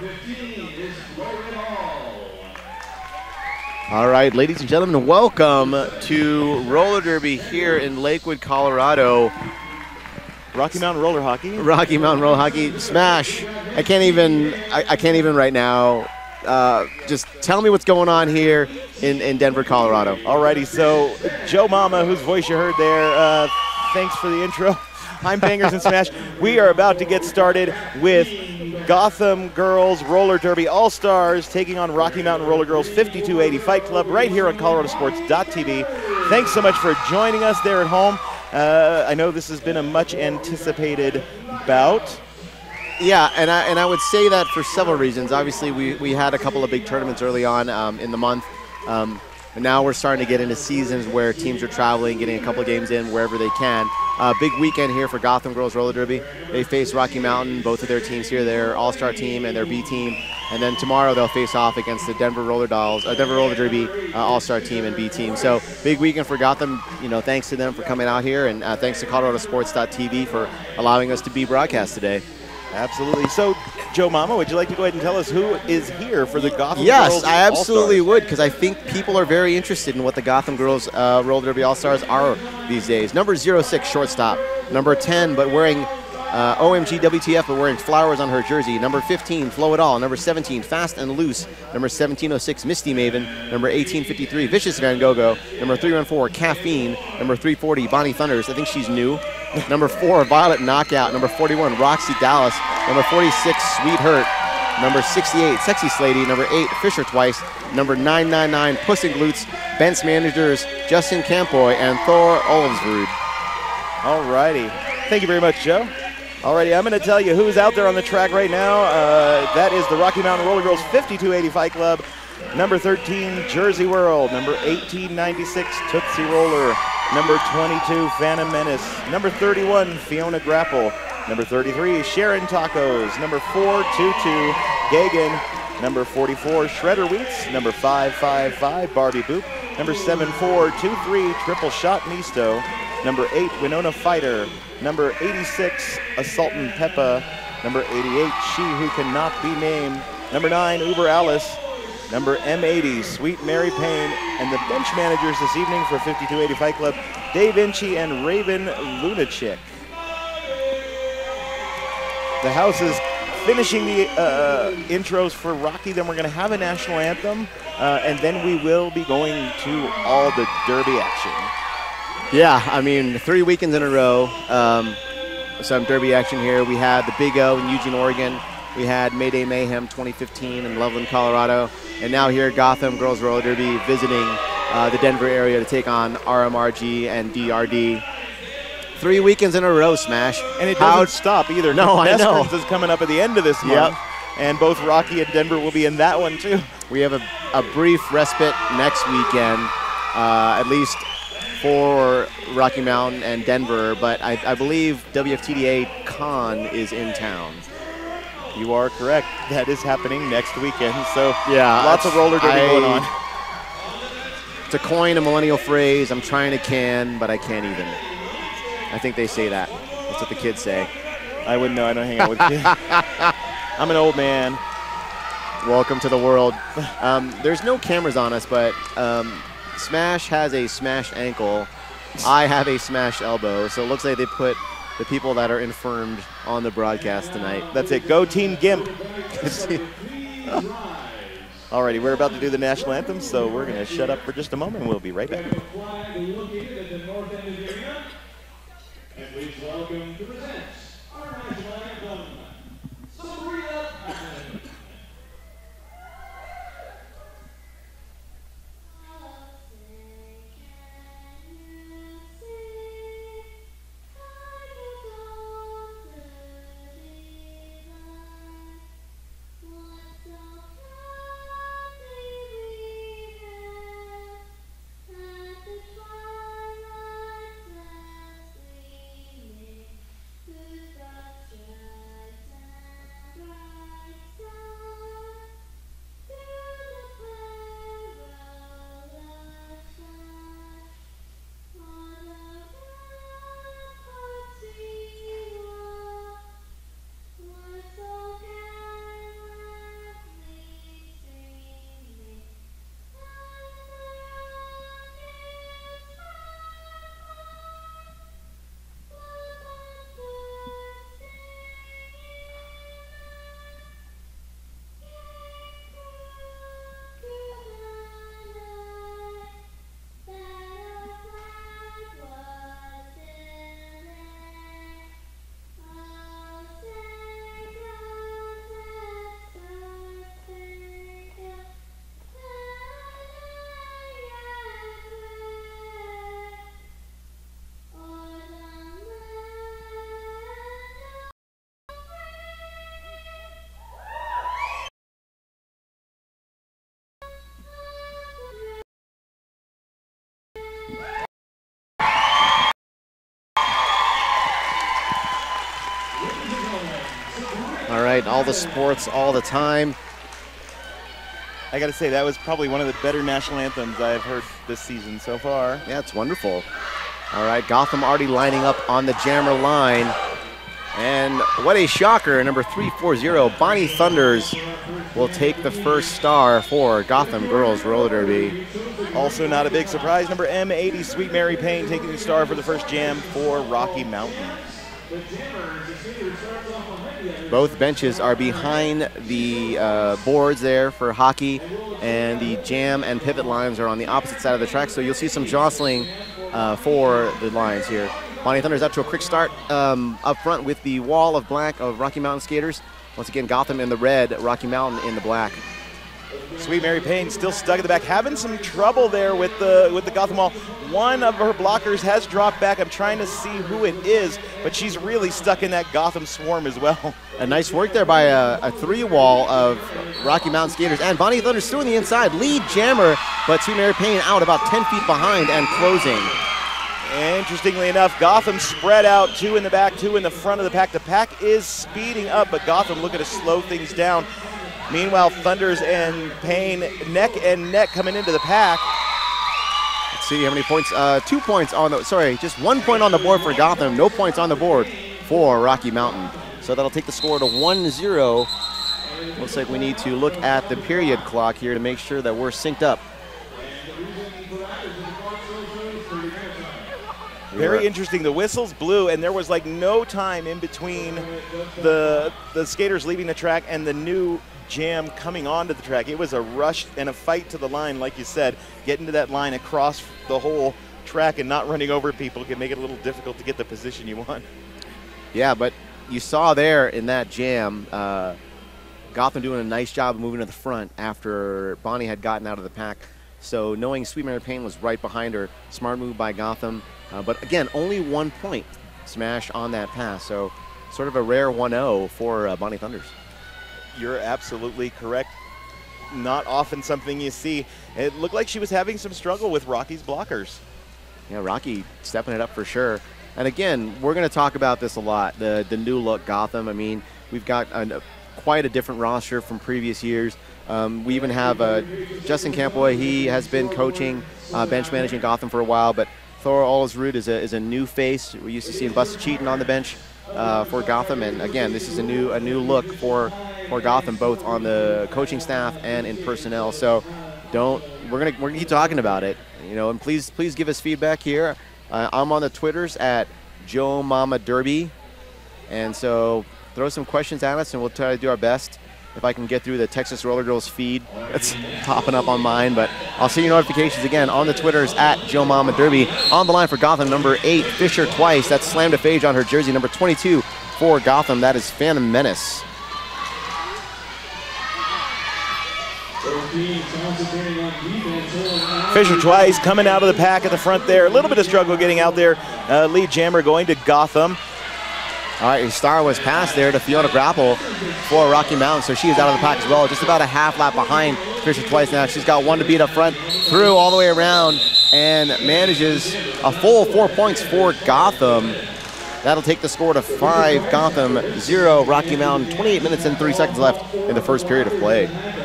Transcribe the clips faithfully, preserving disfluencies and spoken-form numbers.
All right, ladies and gentlemen, welcome to roller derby here in Lakewood, Colorado. Rocky Mountain Roller Hockey. Rocky Mountain Roller Hockey. Smash. I can't even, I, I can't even right now. Uh, just tell me what's going on here in, in Denver, Colorado. Alrighty, so Joe Mama, whose voice you heard there, uh, thanks for the intro. I'm Bangers and Smash. We are about to get started with Gotham Girls Roller Derby All-Stars taking on Rocky Mountain Roller Girls fifty-two eighty Fight Club right here on Colorado Sports dot T V. Thanks so much for joining us there at home. Uh, I know this has been a much anticipated bout. Yeah, and I, and I would say that for several reasons. Obviously, we, we had a couple of big tournaments early on um, in the month. Um, and now we're starting to get into seasons where teams are traveling, getting a couple of games in wherever they can. Uh, big weekend here for Gotham Girls Roller Derby. They face Rocky Mountain, both of their teams here, their All-Star team and their B team. And then tomorrow they'll face off against the Denver Roller Dolls, uh, Denver Roller Derby uh, All-Star team and B team. So big weekend for Gotham. You know, thanks to them for coming out here, and uh, thanks to Colorado Sports dot T V for allowing us to be broadcast today. Absolutely. So, Joe Mama, would you like to go ahead and tell us who is here for the Gotham yes, Girls I absolutely All-Stars? would, because I think people are very interested in what the Gotham Girls uh, Roller Derby All-Stars are these days. Number zero six, shortstop. Number ten, but wearing uh, O M G W T F, but wearing flowers on her jersey. Number fifteen, Flow It All. Number seventeen, Fast and Loose. Number seventeen oh six, Misty Maven. Number eighteen fifty-three, Vicious Van Gogh. Number three one four, Caffeine. Number three forty, Bonnie Thunders. I think she's new. Number four, Violet Knockout. Number forty-one, Roxy Dallas. Number forty-six, Sweet Hurt. Number sixty-eight, Sexy Slady. Number eight, Fisher Twice. Number nine nine nine, Puss in Glutes. Ben's managers, Justin Campoy and Thor Olafsrud. All righty. Thank you very much, Joe. Alrighty, I'm going to tell you who's out there on the track right now. Uh, that is the Rocky Mountain Roller Girls fifty-two eighty Fight Club. Number thirteen, Jersey World. Number eighteen ninety-six, Tootsie Roller. Number twenty-two, Phantom Menace. Number thirty-one, Fiona Grapple. Number thirty-three, Sharon Tacos. Number four twenty-two, Gagan. Number forty-four, Shredder Wheats. Number five five five, Barbie Boop. Number seven four two three, Triple Shot Misto. Number eight, Winona Fighter. Number eighty-six, Assaultin' Peppa. Number eighty-eight, She Who Cannot Be Named. Number nine, Uber Alice. Number M eighty, Sweet Mary Payne. And the bench managers this evening for fifty-two eighty Fight Club, Dave Vinci and Raven Lunachick. The house is finishing the uh, intros for Rocky. Then we're going to have a national anthem. Uh, and then we will be going to all the derby action. Yeah, I mean, three weekends in a row, um, some derby action here. We had the Big O in Eugene, Oregon. We had Mayday Mayhem twenty fifteen in Loveland, Colorado. And now here at Gotham Girls Roller Derby, visiting uh, the Denver area to take on R M R G and D R D. Three weekends in a row, Smash. And it doesn't How, stop either. No, I know. Vesterans is coming up at the end of this month. Yep. And both Rocky and Denver will be in that one, too. We have a, a brief respite next weekend, uh, at least for Rocky Mountain and Denver, but I, I believe W F T D A Con is in town. You are correct. That is happening next weekend. So yeah, lots of roller derby I, going on. To coin a millennial phrase, I'm trying to can, but I can't even. I think they say that. That's what the kids say. I wouldn't know. I don't hang out with kids. I'm an old man. Welcome to the world. Um, there's no cameras on us, but um, Smash has a smashed ankle. I have a smashed elbow. So it looks like they put the people that are infirmed on the broadcast tonight. That's it. Go Team Gimp. Alrighty, we're about to do the national anthem, so we're going to shut up for just a moment, and we'll be right back. Please welcome to present our national anthem, Sabrina. All right, all the sports, all the time. I got to say, that was probably one of the better national anthems I've heard this season so far. Yeah, it's wonderful. All right, Gotham already lining up on the jammer line. And what a shocker, number three forty, Bonnie Thunders will take the first star for Gotham Girls Roller Derby. Also not a big surprise, number M eighty, Sweet Mary Payne, taking the star for the first jam for Rocky Mountain. Both benches are behind the uh, boards there for hockey, and the jam and pivot lines are on the opposite side of the track, so you'll see some jostling uh, for the lines here. Bonnie Thunder's up to a quick start um, up front with the wall of black of Rocky Mountain skaters. Once again, Gotham in the red, Rocky Mountain in the black. Sweet Mary Payne still stuck at the back, having some trouble there with the with the Gotham wall. One of her blockers has dropped back. I'm trying to see who it is, but she's really stuck in that Gotham swarm as well. A nice work there by a, a three wall of Rocky Mountain skaters. And Bonnie Thunder's still on the inside. Lead jammer, but Sweet Mary Payne out about ten feet behind and closing. Interestingly enough, Gotham spread out, two in the back, two in the front of the pack. The pack is speeding up, but Gotham looking to slow things down. Meanwhile, Thunders and Payne neck and neck coming into the pack. Let's see how many points. Uh, two points on the, sorry, just one point on the board for Gotham. No points on the board for Rocky Mountain. So that'll take the score to one zero. Looks like we need to look at the period clock here to make sure that we're synced up. Very interesting. The whistles blew, and there was like no time in between the the skaters leaving the track and the new jam coming onto the track. It was a rush and a fight to the line, like you said. Getting to that line across the whole track and not running over people can make it a little difficult to get the position you want. Yeah, but you saw there in that jam, uh, Gotham doing a nice job of moving to the front after Bonnie had gotten out of the pack. So knowing Sweet Mary Payne was right behind her, smart move by Gotham. Uh, but again, only one point smash on that pass. So sort of a rare one oh for uh, Bonnie Thunders. You're absolutely correct. Not often something you see. It looked like she was having some struggle with Rocky's blockers. Yeah, Rocky stepping it up for sure. And again, we're going to talk about this a lot, the, the new look Gotham. I mean, we've got a, a, quite a different roster from previous years. Um, we even have uh, Justin Campoy. He has been coaching, uh, bench managing Gotham for a while, but Thor Olesrud is a, is a new face. We used to see Buster Cheaton on the bench uh, for Gotham, and again, this is a new a new look for for Gotham, both on the coaching staff and in personnel. So, don't we're gonna we're gonna keep talking about it, you know, and please please give us feedback here. Uh, I'm on the Twitters at Joe Mama Derby, and so throw some questions at us, and we'll try to do our best. If I can get through the Texas Roller Girls feed, it's popping up on mine, but I'll see your notifications again on the Twitters at Joe Mama Derby. On the line for Gotham, number eight, Fisher Twice. That's slammed a phage on her jersey. Number twenty-two for Gotham, that is Phantom Menace. Fisher Twice coming out of the pack at the front there. A little bit of struggle getting out there. Uh, lead jammer going to Gotham. All right, Star was passed there to Fiona Grapple for Rocky Mountain, so she is out of the pack as well. Just about a half lap behind Fisher Twice now. She's got one to beat up front, through all the way around, and manages a full four points for Gotham. That'll take the score to five, Gotham, zero, Rocky Mountain. twenty-eight minutes and thirty seconds left in the first period of play.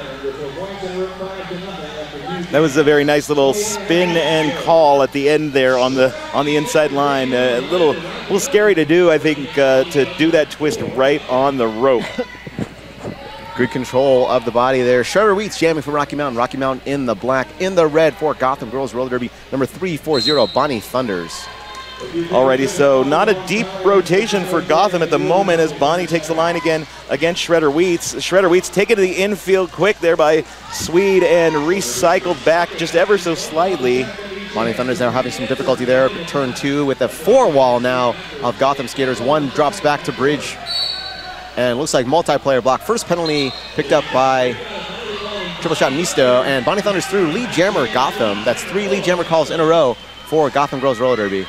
That was a very nice little spin and call at the end there on the on the inside line. Uh, a little, little scary to do, I think, uh, to do that twist right on the rope. Good control of the body there. Shredder Wheats jamming for Rocky Mountain. Rocky Mountain in the black, in the red for Gotham Girls Roller Derby. Number three forty, Bonnie Thunders. Alrighty, so not a deep rotation for Gotham at the moment as Bonnie takes the line again against Shredder Wheats. Shredder Wheats taken to the infield quick there by Swede and recycled back just ever so slightly. Bonnie Thunders now having some difficulty there. Turn two with the four wall now of Gotham skaters. One drops back to bridge. And looks like multiplayer block. First penalty picked up by Triple Shot Misto. And Bonnie Thunders through lead jammer Gotham. That's three lead jammer calls in a row for Gotham Girls Roller Derby.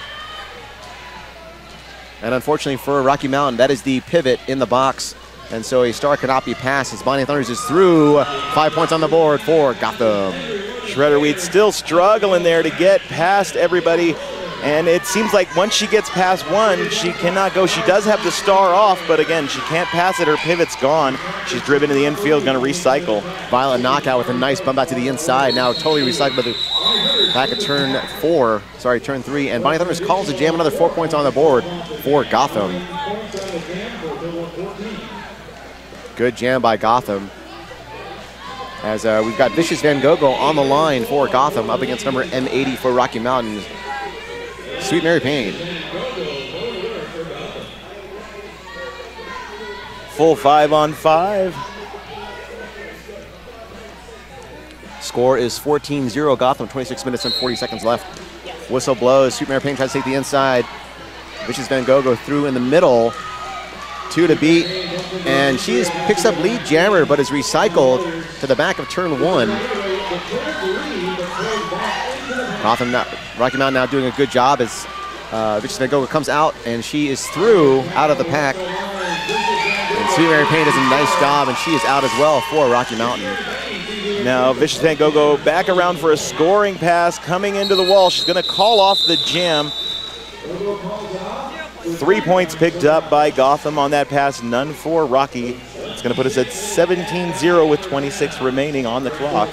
And unfortunately for Rocky Mountain, that is the pivot in the box. And so a star cannot be passed as Bonnie Thunders is through. Five points on the board for Gotham. Shredder Weed still struggling there to get past everybody. And it seems like once she gets past one, she cannot go. She does have the star off, but again, she can't pass it. Her pivot's gone. She's driven to the infield, going to recycle. Violet knockout with a nice bump out to the inside. Now totally recycled by the back of turn four. Sorry, turn three. And Bonnie Thunders calls the jam. Another four points on the board for Gotham. Good jam by Gotham. As uh, we've got Vicious Van Gogh on the line for Gotham up against number M eighty for Rocky Mountain. Sweet Mary Payne. Full five on five. Score is fourteen zero Gotham, twenty-six minutes and forty seconds left. Whistle blows. Sweet Mary Payne tries to take the inside. Vicious Van Gogh through in the middle. Two to beat. And she picks up lead jammer, but is recycled to the back of turn one. Gotham, now, Rocky Mountain now doing a good job as uh, Vicious Van Gogh comes out, and she is through out of the pack. And Sweet Mary Payne does a nice job, and she is out as well for Rocky Mountain. Now Vicious Van Gogh back around for a scoring pass, coming into the wall. She's going to call off the jam. Three points picked up by Gotham on that pass, none for Rocky. It's going to put us at seventeen zero with twenty-six remaining on the clock.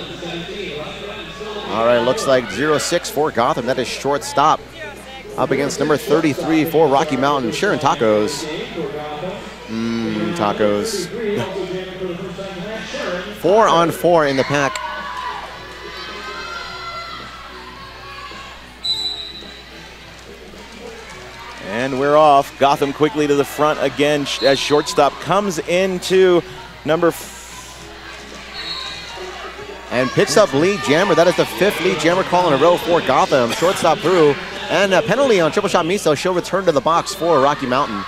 All right, looks like zero six for Gotham. That is short stop. Up against number thirty-three for Rocky Mountain, Sharon Tacos. Mmm, tacos. Four on four in the pack. And we're off. Gotham quickly to the front again as shortstop comes into number f and picks up lead jammer. That is the fifth lead jammer call in a row for Gotham. Shortstop through. And a penalty on Triple Shot Miso. She'll return to the box for Rocky Mountain.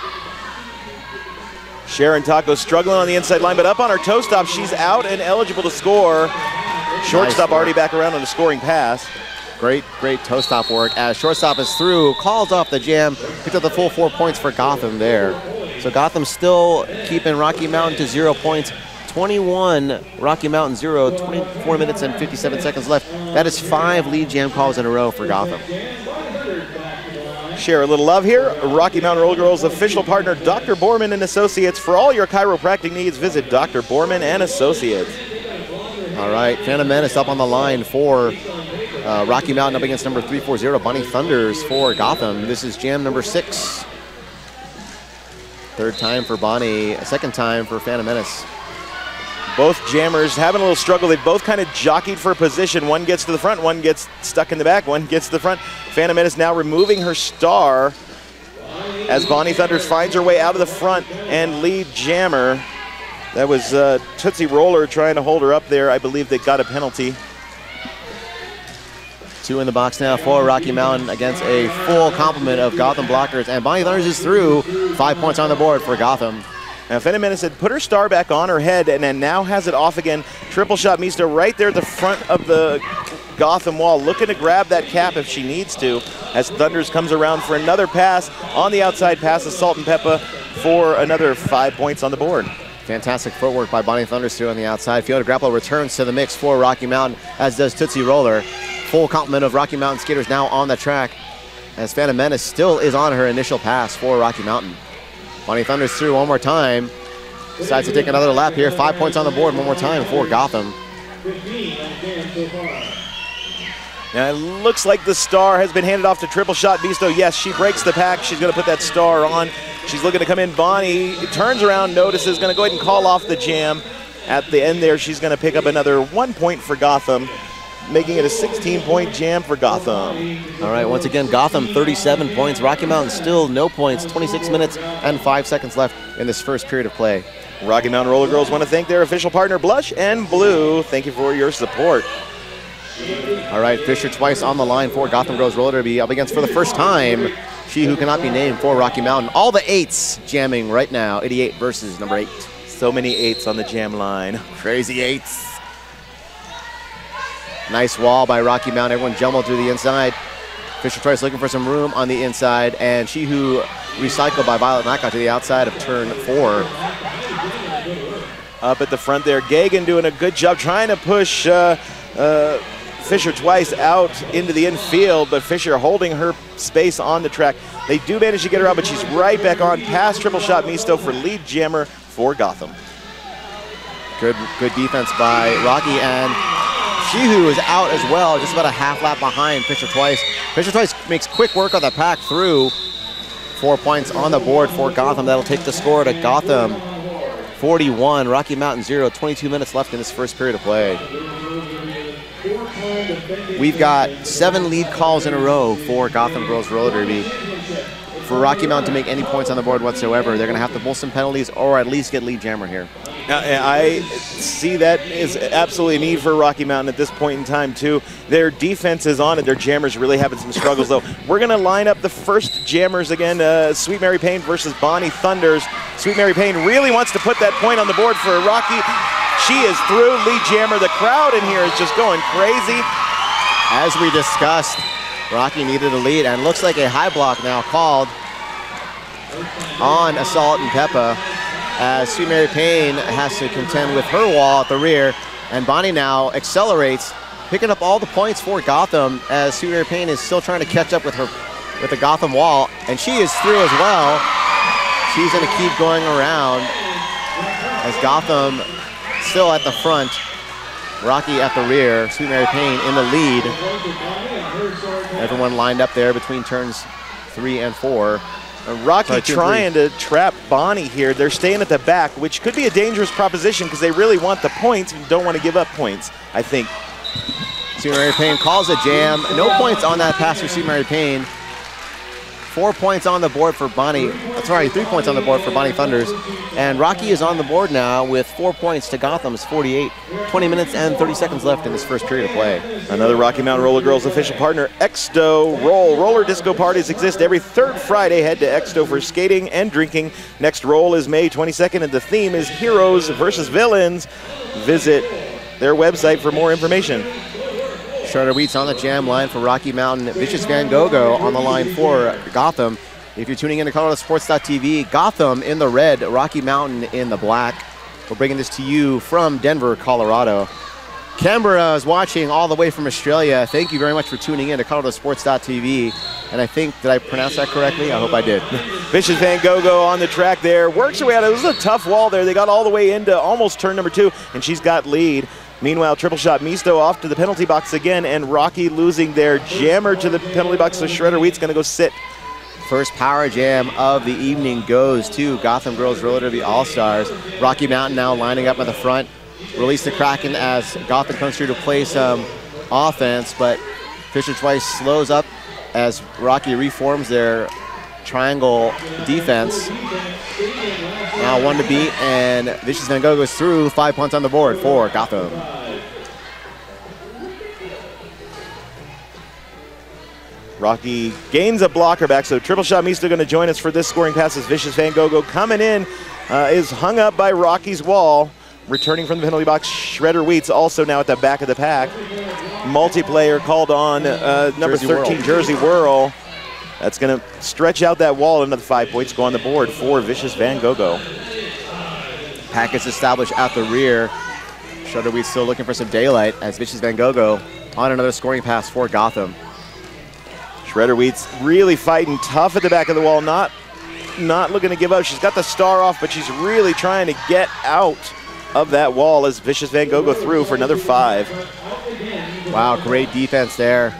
Sharon Taco struggling on the inside line, but up on her toe stop. She's out and eligible to score. Shortstop nice already back around on a scoring pass. Great, great toe stop work as shortstop is through, calls off the jam, picked up the full four points for Gotham there. So Gotham still keeping Rocky Mountain to zero points. twenty-one, Rocky Mountain zero, twenty-four minutes and fifty-seven seconds left. That is five lead jam calls in a row for Gotham. Share a little love here. Rocky Mountain Roller Girls official partner, Doctor Borman and Associates. For all your chiropractic needs, visit Doctor Borman and Associates. All right, Phantom Menace up on the line for uh, Rocky Mountain up against number three forty, Bonnie Thunders for Gotham. This is jam number six. Third time for Bonnie, second time for Phantom Menace. Both jammers having a little struggle. They both kind of jockeyed for position. One gets to the front, one gets stuck in the back, one gets to the front. Phantom Menace now removing her star as Bonnie Thunders finds her way out of the front and lead jammer. That was uh, Tootsie Roller trying to hold her up there. I believe they got a penalty. Two in the box now for Rocky Mountain against a full complement of Gotham blockers. And Bonnie Thunders is through. Five points on the board for Gotham. Now Phantom Menace had put her star back on her head and then now has it off again. Triple shot Mista right there at the front of the Gotham wall, looking to grab that cap if she needs to, as Thunders comes around for another pass on the outside, passes Salt and Peppa for another five points on the board. Fantastic footwork by Bonnie Thunders too on the outside. Fiona Grapple returns to the mix for Rocky Mountain, as does Tootsie Roller. Full complement of Rocky Mountain skaters now on the track, as Phantom Menace still is on her initial pass for Rocky Mountain. Bonnie Thunders through one more time. Decides to take another lap here. Five points on the board one more time for Gotham. Now it looks like the star has been handed off to Triple Shot Bisto. Yes, she breaks the pack. She's going to put that star on. She's looking to come in. Bonnie turns around, notices, going to go ahead and call off the jam. At the end there, she's going to pick up another one point for Gotham, making it a sixteen point jam for Gotham. All right, once again, Gotham thirty-seven points. Rocky Mountain still no points. twenty-six minutes and five seconds left in this first period of play. Rocky Mountain Roller Girls want to thank their official partner, Blush and Blue. Thank you for your support. All right, Fisher twice on the line for Gotham Girls Roller Derby up against for the first time she who cannot be named for Rocky Mountain. All the eights jamming right now, eighty-eight versus number eight. So many eights on the jam line. Crazy eights. Nice wall by Rocky Mountain. Everyone jumbled through the inside. Fisher tries looking for some room on the inside, and she who recycled by Violet Knockout to the outside of turn four. Up at the front there, Gagan doing a good job trying to push uh, uh, Fisher twice out into the infield, but Fisher holding her space on the track. They do manage to get her out, but she's right back on past Triple Shot Misto for lead jammer for Gotham. Good, good defense by Rocky, and Shihu is out as well, just about a half lap behind Fisher Twice. Fisher Twice makes quick work of the pack through. Four points on the board for Gotham. That'll take the score to Gotham forty-one, Rocky Mountain zero. twenty-two minutes left in this first period of play. We've got seven lead calls in a row for Gotham Girls Roller Derby. For Rocky Mountain to make any points on the board whatsoever, they're going to have to pull some penalties or at least get lead jammer here. Now, I see that is absolutely a need for Rocky Mountain at this point in time, too. Their defense is on it. Their jammers really having some struggles, though. We're going to line up the first jammers again. Uh, Sweet Mary Payne versus Bonnie Thunders. Sweet Mary Payne really wants to put that point on the board for Rocky. She is through lead jammer. The crowd in here is just going crazy. As we discussed, Rocky needed a lead, and looks like a high block now called on Assault and Peppa, as Sweet Mary Payne has to contend with her wall at the rear, and Bonnie now accelerates, picking up all the points for Gotham, as Sweet Mary Payne is still trying to catch up with her with the Gotham wall, and she is through as well. She's going to keep going around as Gotham still at the front, Rocky at the rear, Sweet Mary Payne in the lead. Everyone lined up there between turns three and four. Rocky Sorry, trying to trap Bonnie here. They're staying at the back, which could be a dangerous proposition because they really want the points and don't want to give up points, I think. Sweet Mary Payne calls a jam. No points on that pass for Sweet Mary Payne. Four points on the board for Bonnie. Sorry, three points on the board for Bonnie Thunders. And Rocky is on the board now with four points to Gotham's forty-eight. twenty minutes and thirty seconds left in this first period of play. Another Rocky Mountain Roller Girls official partner, Exto Roll. Roller disco parties exist every third Friday. Head to Exto for skating and drinking. Next roll is May twenty-second, and the theme is Heroes versus Villains. Visit their website for more information. Schroeder Wheats on the jam line for Rocky Mountain. Vicious Van Gogo on the line for Gotham. If you're tuning in to Colorado Sports dot T V, Gotham in the red, Rocky Mountain in the black. We're bringing this to you from Denver, Colorado. Canberra is watching all the way from Australia. Thank you very much for tuning in to Colorado Sports dot T V. And I think, did I pronounce that correctly? I hope I did. Vicious Van Gogo on the track there. Works her way out. It was a tough wall there. They got all the way into almost turn number two, and she's got lead. Meanwhile, Triple Shot Misto off to the penalty box again, and Rocky losing their jammer to the penalty box, so Shredder Wheat's going to go sit. First power jam of the evening goes to Gotham Girls Roller Derby All-Stars. Rocky Mountain now lining up at the front. Release the Kraken as Gotham comes through to play some offense, but Fisher Twice slows up as Rocky reforms their triangle defense. Now one to beat, and Vicious Van Gogh goes through. Five points on the board for Gotham. Rocky gains a blocker back, so Triple Shot Misto going to join us for this scoring pass as Vicious Van Gogo coming in uh, is hung up by Rocky's wall. Returning from the penalty box, Shredder Wheats also now at the back of the pack. Multiplayer called on uh, number Jersey thirteen, Whirl. Jersey Whirl. That's going to stretch out that wall. Another five points go on the board for Vicious Van Gogo. Pack is established at the rear. Shredder Wheats still looking for some daylight as Vicious Van Gogo on another scoring pass for Gotham. Shredder Wheats really fighting tough at the back of the wall, not, not looking to give up. She's got the star off, but she's really trying to get out of that wall as Vicious Van Gogo through for another five. Wow, great defense there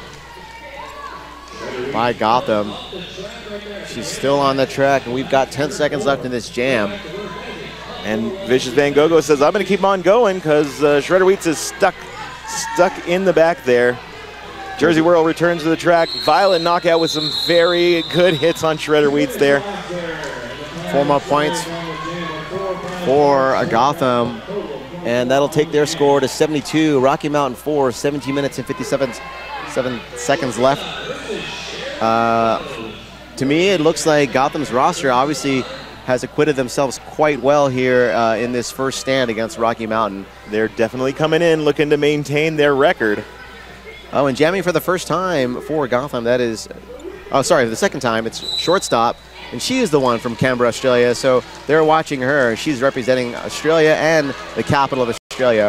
by Gotham. She's still on the track, and we've got ten seconds left in this jam. And Vicious Van Gogo says, I'm going to keep on going because uh, Shredder Wheats is stuck, stuck in the back there. Jersey Whirl returns to the track. Violent knockout with some very good hits on Shredder Wheats there. Four more points for a Gotham, and that'll take their score to seventy-two. Rocky Mountain four, seventeen minutes and fifty-seven seven seconds left. Uh, to me, it looks like Gotham's roster obviously has acquitted themselves quite well here uh, in this first stand against Rocky Mountain. They're definitely coming in looking to maintain their record. Oh, and jamming for the first time for Gotham, that is, oh, sorry, the second time, it's shortstop. And she is the one from Canberra, Australia, so they're watching her. She's representing Australia and the capital of Australia.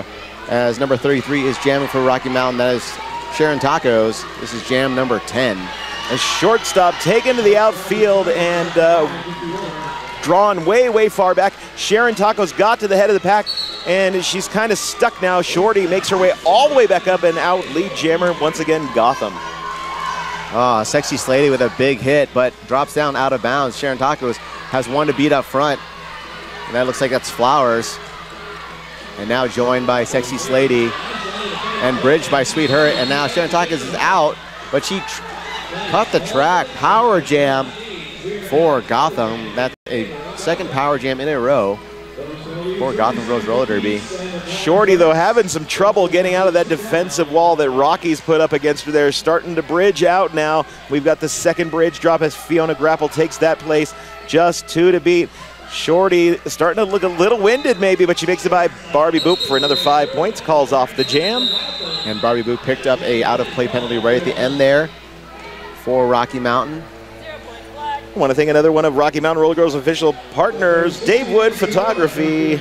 as number thirty-three is jamming for Rocky Mountain. That is Sharon Tacos. This is jam number ten. A shortstop taken to the outfield and uh, drawn way, way far back. Sharon Tacos got to the head of the pack, and she's kind of stuck now. Shorty makes her way all the way back up and out. Lead jammer, once again, Gotham. Oh, Sexy Slady with a big hit, but drops down out of bounds. Sharon Tacos has one to beat up front. And that looks like that's Flowers. And now joined by Sexy Slady and bridged by Sweet Hurt. And now Sharon Tacos is out, but she cut the track. Power jam for Gotham. That's a second power jam in a row for Gotham Girls Roller Derby. Shorty, though, having some trouble getting out of that defensive wall that Rocky's put up against her there. Starting to bridge out now. We've got the second bridge drop as Fiona Grapple takes that place. Just two to beat. Shorty starting to look a little winded maybe, but she makes it by Barbie Boop for another five points. Calls off the jam. And Barbie Boop picked up a out-of-play penalty right at the end there for Rocky Mountain. I want to thank another one of Rocky Mountain Roller Girls' official partners, Dave Wood Photography.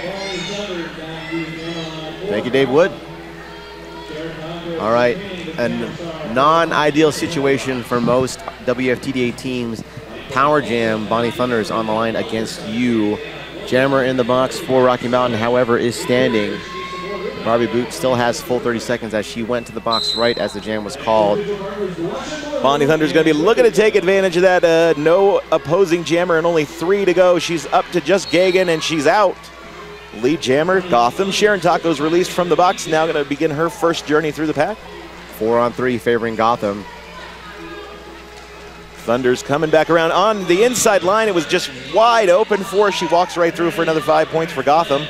Thank you, Dave Wood. All right, a non-ideal situation for most W F T D A teams. Power Jam, Bonnie Thunder is on the line against you. Jammer in the box for Rocky Mountain, however, is standing. Barbie Boop still has full thirty seconds as she went to the box right as the jam was called. Bonnie Thunder's going to be looking to take advantage of that. Uh, no opposing jammer and only three to go. She's up to just Gagan and she's out. Lead jammer, Gotham. Sharon Tacos released from the box. Now going to begin her first journey through the pack. Four on three favoring Gotham. Thunder's coming back around on the inside line. It was just wide open for her. She walks right through for another five points for Gotham.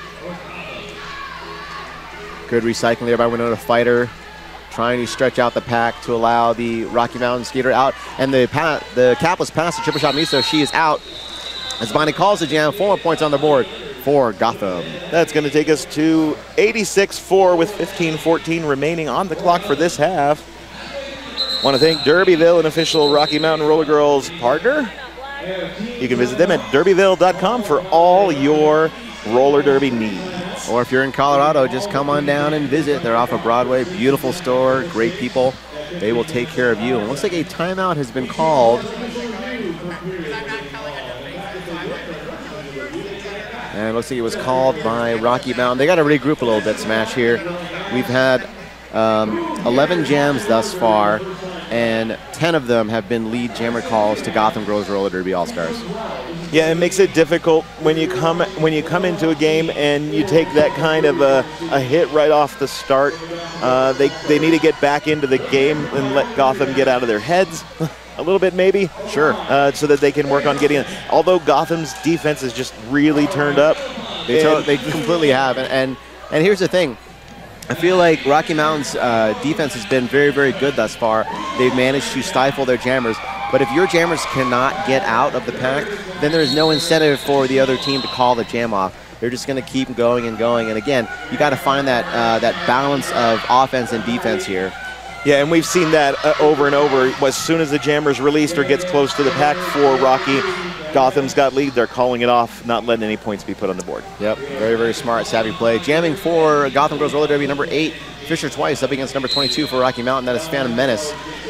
Good recycling there by Winona Fighter, trying to stretch out the pack to allow the Rocky Mountain skater out. And the pa the capless pass to Triple Shot Miso. She is out as Bonnie calls the jam. Four more points on the board for Gotham. That's going to take us to eighty-six four with fifteen fourteen remaining on the clock for this half. Want to thank Derbyville, an official Rocky Mountain Roller Girls partner. You can visit them at derbyville dot com for all your roller derby needs. Or if you're in Colorado, just come on down and visit. They're off of Broadway. Beautiful store, great people. They will take care of you. It looks like a timeout has been called. And it looks like it was called by Rocky Mountain. They got to regroup a little bit, Smash, here. We've had um, eleven jams thus far, and ten of them have been lead jammer calls to Gotham Girls Roller Derby All-Stars. Yeah, it makes it difficult when you come when you come into a game and you take that kind of a, a hit right off the start. Uh, they, they need to get back into the game and let Gotham get out of their heads a little bit maybe. Sure. Uh, so that they can work on getting it. Although Gotham's defense has just really turned up. They, to they completely have. And, and, and here's the thing. I feel like Rocky Mountain's uh, defense has been very, very good thus far. They've managed to stifle their jammers. But if your jammers cannot get out of the pack, then there's no incentive for the other team to call the jam off. They're just going to keep going and going. And again, you got to find that uh, that balance of offense and defense here. Yeah, and we've seen that uh, over and over. As soon as the jammer's released or gets close to the pack for Rocky, Gotham's got lead. They're calling it off, not letting any points be put on the board. Yep, very, very smart, savvy play. Jamming for Gotham Girls Roller Derby, number eight, Fisher Twice, up against number twenty-two for Rocky Mountain. That is Phantom Menace.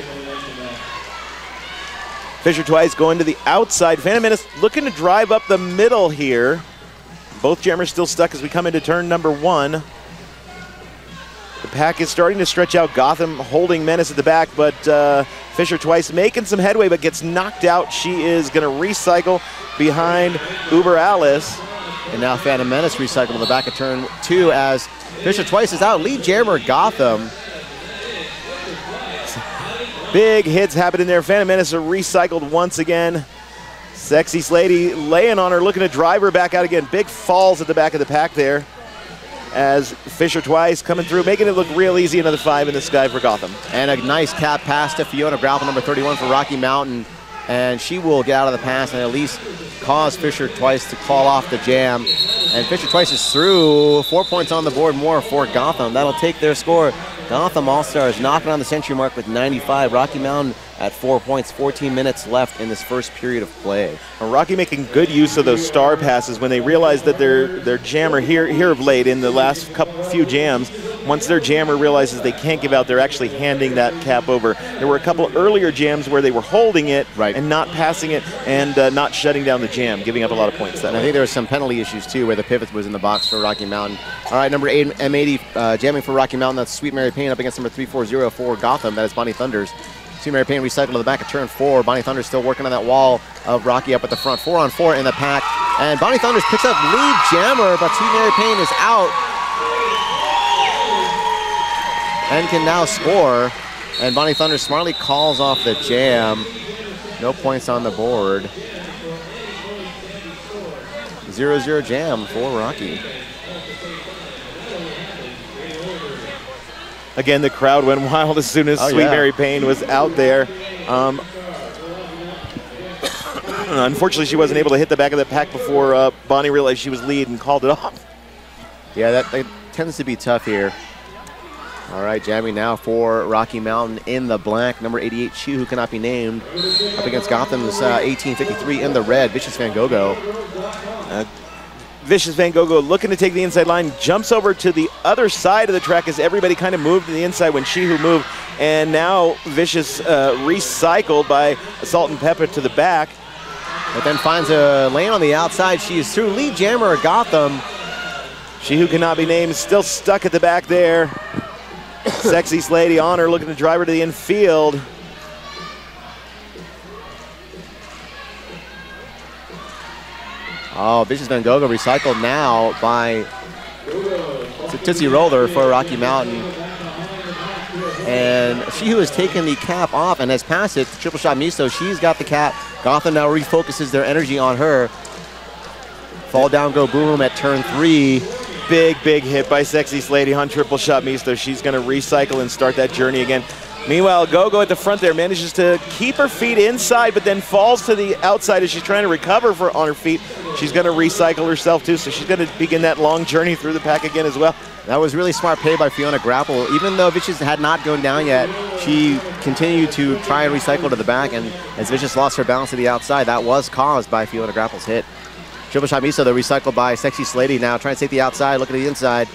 Fisher Twice going to the outside. Phantom Menace looking to drive up the middle here. Both jammers still stuck as we come into turn number one. The pack is starting to stretch out. Gotham holding Menace at the back, but uh, Fisher Twice making some headway, but gets knocked out. She is going to recycle behind Uber Alice. And now Phantom Menace recycled in the back of turn two as Fisher Twice is out. Lead jammer Gotham. Big hits happening there. Phantom Menace are recycled once again. Sexy Slady laying on her, looking to drive her back out again. Big falls at the back of the pack there as Fisher Twice coming through, making it look real easy. Another five in the sky for Gotham. And a nice cap pass to Fiona Grapple, number thirty-one for Rocky Mountain. And she will get out of the pass and at least cause Fisher Twice to call off the jam. And Fisher Twice is through. Four points on the board more for Gotham. That'll take their score. Gotham All-Stars knocking on the century mark with ninety-five. Rocky Mountain at four points, fourteen minutes left in this first period of play. Rocky making good use of those star passes when they realized that their their jammer here here of late in the last couple few jams, once their jammer realizes they can't give out, they're actually handing that cap over. There were a couple earlier jams where they were holding it right. and not passing it and uh, not shutting down the jam, giving up a lot of points that and way. I think there were some penalty issues too where the pivot was in the box for Rocky Mountain. All right, number eight, M eighty uh, jamming for Rocky Mountain. That's Sweet Mary Payne up against number three forty for Gotham. That is Bonnie Thunders. Sweet Mary Payne recycled to the back of turn four. Bonnie Thunders still working on that wall of Rocky up at the front. Four on four in the pack. And Bonnie Thunders picks up lead jammer, but Sweet Mary Payne is out and can now score. And Bonnie Thunders smartly calls off the jam. No points on the board. zero zero jam for Rocky. Again, the crowd went wild as soon as oh, Sweet yeah. Mary Payne was out there. Um, unfortunately, she wasn't able to hit the back of the pack before uh, Bonnie realized she was lead and called it off. Yeah, that, that tends to be tough here. All right, jamming now for Rocky Mountain in the black. Number eighty-eight, Chu, who cannot be named, up against Gotham's uh, eighteen fifty-three in the red, Vicious Van Gogo. Uh, Vicious Van Gogo looking to take the inside line, jumps over to the other side of the track as everybody kind of moved to the inside when Shihu moved. And now Vicious uh, recycled by Salt and Pepper to the back. But then finds a lane on the outside. She is through lead jammer at Gotham. Shihu cannot be named, still stuck at the back there. Sexy Slady Honor looking to drive her to the infield. Oh, Vicious Van Gogo recycled now by Tootsie Roller for Rocky Mountain. And she who has taken the cap off and has passed it to Triple Shot Miso, she's got the cap. Gotham now refocuses their energy on her. Fall down, go boom at turn three. Big, big hit by Sexy Slady on Triple Shot Miso. She's going to recycle and start that journey again. Meanwhile, Gogo at the front there manages to keep her feet inside, but then falls to the outside as she's trying to recover for, on her feet. She's going to recycle herself too, so she's going to begin that long journey through the pack again as well. That was really smart play by Fiona Grapple. Even though Vicious had not gone down yet, she continued to try and recycle to the back, and as Vicious lost her balance to the outside, that was caused by Fiona Grapple's hit. Triple Shot Miso, though, recycled by Sexy Slady now, trying to take the outside, look at the inside.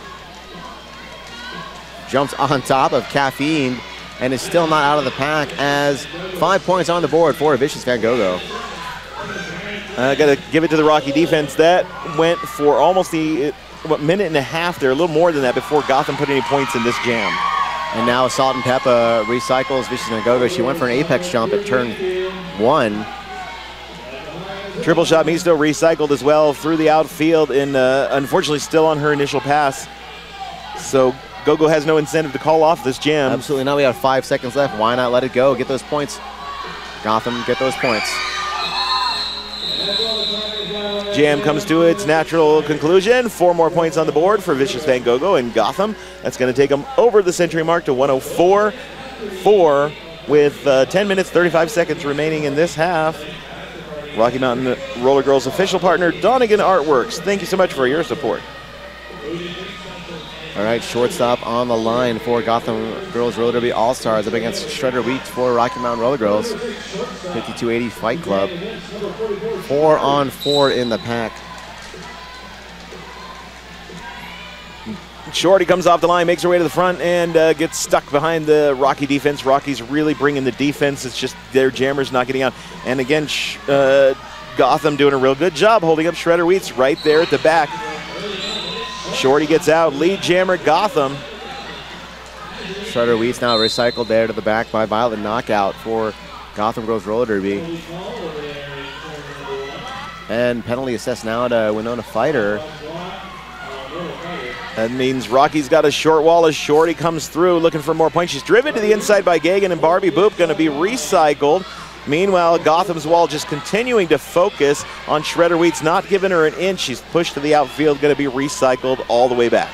Jumps on top of Caffeine, and is still not out of the pack as five points on the board for Vicious Van Gogo. I uh, got to give it to the Rocky defense. That went for almost the what, minute and a half there, a little more than that before Gotham put any points in this jam. And now Salt and Peppa recycles Vicious Van Gogo. She went for an apex jump at turn one. Triple Shot Miso recycled as well through the outfield and uh, unfortunately still on her initial pass. So Gogo has no incentive to call off this jam. Absolutely not. We have five seconds left. Why not let it go? Get those points. Gotham, get those points. Jam comes to its natural conclusion. Four more points on the board for Vicious Van Gogo and Gotham. That's going to take them over the century mark to one oh four four with uh, ten minutes, thirty-five seconds remaining in this half. Rocky Mountain Roller Girls official partner, Donegan Artworks. Thank you so much for your support. All right, shortstop on the line for Gotham Girls Roller Derby All-Stars up against Shredder Wheat for Rocky Mountain Roller Girls. fifty-two eighty Fight Club. Four on four in the pack. Shorty comes off the line, makes her way to the front, and uh, gets stuck behind the Rocky defense. Rocky's really bringing the defense. It's just their jammers not getting out. And again, sh uh, Gotham doing a real good job holding up Shredder Wheats right there at the back. Shorty gets out, lead jammer Gotham. Shredder Wheats now recycled there to the back by Violet Knockout for Gotham Girls Roller Derby. And penalty assessed now to Winona Fighter. That means Rocky's got a short wall as Shorty comes through looking for more points. She's driven to the inside by Gagan and Barbie Boop, going to be recycled. Meanwhile, Gotham's wall just continuing to focus on Shredder Wheats, not giving her an inch. She's pushed to the outfield, going to be recycled all the way back.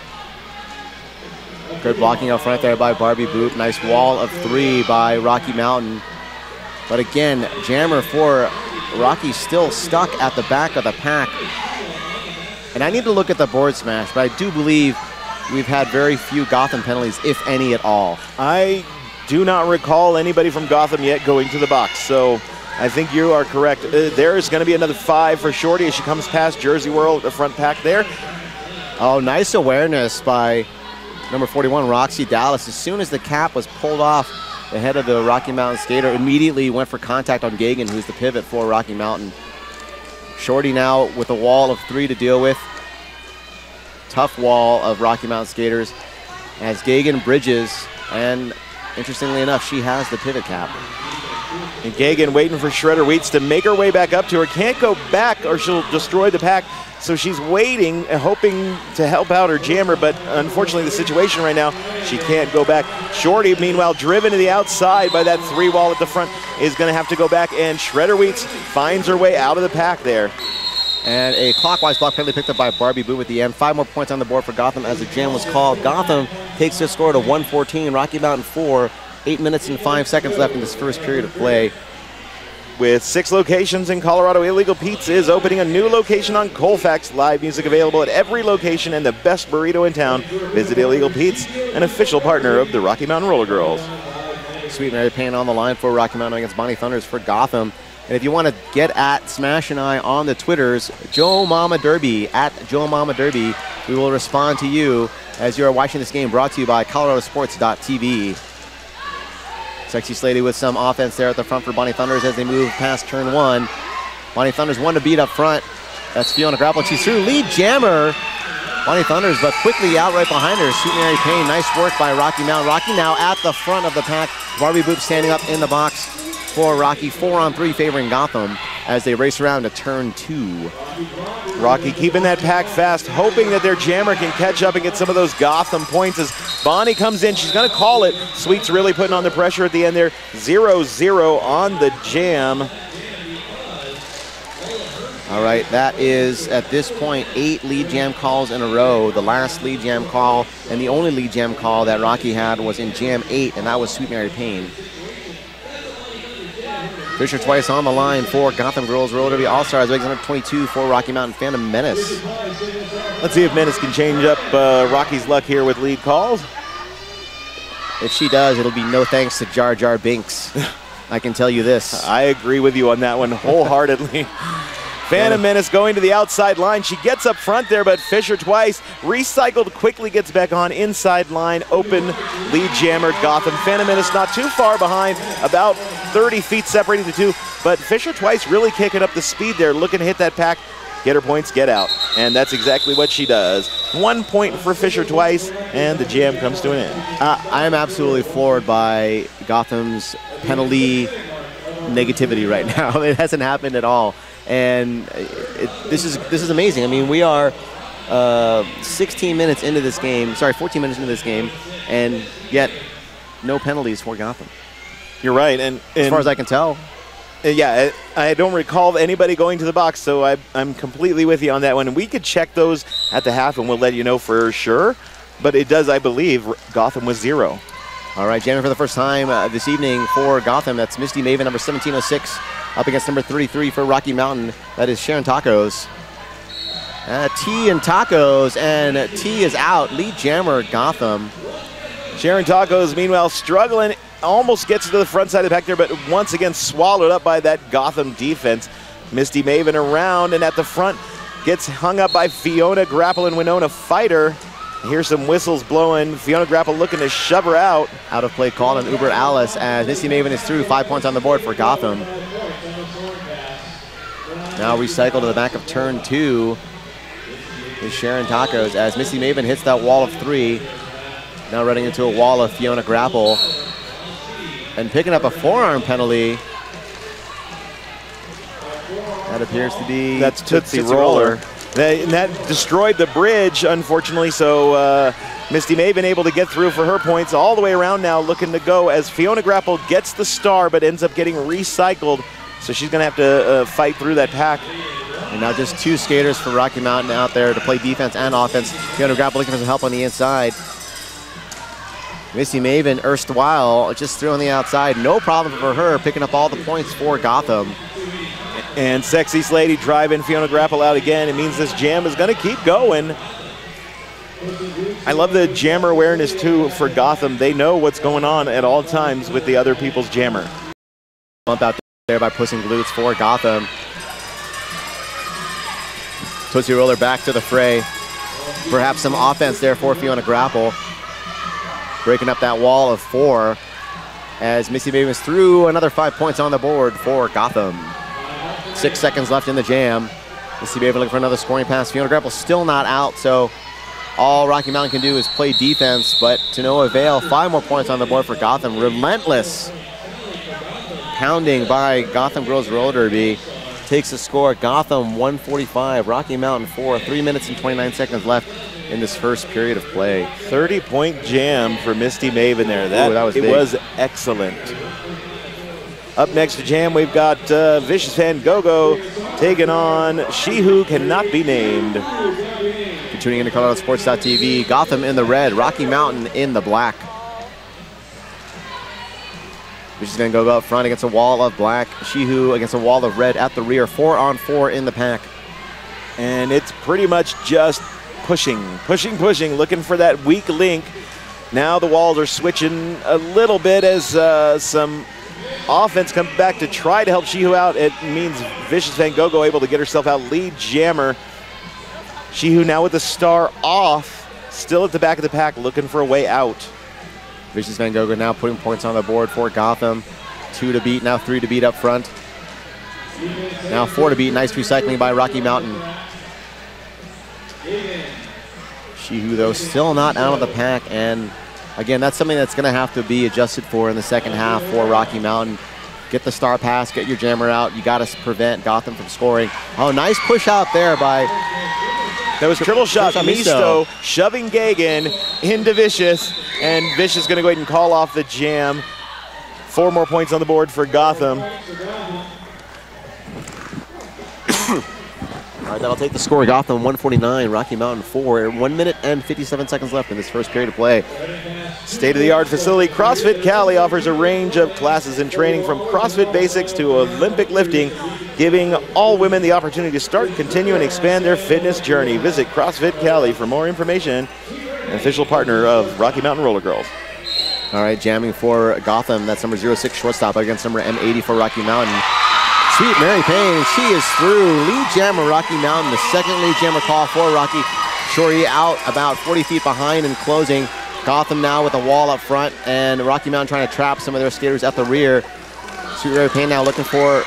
Good blocking out front there by Barbie Boop. Nice wall of three by Rocky Mountain. But again, jammer for Rocky still stuck at the back of the pack. And I need to look at the board smash, but I do believe we've had very few Gotham penalties, if any at all. I do not recall anybody from Gotham yet going to the box. So I think you are correct. Uh, there is going to be another five for Shorty as she comes past Jersey World, the front pack there. Oh, nice awareness by number forty-one, Roxy Dallas. As soon as the cap was pulled off the head of the Rocky Mountain skater, immediately went for contact on Gagan, who's the pivot for Rocky Mountain. Shorty now with a wall of three to deal with. Tough wall of Rocky Mountain skaters as Gagan bridges, and interestingly enough, she has the pivot cap. And Gagan waiting for Shredder Wheats to make her way back up to her. Can't go back or she'll destroy the pack. So she's waiting, hoping to help out her jammer, but unfortunately the situation right now, she can't go back. Shorty, meanwhile, driven to the outside by that three wall at the front, is gonna have to go back, and Shredder Wheats finds her way out of the pack there. And a clockwise block penalty picked up by Barbie Boom at the end. Five more points on the board for Gotham as the jam was called. Gotham takes their score to one fourteen, Rocky Mountain four. Eight minutes and five seconds left in this first period of play. With six locations in Colorado, Illegal Pete's is opening a new location on Colfax. Live music available at every location and the best burrito in town. Visit Illegal Pete's, an official partner of the Rocky Mountain Roller Girls. Sweet Mary Payne on the line for Rocky Mountain against Bonnie Thunders for Gotham. And if you want to get at Smash and I on the Twitters, Joe Mama Derby, at Joe Mama Derby, we will respond to you as you are watching this game, brought to you by Colorado Sports dot T V. Sexy Slady with some offense there at the front for Bonnie Thunders as they move past turn one. Bonnie Thunders one to beat up front. That's Fiona Grapple. She's through lead jammer. Bonnie Thunders, but quickly out right behind her. Sweet Mary Payne. Nice work by Rocky Mountain. Rocky now at the front of the pack. Barbie Boop standing up in the box for Rocky. Four on three favoring Gotham as they race around to turn two. Rocky keeping that pack fast, hoping that their jammer can catch up and get some of those Gotham points as Bonnie comes in. She's going to call it. Sweet's really putting on the pressure at the end there. zero zero on the jam. All right, that is, at this point, eight lead jam calls in a row. The last lead jam call and the only lead jam call that Rocky had was in jam eight, and that was Sweet Mary Payne. Fisher Twice on the line for Gotham Girls Roller Derby All-Stars. Number twenty-two for Rocky Mountain Phantom Menace. Let's see if Menace can change up uh, Rocky's luck here with lead calls. If she does, it'll be no thanks to Jar Jar Binks. I can tell you this. I agree with you on that one wholeheartedly. Phantom Menace going to the outside line. She gets up front there, but Fisher Twice recycled, quickly gets back on inside line, open lead jammer Gotham. Phantom Menace not too far behind, about thirty feet separating the two, but Fisher Twice really kicking up the speed there, looking to hit that pack, get her points, get out. And that's exactly what she does. One point for Fisher Twice, and the jam comes to an end. Uh, I am absolutely floored by Gotham's penalty negativity right now. It hasn't happened at all. And it, this is this is amazing. I mean, we are uh, sixteen minutes into this game, sorry, fourteen minutes into this game, and yet no penalties for Gotham. You're right. And, and as far as I can tell. Yeah, I, I don't recall anybody going to the box, so I, I'm completely with you on that one. And we could check those at the half, and we'll let you know for sure. But it does, I believe, Gotham was zero. All right, jamming for the first time uh, this evening for Gotham. That's Misty Maven, number seventeen oh six, up against number thirty-three for Rocky Mountain. That is Sharon Tacos. Uh, T and Tacos, and T is out. Lead jammer Gotham. Sharon Tacos, meanwhile, struggling. Almost gets to the front side of the pack there, but once again swallowed up by that Gotham defense. Misty Maven around, and at the front gets hung up by Fiona Grapple and Winona Fighter. Here's some whistles blowing. Fiona Grapple looking to shove her out. Out of play called on Uber Alice as Misty Maven is through. Five points on the board for Gotham. Now recycled to the back of turn two is Sharon Tacos as Misty Maven hits that wall of three. Now running into a wall of Fiona Grapple. And picking up a forearm penalty. That appears to be That's Tootsie, Tootsie Roller. Roller. That, and that destroyed the bridge, unfortunately, so uh, Misty Maven able to get through for her points. All the way around now, looking to go as Fiona Grapple gets the star, but ends up getting recycled. So she's going to have to uh, fight through that pack. And now just two skaters for Rocky Mountain out there to play defense and offense. Fiona Grapple looking for some help on the inside. Misty Maven, erstwhile, just threw on the outside. No problem for her, picking up all the points for Gotham. And Sexy Slady driving Fiona Grapple out again. It means this jam is going to keep going. I love the jammer awareness, too, for Gotham. They know what's going on at all times with the other people's jammer. Bump out there by Puss in Glutes for Gotham. Tootsie Roller back to the fray. Perhaps some offense there for Fiona Grapple. Breaking up that wall of four as Misty Mavens threw another five points on the board for Gotham. Six seconds left in the jam. Misty Maven looking for another scoring pass. Fiona Grapple still not out, so all Rocky Mountain can do is play defense, but to no avail. Five more points on the board for Gotham. Relentless pounding by Gotham Girls Roller Derby. Takes the score. Gotham one forty-five, Rocky Mountain four. Three minutes and twenty-nine seconds left in this first period of play. thirty point jam for Misty Maven there. That, Ooh, that was it big. was excellent. Up next to jam, we've got uh, Vicious Van Gogo taking on She Who Cannot Be Named. You're tuning into Colorado Sports dot T V. Gotham in the red, Rocky Mountain in the black. Vicious Van Gogo up front against a wall of black. She Who against a wall of red at the rear. Four on four in the pack. And it's pretty much just pushing, pushing, pushing, looking for that weak link. Now the walls are switching a little bit as uh, some offense comes back to try to help She Who out. It means Vicious Van Gogo able to get herself out. Lead jammer. She Who now with the star off, still at the back of the pack, looking for a way out. Vicious Van Gogo now putting points on the board for Gotham. Two to beat, now three to beat up front. Now four to beat. Nice recycling by Rocky Mountain. She Who, though, still not out of the pack, and again, that's something that's going to have to be adjusted for in the second half for Rocky Mountain. Get the star pass, get your jammer out. You got to prevent Gotham from scoring. Oh, nice push out there by... That was triple shot, shot Misto, Misto. shoving Gagan into Vicious, and Vicious going to go ahead and call off the jam. Four more points on the board for Gotham. All right, that'll take the score. Gotham one forty-nine, Rocky Mountain four. One minute and fifty-seven seconds left in this first period of play. State-of-the-art facility, CrossFit Cali offers a range of classes and training from CrossFit basics to Olympic lifting, giving all women the opportunity to start, continue, and expand their fitness journey. Visit CrossFit Cali for more information. An official partner of Rocky Mountain Roller Girls. All right, jamming for Gotham. That's number zero six shortstop against number M eighty for Rocky Mountain. Sweet Mary Payne, she is through. Lead jammer Rocky Mountain, the second lead jammer call for Rocky. Shorty out about forty feet behind and closing. Gotham now with a wall up front, and Rocky Mountain trying to trap some of their skaters at the rear. Sweet Mary Payne now looking for,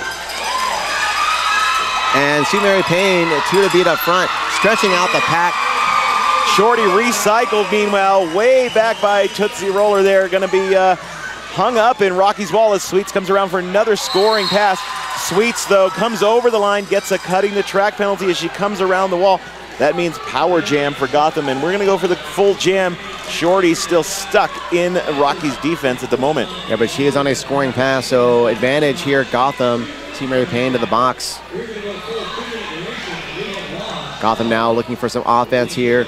and Sweet Mary Payne, two to beat up front, stretching out the pack. Shorty recycled, meanwhile, way back by Tootsie Roller there, gonna be uh, hung up in Rocky's wall as Sweets comes around for another scoring pass. Sweets, though, comes over the line, gets a cutting the track penalty as she comes around the wall. That means power jam for Gotham, and we're going to go for the full jam. Shorty's still stuck in Rocky's defense at the moment. Yeah, but she is on a scoring pass, so advantage here, Gotham. See Mary Payne to the box. Gotham now looking for some offense here.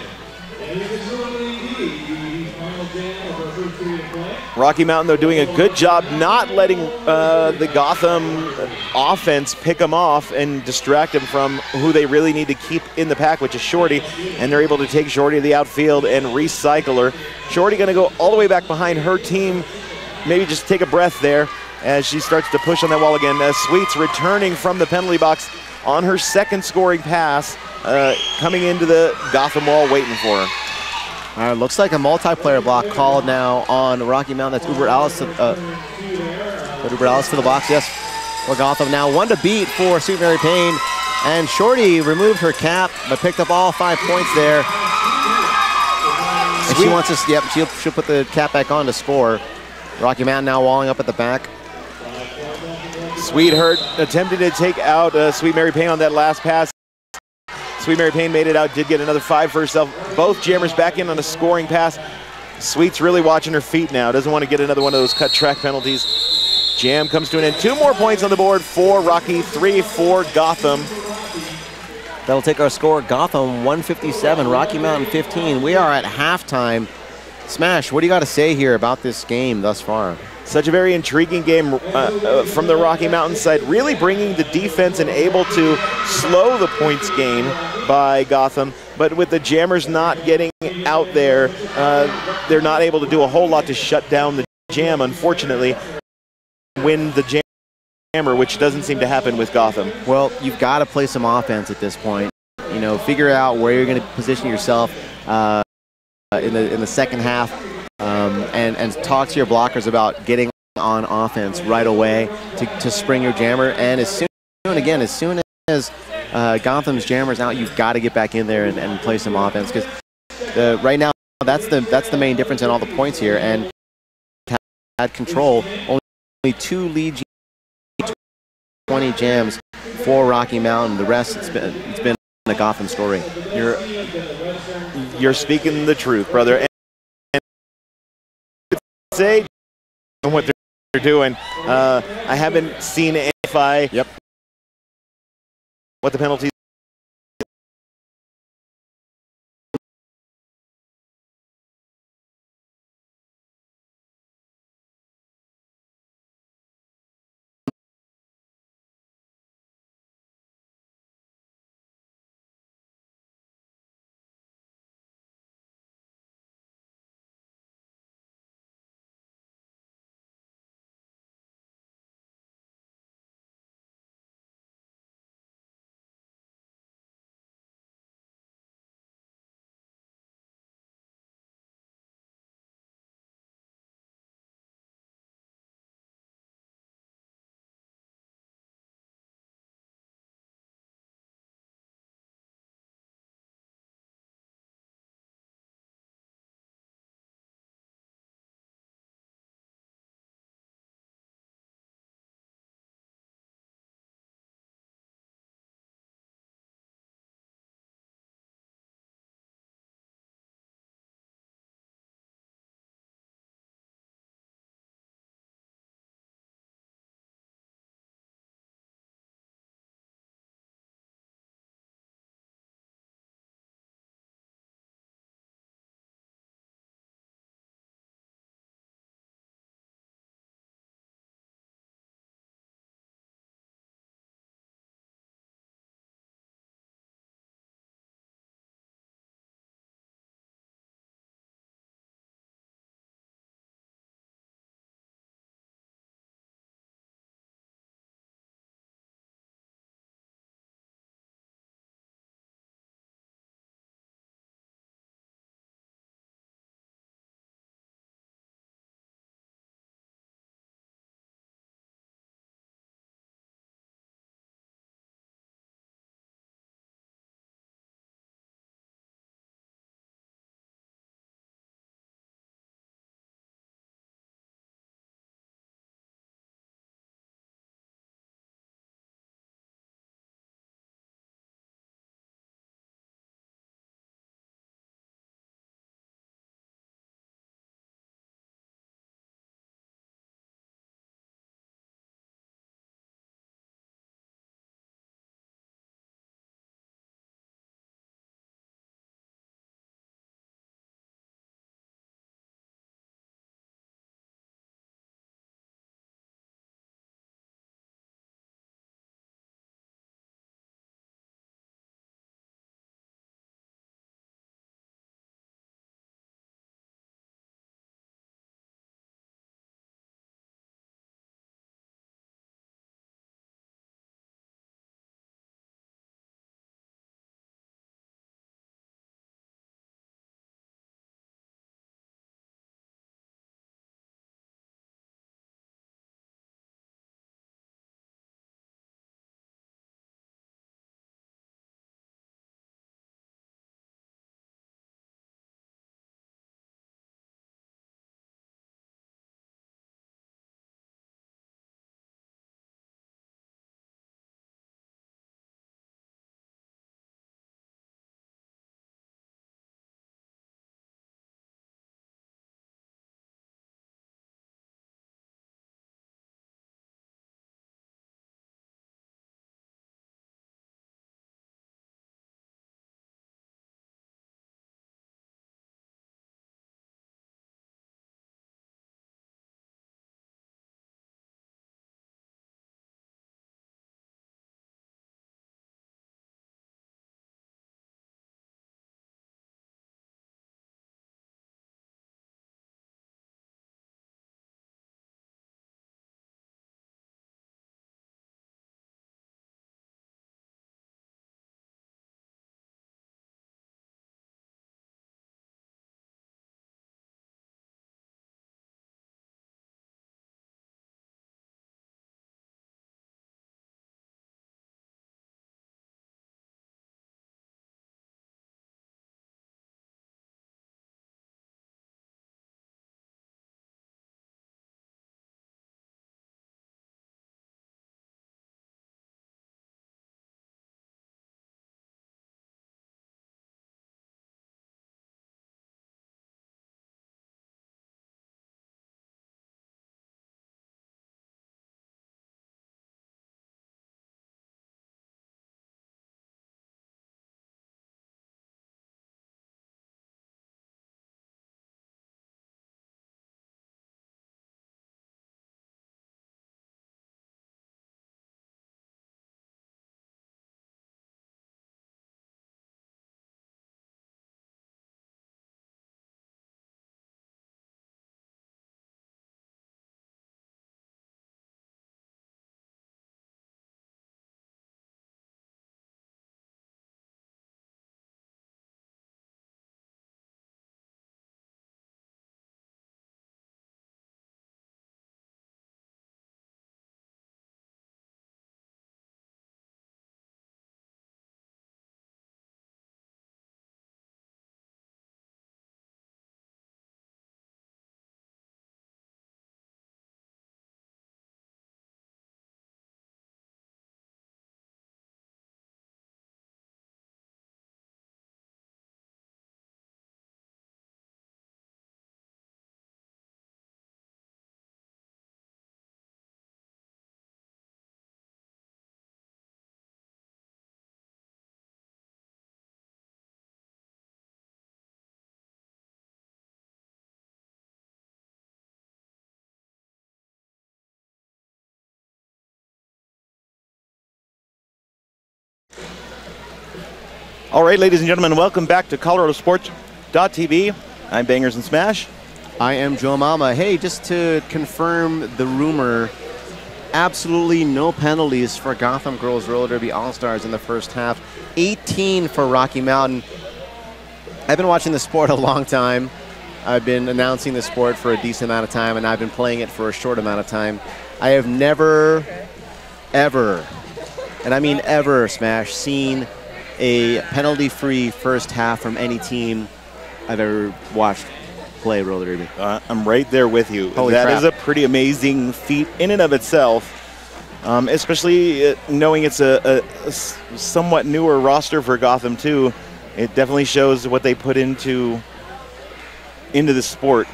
Rocky Mountain, though, doing a good job not letting uh, the Gotham offense pick them off and distract them from who they really need to keep in the pack, which is Shorty. And they're able to take Shorty to the outfield and recycle her. Shorty going to go all the way back behind her team. Maybe just take a breath there as she starts to push on that wall again. Uh, Sweets returning from the penalty box on her second scoring pass, uh, coming into the Gotham wall waiting for her. All right, looks like a multiplayer block called now on Rocky Mountain. That's Uber Alice to, uh, Uber Alice to the box, yes, for Gotham. Now one to beat for Sweet Mary Payne. And Shorty removed her cap, but picked up all five points there. And she wants to, yep, she'll, she'll put the cap back on to score. Rocky Mountain now walling up at the back. Sweetheart attempted to take out uh, Sweet Mary Payne on that last pass. Sweet Mary Payne made it out, did get another five for herself. Both jammers back in on a scoring pass. Sweet's really watching her feet now. Doesn't want to get another one of those cut track penalties. Jam comes to an end. Two more points on the board for Rocky, three for Gotham. That'll take our score. Gotham one fifty-seven, Rocky Mountain fifteen. We are at halftime. Smash, what do you got to say here about this game thus far? Such a very intriguing game uh, uh, from the Rocky Mountain side, really bringing the defense and able to slow the points gain by Gotham, but with the jammers not getting out there, uh, they're not able to do a whole lot to shut down the jam, unfortunately, win the jammer, which doesn't seem to happen with Gotham. Well, you've got to play some offense at this point. You know, figure out where you're going to position yourself uh, in the in the second half, um, and and talk to your blockers about getting on offense right away to, to spring your jammer. And as soon and again, as soon as uh, Gotham's jammer's out, you've got to get back in there and, and play some offense, because uh, right now that's the that's the main difference in all the points here. And had control, only two lead twenty jams for Rocky Mountain. The rest, it's been it's been a Gotham story. You're you're speaking the truth, brother. And, and say what they're doing. Uh, I haven't seen if I yep. what the penalties. All right, ladies and gentlemen, welcome back to Colorado Sports dot T V. I'm Bangers and Smash. I am Joe Mama. Hey, just to confirm the rumor, absolutely no penalties for Gotham Girls Roller Derby All-Stars in the first half. eighteen for Rocky Mountain. I've been watching the sport a long time. I've been announcing the sport for a decent amount of time, and I've been playing it for a short amount of time. I have never, ever, and I mean ever, Smash, seen a penalty-free first half from any team I've ever watched play roller derby. Uh, I'm right there with you. Holy that crap. is a pretty amazing feat in and of itself, um, especially uh, knowing it's a, a, a somewhat newer roster for Gotham too. It definitely shows what they put into into the sport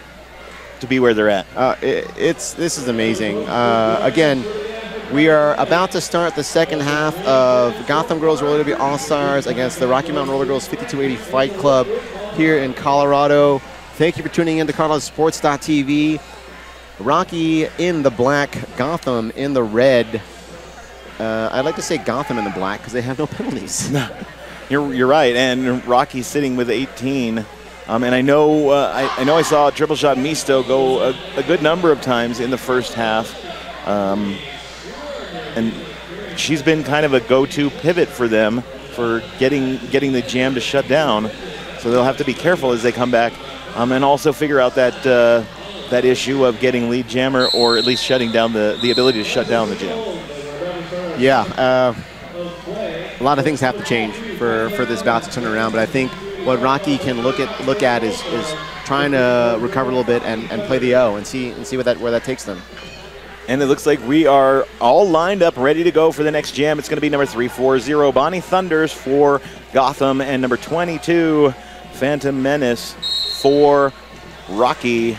to be where they're at. Uh, it, it's this is amazing. Uh, again, we are about to start the second half of Gotham Girls Roller Derby All-Stars against the Rocky Mountain Roller Girls fifty-two eighty Fight Club here in Colorado. Thank you for tuning in to Colorado Sports dot T V. Rocky in the black, Gotham in the red. Uh, I'd like to say Gotham in the black because they have no penalties. You're, you're right, and Rocky's sitting with eighteen. Um, and I know uh, I, I know I saw Triple Shot Misto go a, a good number of times in the first half. Um, and she's been kind of a go-to pivot for them for getting getting the jam to shut down. So they'll have to be careful as they come back, um, and also figure out that uh, that issue of getting lead jammer, or at least shutting down the the ability to shut down the jam. Yeah, uh, a lot of things have to change for for this bout to turn around. But I think what Rocky can look at look at is is trying to recover a little bit and, and play the O and see and see what that where that takes them. And it looks like we are all lined up, ready to go for the next jam. It's going to be number three forty, Bonnie Thunders for Gotham, and number twenty-two, Phantom Menace for Rocky.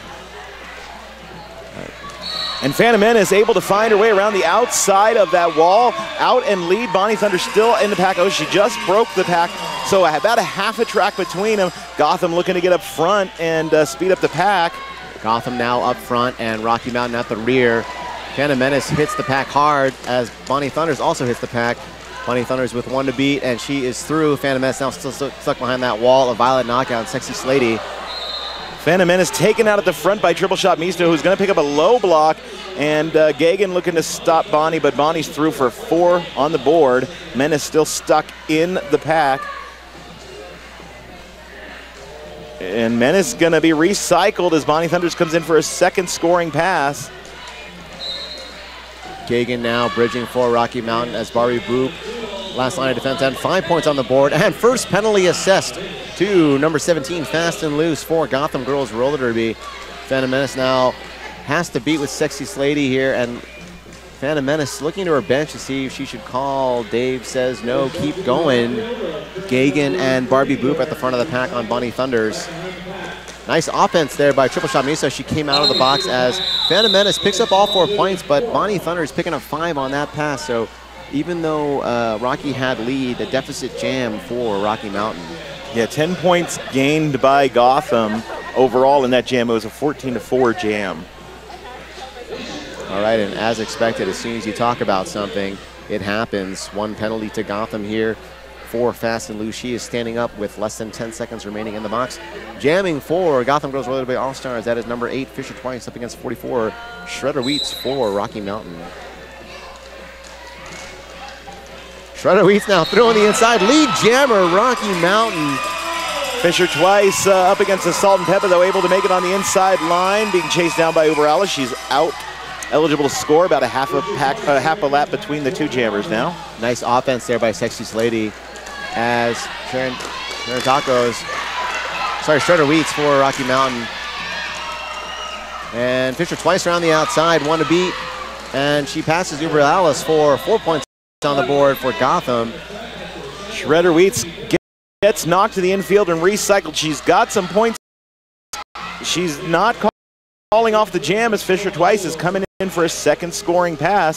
And Phantom Menace able to find her way around the outside of that wall, out and lead. Bonnie Thunder still in the pack. Oh, she just broke the pack, so about a half a track between them. Gotham looking to get up front and uh, speed up the pack. Gotham now up front and Rocky Mountain at the rear. Phantom Menace hits the pack hard as Bonnie Thunders also hits the pack. Bonnie Thunders with one to beat, and she is through. Phantom Menace now still stuck behind that wall. A Violet Knockout and Sexy Slady. Phantom Menace taken out at the front by Triple Shot Misto, who's going to pick up a low block, and uh, Gagan looking to stop Bonnie, but Bonnie's through for four on the board. Menace still stuck in the pack. And Menace going to be recycled as Bonnie Thunders comes in for a second scoring pass. Gagan now bridging for Rocky Mountain as Barbie Boop, last line of defense, and five points on the board. And first penalty assessed to number seventeen, Fast and Loose for Gotham Girls Roller Derby. Phantom Menace now has to beat with Sexy Slady here, and Phantom Menace looking to her bench to see if she should call. Dave says no, keep going. Gagan and Barbie Boop at the front of the pack on Bonnie Thunders. Nice offense there by Triple Shot Misto. She came out of the box as Phantom Menace picks up all four points, but Bonnie Thunder is picking up five on that pass. So even though uh, Rocky had lead, the deficit jam for Rocky Mountain. Yeah, ten points gained by Gotham overall in that jam. It was a fourteen to four jam. All right, and as expected, as soon as you talk about something, it happens. One penalty to Gotham here for Fast and Loose. She is standing up with less than ten seconds remaining in the box. Jamming for Gotham Girls Roller Derby All-Stars. That is number eight, Fisher Twice, up against forty-four, Shredder Wheats for Rocky Mountain. Shredder Wheats now throwing the inside. Lead jammer, Rocky Mountain. Fisher Twice uh, up against the Salt and Pepper, though, able to make it on the inside line, being chased down by Uber Alice. She's out, eligible to score, about a half a pack, uh, half a lap between the two jammers now. Nice offense there by Sexy Slady as Sharon, Sharon Tacos, sorry, Shredder Wheats for Rocky Mountain. And Fisher Twice around the outside, one to beat, and she passes Uber Alice for four points on the board for Gotham. Shredder Wheats gets knocked to the infield and recycled. She's got some points. She's not calling off the jam as Fisher Twice is coming in for a second scoring pass.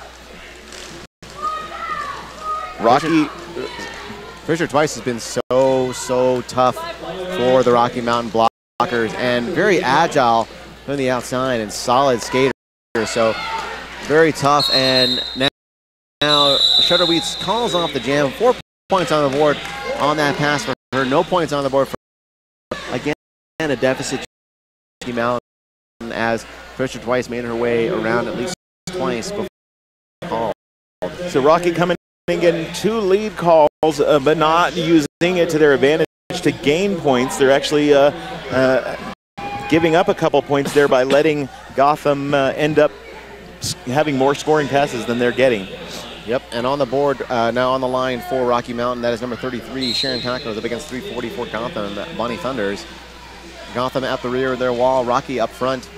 Rocky. Fisher, Fisher Twice has been so, so tough for the Rocky Mountain blockers and very agile from the outside and solid skater. So very tough, and now, now Shredder Wheats calls off the jam. Four points on the board on that pass for her. No points on the board for her. Again, a deficit Mountain as Fisher Twice made her way around at least twice before call. So Rocky coming in getting two lead calls, uh, but not using it to their advantage to gain points. They're actually uh, uh, giving up a couple points there by letting Gotham uh, end up having more scoring passes than they're getting. Yep, and on the board, uh, now on the line for Rocky Mountain, that is number thirty-three, Sharon Tacos, up against three forty-four Gotham, Bonnie Thunders. Gotham at the rear of their wall, Rocky up front.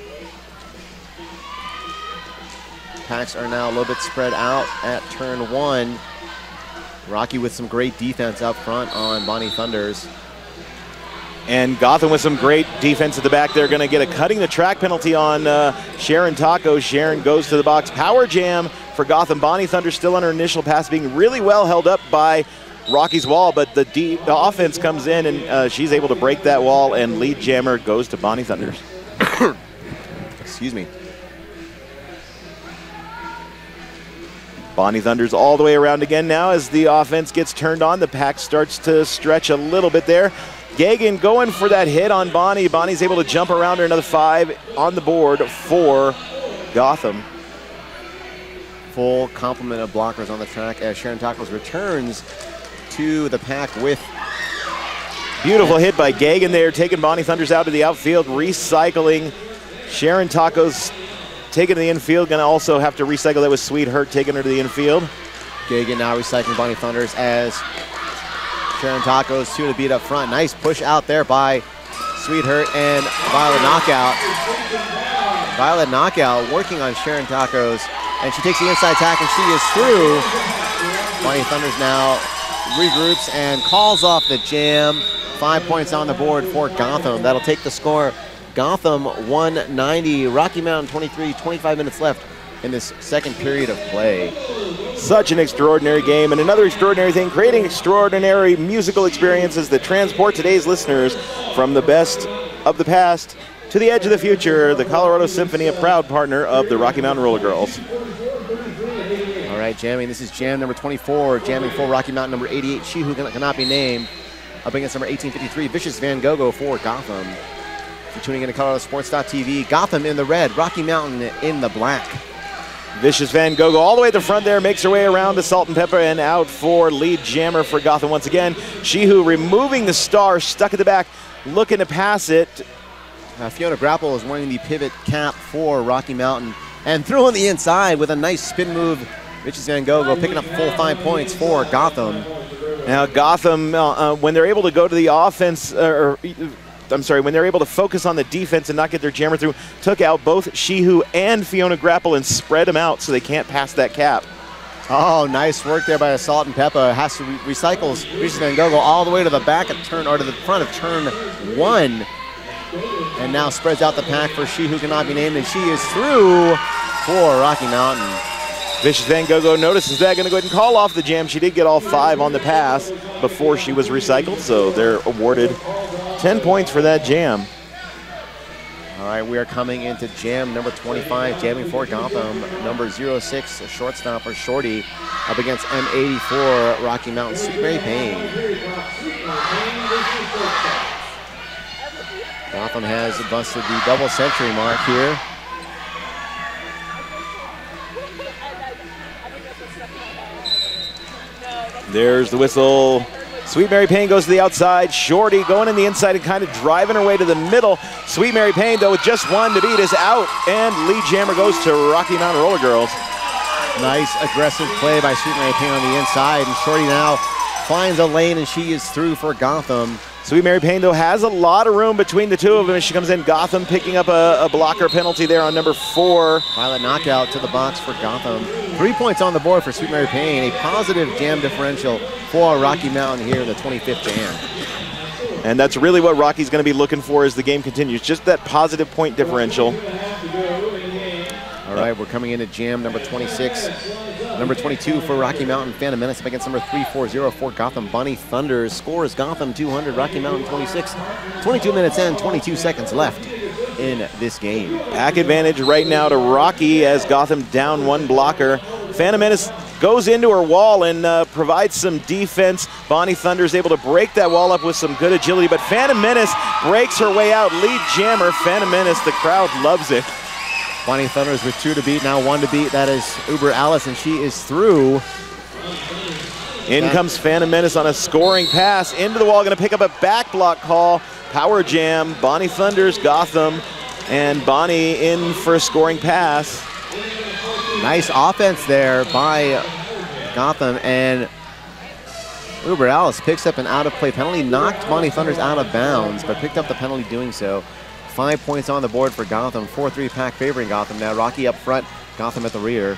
Packs are now a little bit spread out at turn one. Rocky with some great defense up front on Bonnie Thunders. And Gotham with some great defense at the back. They're going to get a cutting the track penalty on uh, Sharon Tacos. Sharon goes to the box. Power jam for Gotham. Bonnie Thunder still on her initial pass, being really well held up by Rocky's wall, but the, D the offense comes in and uh, she's able to break that wall, and lead jammer goes to Bonnie Thunders. Excuse me. Bonnie Thunders all the way around again now as the offense gets turned on. The pack starts to stretch a little bit there. Gagan going for that hit on Bonnie. Bonnie's able to jump around her, another five on the board for Gotham. Full complement of blockers on the track as Sharon Tacos returns to the pack with. Beautiful hit by Gagan there, taking Bonnie Thunders out to the outfield, recycling. Sharon Tacos taking to the infield, gonna also have to recycle that with Sweet Hurt taking her to the infield. Gagan now recycling Bonnie Thunders as Sharon Tacos two to beat up front. Nice push out there by Sweet Hurt and Violet Knockout. Violet Knockout working on Sharon Tacos, and she takes the inside tack and she is through. Bonnie Thunders now regroups and calls off the jam. Five points on the board for Gotham. That'll take the score. Gotham one ninety, Rocky Mountain twenty-three, twenty-five minutes left in this second period of play. Such an extraordinary game, and another extraordinary thing, creating extraordinary musical experiences that transport today's listeners from the best of the past to the edge of the future. The Colorado Symphony, a proud partner of the Rocky Mountain Roller Girls. All right, jamming. This is jam number twenty-four, jamming for Rocky Mountain number eighty-eight, She Who Cannot Be Named, up against number eighteen fifty-three, Vicious Van Gogh for Gotham. If you're tuning in to Colorado Sports dot T V, Gotham in the red, Rocky Mountain in the black. Vicious Van Gogh all the way at the front there, makes her way around to Salt and Pepper and out for lead jammer for Gotham once again. She Who removing the star, stuck at the back, looking to pass it. Uh, Fiona Grapple is wearing the pivot cap for Rocky Mountain and threw on the inside with a nice spin move. Vicious Van Gogh picking up full five points for Gotham. Now Gotham, uh, uh, when they're able to go to the offense, uh, or I'm sorry, when they're able to focus on the defense and not get their jammer through, took out both She Who and Fiona Grapple and spread them out so they can't pass that cap. Oh, nice work there by Salt and Pepper. Has to re recycles Vicious Van Gogh all the way to the back of turn, or to the front of turn one. And now spreads out the pack for She Who Cannot Be Named, and she is through for Rocky Mountain. Vicious Van Gogh notices that, going to go ahead and call off the jam. She did get all five on the pass before she was recycled, so they're awarded ten points for that jam. All right, we are coming into jam number twenty-five, jamming for Gotham, number zero six, shortstop for Shorty, up against M eighty-four, Rocky Mountain, Sweet Mary Payne. Gotham has busted the double century mark here. There's the whistle. Sweet Mary Payne goes to the outside. Shorty going in the inside and kind of driving her way to the middle. Sweet Mary Payne, though, with just one to beat, is out. And lead jammer goes to Rocky Mountain Roller Girls. Nice aggressive play by Sweet Mary Payne on the inside. And Shorty now finds a lane, and she is through for Gotham. Sweet Mary Payne, though, has a lot of room between the two of them as she comes in. Gotham picking up a, a blocker penalty there on number four. Violet Knockout to the box for Gotham. Three points on the board for Sweet Mary Payne. A positive jam differential for Rocky Mountain here in the twenty-fifth jam. And that's really what Rocky's going to be looking for as the game continues. Just that positive point differential. All right, we're coming into jam number twenty-six. Number twenty-two for Rocky Mountain, Phantom Menace up against number three forty for Gotham, Bonnie Thunders. Score is Gotham two hundred, Rocky Mountain twenty-six. twenty-two minutes and twenty-two seconds left in this game. Pack advantage right now to Rocky as Gotham down one blocker. Phantom Menace goes into her wall and uh, provides some defense. Bonnie Thunder is able to break that wall up with some good agility, but Phantom Menace breaks her way out. Lead jammer, Phantom Menace, the crowd loves it. Bonnie Thunders with two to beat, now one to beat. That is Uber Alice, and she is through. In comes Phantom Menace on a scoring pass into the wall, going to pick up a back block call. Power jam, Bonnie Thunders, Gotham, and Bonnie in for a scoring pass. Nice offense there by Gotham, and Uber Alice picks up an out-of-play penalty, knocked Bonnie Thunders out of bounds, but picked up the penalty doing so. Five points on the board for Gotham, four three pack favoring Gotham now. Rocky up front, Gotham at the rear.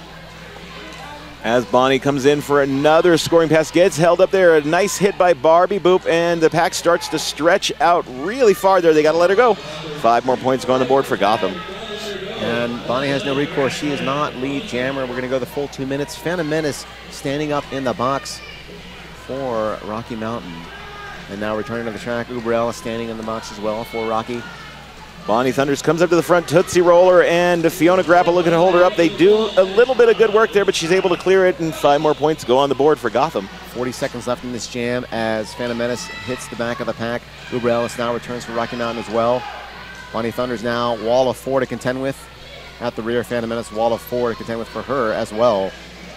As Bonnie comes in for another scoring pass, gets held up there. A nice hit by Barbie Boop, and the pack starts to stretch out really far there. They got to let her go. Five more points go on the board for Gotham. And Bonnie has no recourse. She is not lead jammer. We're going to go the full two minutes. Phantom Menace standing up in the box for Rocky Mountain. And now returning to the track, Uber Alice standing in the box as well for Rocky. Bonnie Thunders comes up to the front, Tootsie Roller, and Fiona Grapple looking to hold her up. They do a little bit of good work there, but she's able to clear it, and five more points go on the board for Gotham. forty seconds left in this jam as Phantom Menace hits the back of the pack. Uber Alice now returns for Rocky Mountain as well. Bonnie Thunders now wall of four to contend with. At the rear, Phantom Menace wall of four to contend with for her as well.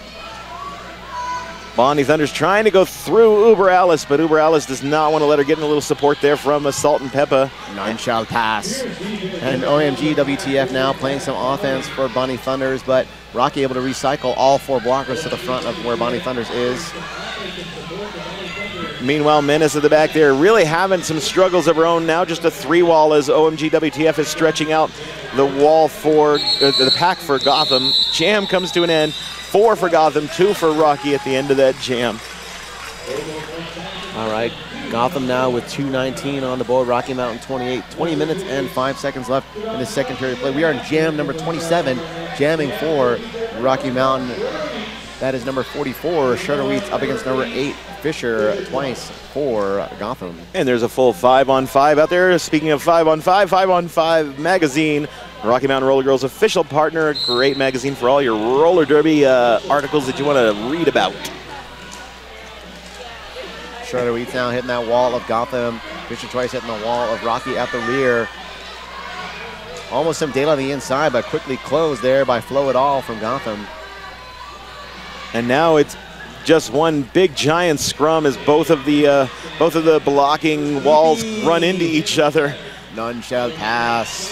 Bonnie Thunders trying to go through Uber Alice, but Uber Alice does not want to let her get in a little support there from a Salt and Peppa. None shall pass. And O M G W T F now playing some offense for Bonnie Thunders, but Rocky able to recycle all four blockers to the front of where Bonnie Thunders is. Meanwhile, Menace at the back there really having some struggles of her own. Now just a three wall as O M G W T F is stretching out the wall for uh, the pack for Gotham. Jam comes to an end. Four for Gotham, two for Rocky at the end of that jam. All right, Gotham now with two nineteen on the board. Rocky Mountain twenty-eight. twenty minutes and five seconds left in the second period play. We are in jam number twenty-seven, jamming for Rocky Mountain. That is number forty-four, Shredder Wheats up against number eight, Fisher, twice for Gotham. And there's a full five on five out there. Speaking of five on five, five on five magazine, Rocky Mountain Roller Girls official partner, great magazine for all your roller derby uh, articles that you want to read about. Shredder Wheats now hitting that wall of Gotham. Fisher twice hitting the wall of Rocky at the rear. Almost some daylight on the inside, but quickly closed there by Flow It All from Gotham. And now it's just one big giant scrum as both of the uh, both of the blocking walls run into each other. None shall pass.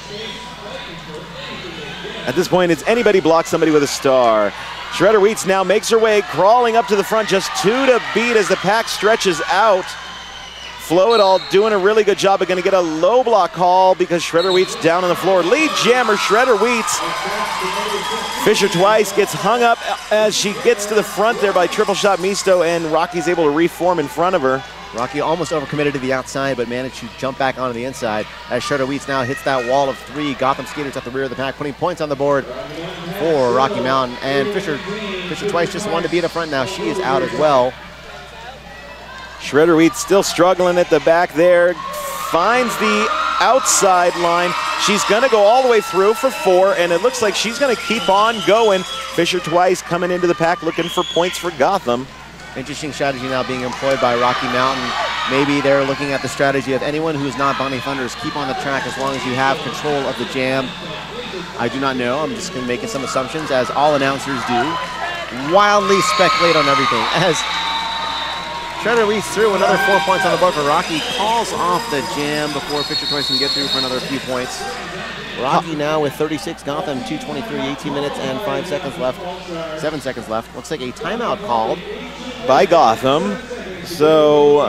At this point, it's anybody block somebody with a star. Shredder Wheats now makes her way, crawling up to the front, just two to beat as the pack stretches out. Flow It All doing a really good job, but going to get a low block call because Shredder Wheats down on the floor. Lead jammer, Shredder Wheats. Fisher twice gets hung up as she gets to the front there by triple shot Misto, and Rocky's able to reform in front of her. Rocky almost overcommitted to the outside, but managed to jump back onto the inside as Shredder Wheats now hits that wall of three. Gotham Skaters at the rear of the pack, putting points on the board for Rocky Mountain. And Fisher, Fisher twice just wanted to be in the front now. She is out as well. Shredder Wheats still struggling at the back there. Finds the outside line. She's going to go all the way through for four, and it looks like she's going to keep on going. Fisher twice coming into the pack looking for points for Gotham. Interesting strategy now being employed by Rocky Mountain. Maybe they're looking at the strategy of anyone who's not Bonnie Thunders, keep on the track as long as you have control of the jam. I do not know. I'm just going to making some assumptions, as all announcers do. Wildly speculate on everything. As Shredder Wheats through another four points on the board for Rocky. Calls off the jam before Fisher Twice can get through for another few points. Rocky now with thirty-six, Gotham two twenty-three, eighteen minutes and five seconds left. Seven seconds left. Looks like a timeout called by Gotham. So,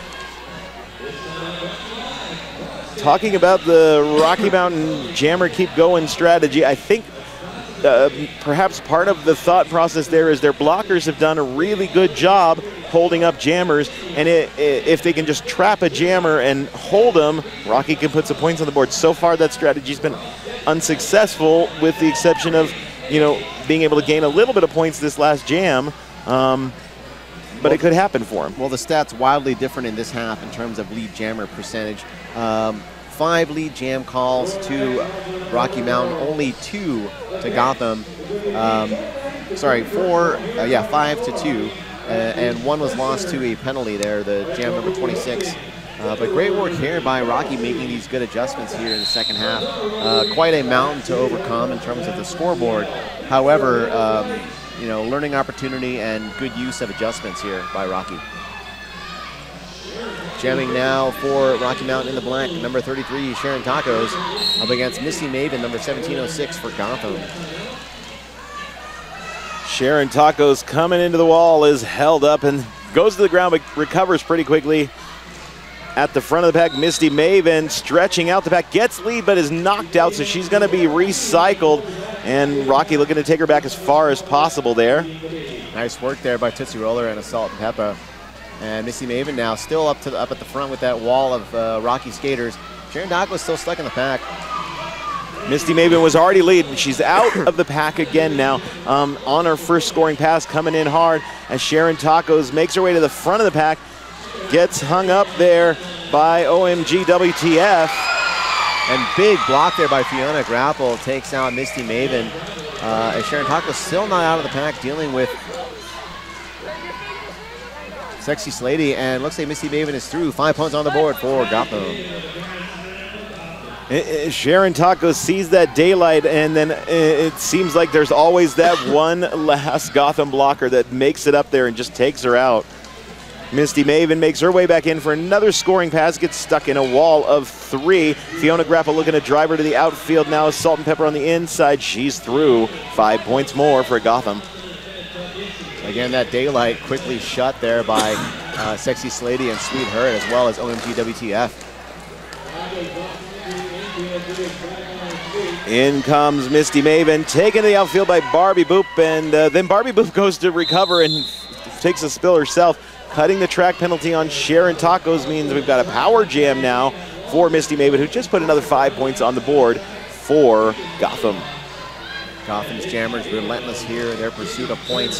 talking about the Rocky Mountain Jammer Keep Going strategy, I think uh, perhaps part of the thought process there is their blockers have done a really good job holding up jammers, and it, it, if they can just trap a jammer and hold them, Rocky can put some points on the board. So far, that strategy's been unsuccessful, with the exception of, you know, being able to gain a little bit of points this last jam. Um, but well, it could happen for him. Well, the stats wildly different in this half in terms of lead jammer percentage. Um, five lead jam calls to Rocky Mountain, only two to Gotham. Um, sorry, four, uh, yeah, five to two, uh, and one was lost to a penalty there, the jam number twenty-six. Uh, but great work here by Rocky making these good adjustments here in the second half. Uh, quite a mountain to overcome in terms of the scoreboard. However, um, you know, learning opportunity and good use of adjustments here by Rocky. Jamming now for Rocky Mountain in the black, number thirty-three, Sharon Tacos, up against Misty Maven, number seventeen oh six for Gotham. Sharon Tacos coming into the wall, is held up and goes to the ground, but recovers pretty quickly. At the front of the pack, Misty Maven stretching out the pack, gets lead, but is knocked out, so she's going to be recycled. And Rocky looking to take her back as far as possible there. Nice work there by Tootsie Roller and Assault and Peppa. And Misty Maven now still up to the, up at the front with that wall of uh, Rocky skaters. Sharon Tacos still stuck in the pack. Misty Maven was already leading. She's out of the pack again now um, on her first scoring pass, coming in hard as Sharon Tacos makes her way to the front of the pack. Gets hung up there by O M G W T F. And big block there by Fiona Grapple takes out Misty Maven. Uh, and Sharon Tacos still not out of the pack, dealing with Sexy Slady. And looks like Misty Maven is through. Five points on the board for Gotham. It, it, Sharon Tacos sees that daylight, and then it, it seems like there's always that one last Gotham blocker that makes it up there and just takes her out. Misty Maven makes her way back in for another scoring pass, gets stuck in a wall of three. Fiona Grapple looking to drive her to the outfield now. Salt and Pepper on the inside. She's through. Five points more for Gotham. Again, that daylight quickly shut there by uh, Sexy Slady and Sweet Hurt, as well as O M G W T F. In comes Misty Maven, taken to the outfield by Barbie Boop, and uh, then Barbie Boop goes to recover and takes a spill herself. Cutting the track penalty on Sharon Tacos means we've got a power jam now for Misty Maven, who just put another five points on the board for Gotham. Gotham's jammers relentless here in their pursuit of points.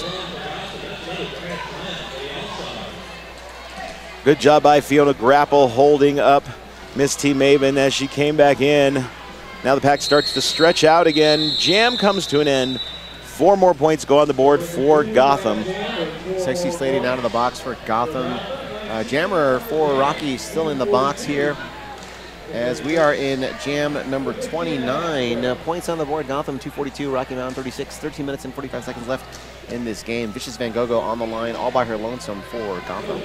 Good job by Fiona Grapple holding up Misty Maven as she came back in. Now the pack starts to stretch out again. Jam comes to an end. Four more points go on the board for Gotham. Sexy Slady down to the box for Gotham. Uh, Jammer for Rocky still in the box here, as we are in jam number twenty-nine. Uh, points on the board, Gotham two forty-two, Rocky Mountain thirty-six. thirteen minutes and forty-five seconds left in this game. Vicious Van Gogh on the line all by her lonesome for Gotham.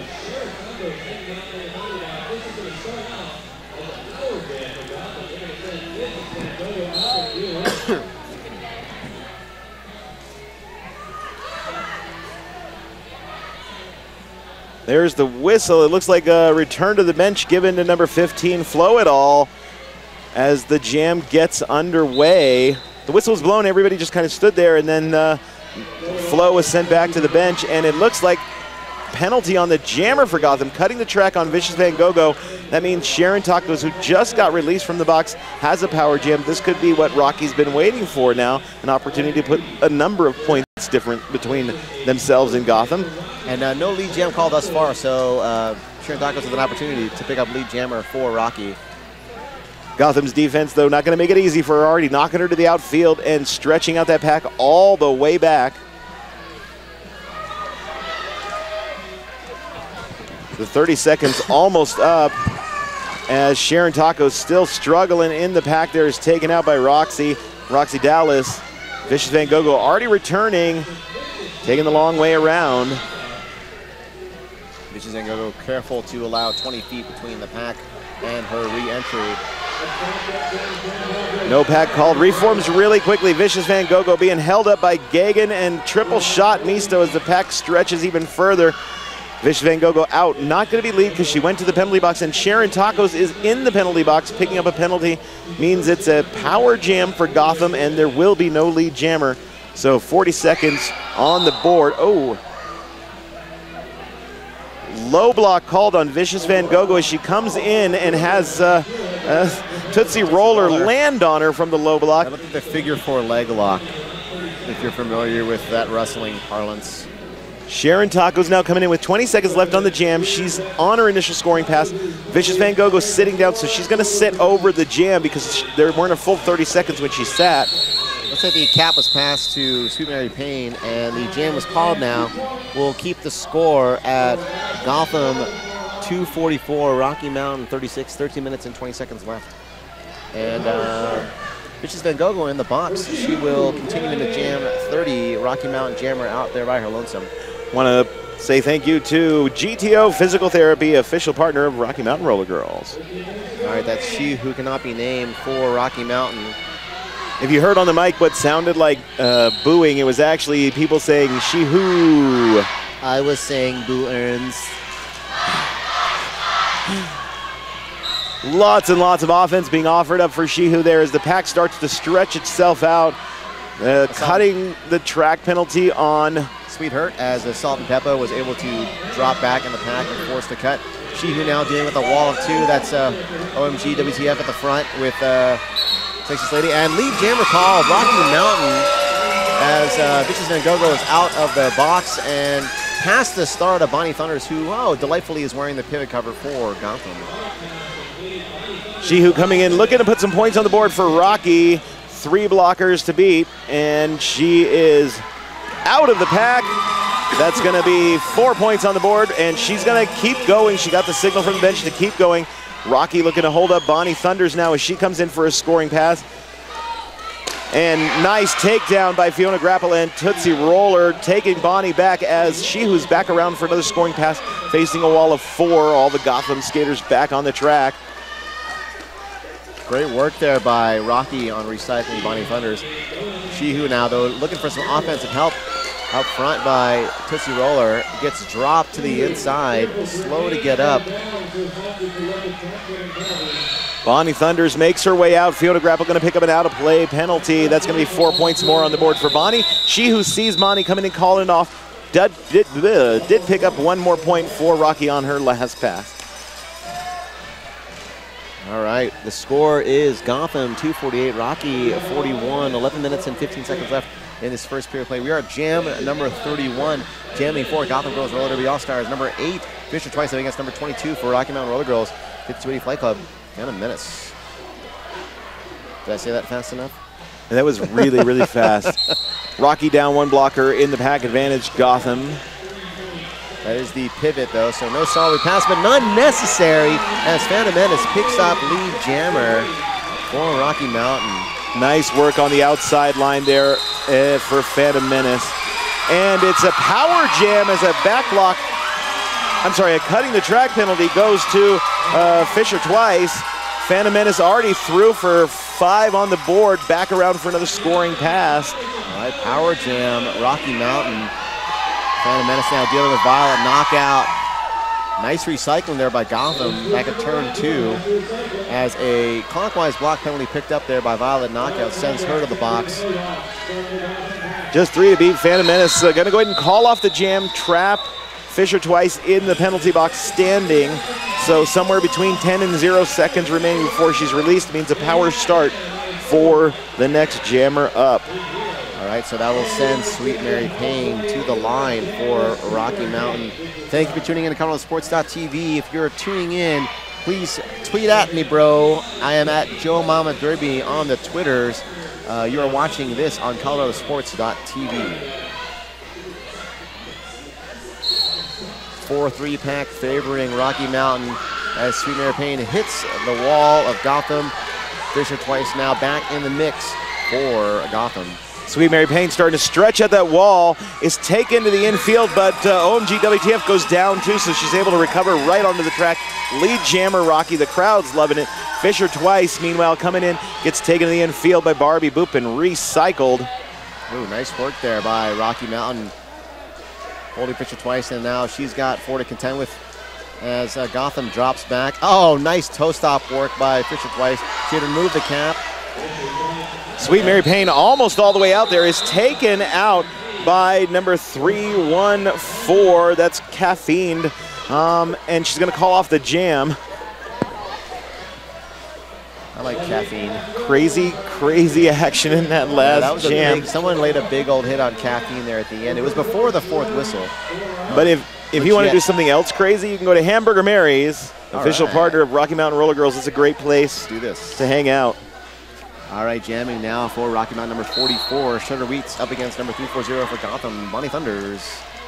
There's the whistle. It looks like a return to the bench given to number fifteen, Flow It All, as the jam gets underway. The whistle was blown. Everybody just kind of stood there, and then uh, Flo was sent back to the bench, and it looks like penalty on the jammer for Gotham, cutting the track on Vicious Van Gogh. That means Sharon Tacos, who just got released from the box, has a power jam. This could be what Rocky's been waiting for now, an opportunity to put a number of points different between themselves and Gotham. And uh, no lead jam call thus far, so uh, Sharon Tacos with an opportunity to pick up lead jammer for Rocky. Gotham's defense, though, not going to make it easy for her, already knocking her to the outfield and stretching out that pack all the way back. The thirty seconds almost up, as Sharon Tacos still struggling in the pack there, is taken out by Roxy. Roxy Dallas. Vicious Van Gogh already returning, taking the long way around. Vicious Van Gogh careful to allow twenty feet between the pack and her re-entry. No pack called. Reforms really quickly. Vicious Van Gogh being held up by Gagan and triple shot Misto as the pack stretches even further. Vicious Van Gogh out, not going to be lead because she went to the penalty box, and Sharon Tacos is in the penalty box. Picking up a penalty means it's a power jam for Gotham, and there will be no lead jammer. So forty seconds on the board. Oh. Low block called on Vicious Van Gogh as she comes in and has uh, uh, Tootsie Roller land on her from the low block. I look at the figure four leg lock, if you're familiar with that wrestling parlance. Sharon Tacos now coming in with twenty seconds left on the jam. She's on her initial scoring pass. Vicious Van Gogh sitting down, so she's going to sit over the jam because there weren't a full thirty seconds when she sat. Let's looks like the cap was passed to Sweet Mary Payne, and the jam was called now. We'll keep the score at Gotham two forty-four, Rocky Mountain thirty-six, thirteen minutes and twenty seconds left. And uh, Bitches Van Gogo in the box. She will continue into jam thirty, Rocky Mountain Jammer out there by her lonesome. Want to say thank you to G T O Physical Therapy, official partner of Rocky Mountain Roller Girls. All right, that's She Who Cannot Be Named for Rocky Mountain. If you heard on the mic what sounded like uh, booing, it was actually people saying She Who. I was saying Boo Earns. Lots and lots of offense being offered up for She Who there as the pack starts to stretch itself out. Uh, cutting the track penalty on Sweet Hurt as the Salt and Pepper was able to drop back in the pack and force the cut. She Who now dealing with a wall of two. That's uh, O M G W T F at the front with uh, Texas Lady. And lead jammer call, Rocky Mountain, as uh, Bitches Van Gogo is out of the box and past the start of Bonnie Thunders, who, oh, delightfully is wearing the pivot cover for Gotham. She Who coming in, looking to put some points on the board for Rocky. Three blockers to beat, and she is out of the pack. That's going to be four points on the board, and she's going to keep going. She got the signal from the bench to keep going. Rocky looking to hold up Bonnie Thunders now as she comes in for a scoring pass. And nice takedown by Fiona Grapple and Tootsie Roller, taking Bonnie back as She Who's back around for another scoring pass, facing a wall of four. All the Gotham skaters back on the track. Great work there by Rocky on recycling Bonnie Thunders. She Who now, though, looking for some offensive help up front by Tootsie Roller. Gets dropped to the inside, slow to get up. Bonnie Thunders makes her way out. Fiona Grapple going to pick up an out-of-play penalty. That's going to be four points more on the board for Bonnie. She Who sees Bonnie coming and calling off did, did, uh, did pick up one more point for Rocky on her last pass. All right, the score is Gotham two forty-eight, Rocky forty-one, eleven minutes and fifteen seconds left in this first period play. We are at jam number thirty-one, jamming for Gotham Girls Roller Derby All-Stars. Number eight, Fisher Twice against number twenty-two for Rocky Mountain Roller Girls, fifty-two eighty Flight Club, Phantom Menace. Did I say that fast enough? And that was really, really fast. Rocky down one blocker in the pack advantage, Gotham. That is the pivot, though, so no solid pass, but none necessary as Phantom Menace picks up lead jammer for Rocky Mountain. Nice work on the outside line there uh, for Phantom Menace. And it's a power jam as a back block. I'm sorry, a cutting the track penalty goes to uh, Fisher Twice. Phantom Menace already through for five on the board, back around for another scoring pass. All right, power jam, Rocky Mountain. Phantom Menace now dealing with Violet knockout. Nice recycling there by Gotham back at turn two as a clockwise block penalty picked up there by Violet knockout sends her to the box. Just three to beat. Phantom Menace uh, going to go ahead and call off the jam, trap Fisher Twice in the penalty box standing. So somewhere between ten and zero seconds remaining before she's released means a power start for the next jammer up. All right, so that will send Sweet Mary Payne to the line for Rocky Mountain. Thank you for tuning in to Colorado Sports dot T V. If you're tuning in, please tweet at me, bro. I am at Joe Mama Derby on the Twitters. Uh, you are watching this on Colorado Sports dot T V. four three pack favoring Rocky Mountain as Sweet Mary Payne hits the wall of Gotham. Fisher Twice now back in the mix for Gotham. Sweet Mary Payne starting to stretch at that wall, is taken to the infield, but uh, O M G W T F goes down too, so she's able to recover right onto the track. Lead jammer Rocky, the crowd's loving it. Fisher Twice, meanwhile, coming in, gets taken to the infield by Barbie Boop and recycled. Ooh, nice work there by Rocky Mountain. Holding Fisher Twice, and now she's got four to contend with as uh, Gotham drops back. Oh, nice toe stop work by Fisher Twice. She had to move the cap. Sweet Mary Payne almost all the way out there is taken out by number three one four. That's Caffeine. Um, and she's going to call off the jam. I like Caffeine. Crazy, crazy action in that last yeah, that was jam. A big, someone laid a big old hit on Caffeine there at the end. It was before the fourth whistle. But if, if you want to do something else crazy, you can go to Hamburger Mary's, official right. partner of Rocky Mountain Roller Girls. It's a great place Let's do this. to hang out. All right, jamming now for Rocky Mountain number forty-four. Shredder Wheats up against number three forty for Gotham, Bonnie Thunders.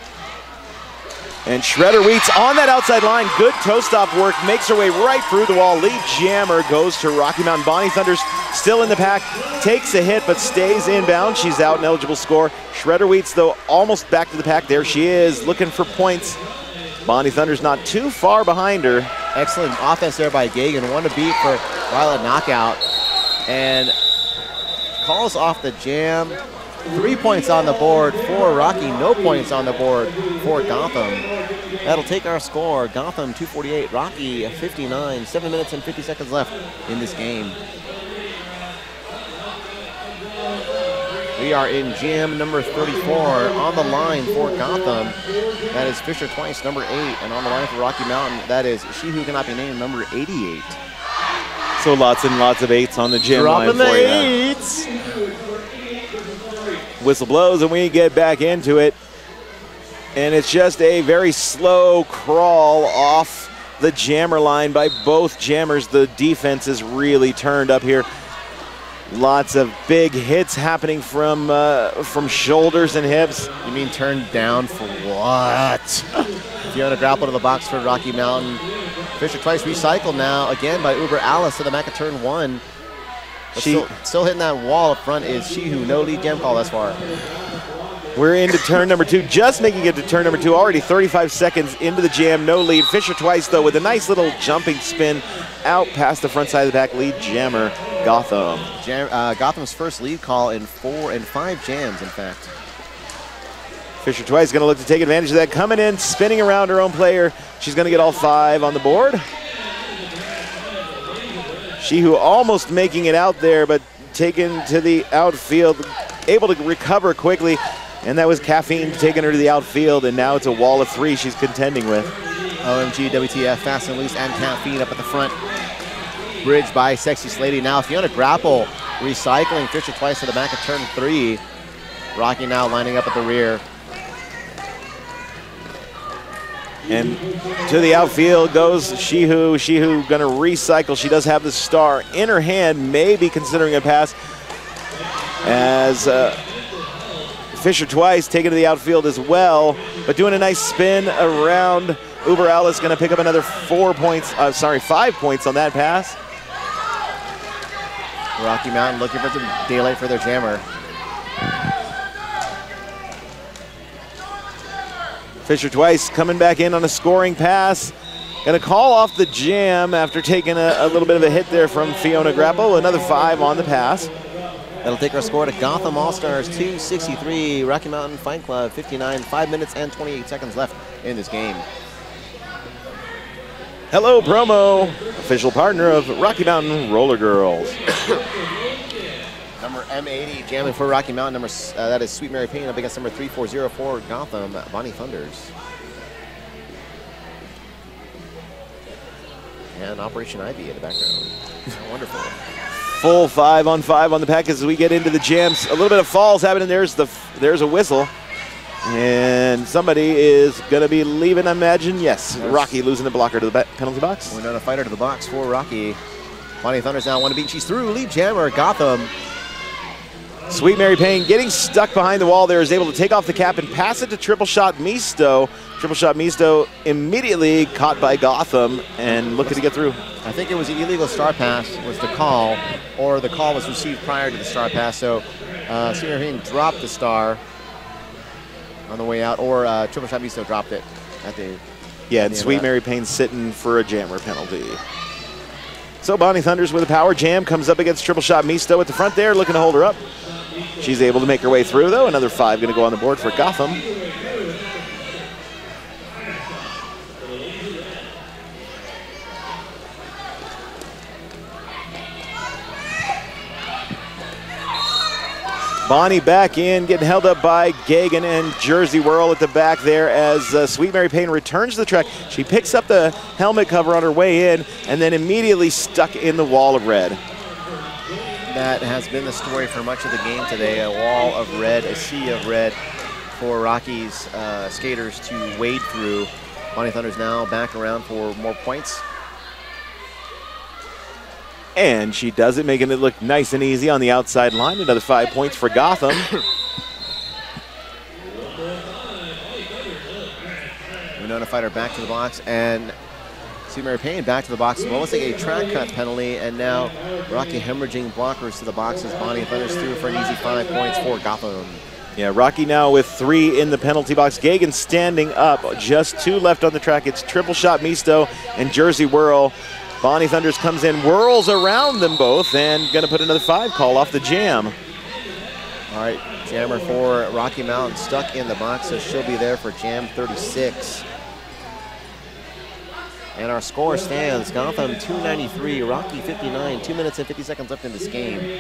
And Shredder Wheats on that outside line. Good toe stop work. Makes her way right through the wall. Lead jammer goes to Rocky Mountain. Bonnie Thunders still in the pack. Takes a hit but stays inbound. She's out an eligible score. Shredder Wheats, though, almost back to the pack. There she is, looking for points. Bonnie Thunders not too far behind her. Excellent offense there by Gagan. One to beat for Violet Knockout. And calls off the jam. Three points on the board for Rocky. No points on the board for Gotham. That'll take our score. Gotham two forty-eight, Rocky fifty-nine. Seven minutes and fifty seconds left in this game. We are in jam number thirty-four. On the line for Gotham, that is Fisher Twice, number eight. And on the line for Rocky Mountain, that is She Who Cannot Be Named, number eighty-eight. So lots and lots of eights on the jam Dropping line for the you. eights. Whistle blows and we get back into it. And it's just a very slow crawl off the jammer line by both jammers. The defense is really turned up here. Lots of big hits happening from uh, from shoulders and hips. You mean turned down for what? Fiona grapple to the box for Rocky Mountain. Fisher Twice recycled now, again by Uber Alice to the back of turn one. But She, still, still hitting that wall up front is She Who. No lead jam call thus far. We're into turn number two, just making it to turn number two, already thirty-five seconds into the jam, no lead. Fisher Twice, though, with a nice little jumping spin out past the front side of the back, lead jammer, Gotham. Jam, uh, Gotham's first lead call in four and five jams, in fact. Fisher Twice going to look to take advantage of that. Coming in, spinning around her own player. She's going to get all five on the board. She Who almost making it out there, but taken to the outfield, able to recover quickly. And that was Caffeine taking her to the outfield, and now it's a wall of three she's contending with. O M G, W T F, Fast and Loose, and Caffeine up at the front. Bridge by Sexy Slady. Now Fiona Grapple recycling Fisher Twice to the back of turn three. Rocky now lining up at the rear. And to the outfield goes She Who. She Who going to recycle. She does have the star in her hand, maybe considering a pass. As uh, Fisher Twice taken to the outfield as well, but doing a nice spin around. Uber Alice going to pick up another four points, uh, sorry, five points on that pass. Rocky Mountain looking for some daylight for their jammer. Fisher Twice coming back in on a scoring pass. Going to call off the jam after taking a, a little bit of a hit there from Fiona Grapple. Another five on the pass. That'll take our score to Gotham All-Stars two sixty-three, Rocky Mountain Fight Club fifty-nine, five minutes and twenty-eight seconds left in this game. Hello Promo, official partner of Rocky Mountain Roller Girls. Number M eighty jamming for Rocky Mountain. Number uh, that is Sweet Mary Payne up against number three forty for Gotham, Bonnie Thunders. And Operation Ivy in the background. Wonderful. Full five on five on the pack as we get into the jams. A little bit of falls happening. There's the there's a whistle. And somebody is going to be leaving, I imagine. Yes, yes. Rocky losing the blocker to the penalty box. We're another fighter to the box for Rocky. Bonnie Thunders now one to beat. She's through. Lead jammer, Gotham. Sweet Mary Payne getting stuck behind the wall there is able to take off the cap and pass it to Triple Shot Misto. Triple Shot Misto immediately caught by Gotham and looking to get through. I think it was the illegal star pass was the call, or the call was received prior to the star pass. So uh, Sweet Mary Payne dropped the star on the way out, or uh, Triple Shot Misto dropped it at the Yeah, and Sweet Mary Payne sitting for a jammer penalty. So Bonnie Thunders with a power jam comes up against Triple Shot Misto at the front there, looking to hold her up. She's able to make her way through, though. Another five going to go on the board for Gotham. Bonnie back in, getting held up by Gagan and Jersey Whirl at the back there as uh, Sweet Mary Payne returns to the track. She picks up the helmet cover on her way in and then immediately stuck in the wall of red. That has been the story for much of the game today. A wall of red, a sea of red for Rocky's uh, skaters to wade through. Bonnie Thunders now back around for more points. And she does it, making it look nice and easy on the outside line. Another five points for Gotham. Winona Fighter back to the box, and Sweet Mary Payne back to the box as well. Let's take a track cut penalty, and now Rocky hemorrhaging blockers to the boxes. Bonnie Thunders through for an easy five points for Gotham. Yeah, Rocky now with three in the penalty box. Gagan standing up, just two left on the track. It's triple shot Misto and Jersey Whirl. Bonnie Thunders comes in, whirls around them both, and gonna put another five call off the jam. All right, jammer for Rocky Mountain stuck in the box, so she'll be there for jam thirty-six. And our score stands, Gotham two ninety-three, Rocky fifty-nine, two minutes and fifty seconds left in this game.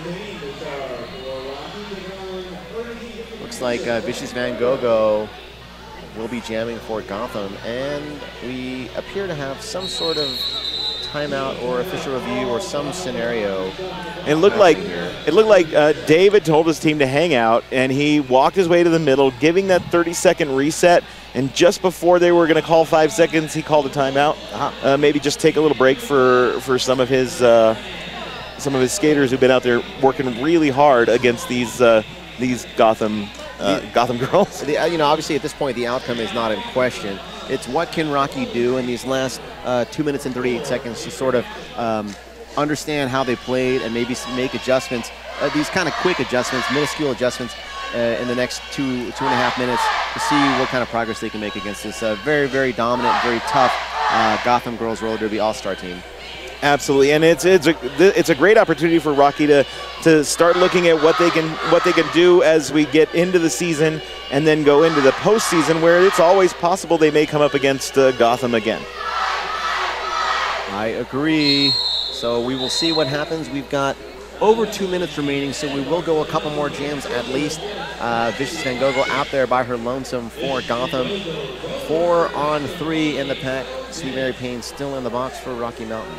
Looks like uh, Vicious Van Gogo will be jamming for Gotham, and we appear to have some sort of timeout or official review or some scenario. It looked like it looked like uh, David told his team to hang out, and he walked his way to the middle, giving that thirty second reset. And just before they were going to call five seconds, he called a timeout. Uh-huh. Uh, maybe just take a little break for for some of his uh, some of his skaters who've been out there working really hard against these uh, these Gotham uh, the, Gotham girls. The, you know, obviously at this point the outcome is not in question. It's what can Rocky do in these last uh, two minutes and thirty-eight seconds to sort of um, understand how they played and maybe make adjustments, uh, these kind of quick adjustments, minuscule adjustments uh, in the next two, two and a half minutes to see what kind of progress they can make against this uh, very, very dominant, very tough uh, Gotham Girls Roller Derby All-Star team. Absolutely, and it's it's a it's a great opportunity for Rocky to to start looking at what they can what they can do as we get into the season, and then go into the postseason where it's always possible they may come up against uh, Gotham again. I agree. So we will see what happens. We've got over two minutes remaining, so we will go a couple more jams at least. Uh, Vicious Van Gogo out there by her lonesome for Gotham. Four on three in the pack. Sweet Mary Payne still in the box for Rocky Mountain.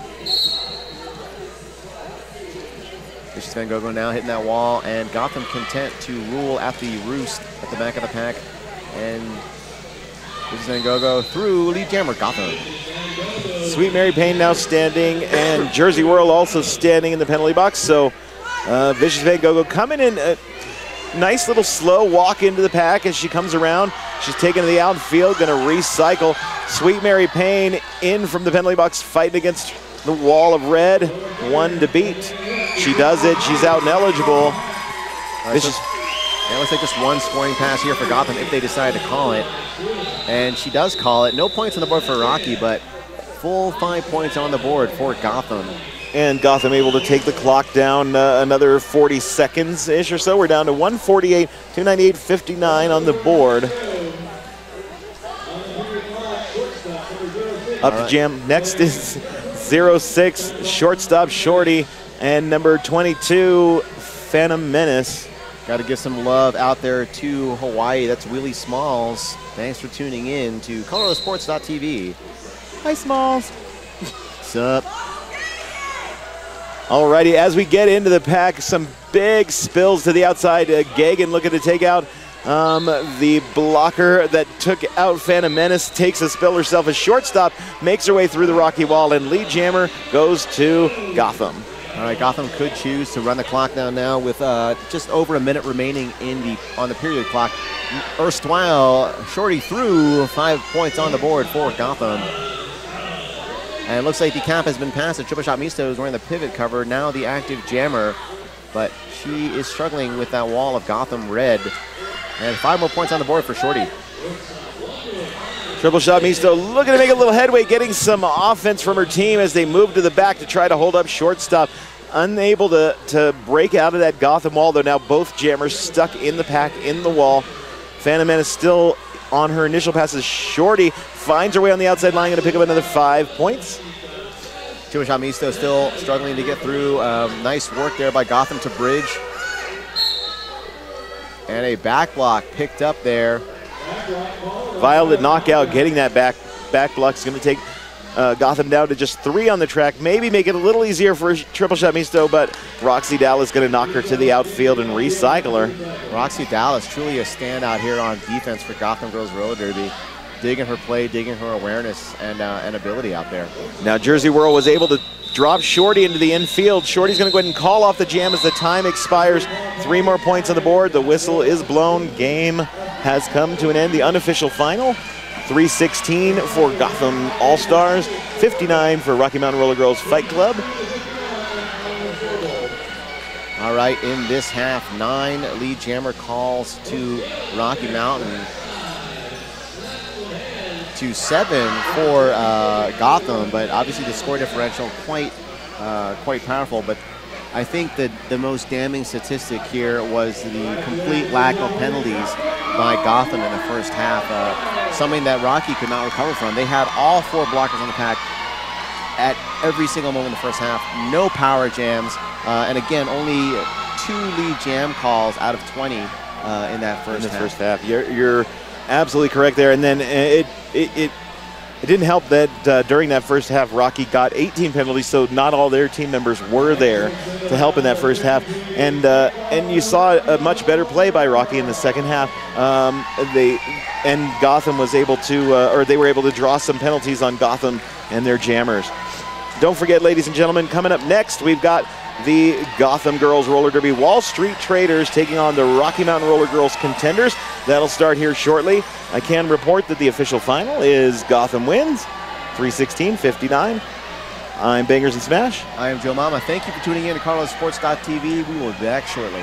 Vicious Van Gogo now hitting that wall, and Gotham content to rule at the roost at the back of the pack. And Vicious Van Gogo through lead jammer Gotham. Sweet Mary Payne now standing, and Jersey Whirl also standing in the penalty box. So uh, Vicious Van Gogo coming in a nice little slow walk into the pack as she comes around. She's taken to the outfield, going to recycle. Sweet Mary Payne in from the penalty box, fighting against the wall of red. One to beat. She does it. She's out and eligible. Right, Vicious. So, yeah, it looks like just one scoring pass here for Gotham if they decide to call it. And she does call it. No points on the board for Rocky, but full five points on the board for Gotham. And Gotham able to take the clock down uh, another forty seconds-ish or so. We're down to one forty-eight, two ninety-eight fifty-nine on the board. Up to jam. Next is zero six, shortstop Shorty, and number twenty-two, Phantom Menace. Got to give some love out there to Hawaii. That's Willie Smalls. Thanks for tuning in to Colorado Sports dot T V. Hi, Smalls. What's up? Alrighty, as we get into the pack, some big spills to the outside. Uh, Gagan looking to take out um, the blocker that took out Phantom Menace, takes a spill herself. A shortstop makes her way through the rocky wall, and lead jammer goes to Gotham. All right, Gotham could choose to run the clock down now with uh, just over a minute remaining in the on the period clock. Erstwhile, Shorty threw five points on the board for Gotham. And it looks like the cap has been passed. The triple shot Misto is wearing the pivot cover, now the active jammer. But she is struggling with that wall of Gotham red. And five more points on the board for Shorty. Triple shot Misto looking to make a little headway, getting some offense from her team as they move to the back to try to hold up shortstop. Unable to, to break out of that Gotham wall, though now both jammers stuck in the pack, in the wall. Phantom Menace still on her initial passes. Shorty finds her way on the outside line, going to pick up another five points. Triple shot Misto still struggling to get through. Um, nice work there by Gotham to bridge. And a back block picked up there. Violet knockout, getting that back back block is going to take uh, Gotham down to just three on the track. Maybe make it a little easier for triple shot Misto, but Roxy Dallas going to knock her to the outfield and recycle her. Roxy Dallas, truly a standout here on defense for Gotham Girls Roller Derby. Digging her play, digging her awareness and, uh, and ability out there. Now Jersey Whirl was able to drop Shorty into the infield. Shorty's going to go ahead and call off the jam as the time expires. Three more points on the board. The whistle is blown. Game has come to an end. The unofficial final, three sixteen for Gotham All-Stars, fifty-nine for Rocky Mountain Roller Girls Fight Club. All right, in this half, nine lead jammer calls to Rocky Mountain, to seven for uh, Gotham, but obviously the score differential quite uh, quite powerful. But I think that the most damning statistic here was the complete lack of penalties by Gotham in the first half, uh, something that Rocky could not recover from. They had all four blockers on the pack at every single moment in the first half, no power jams, uh, and again, only two lead jam calls out of twenty uh, in that first in the half. first half. You're, you're absolutely correct there. And then it it, it, it didn't help that uh, during that first half, Rocky got eighteen penalties, so not all their team members were there to help in that first half. And uh, and you saw a much better play by Rocky in the second half. Um, they and Gotham was able to, uh, or they were able to draw some penalties on Gotham and their jammers. Don't forget, ladies and gentlemen, coming up next, we've got the Gotham Girls Roller Derby. Wall Street Traders taking on the Rocky Mountain Roller Girls Contenders. That'll start here shortly. I can report that the official final is Gotham wins, three sixteen fifty-nine. I'm Bangers and Smash. I am Joe Mama. Thank you for tuning in to Carlos Sports dot T V. We will be back shortly.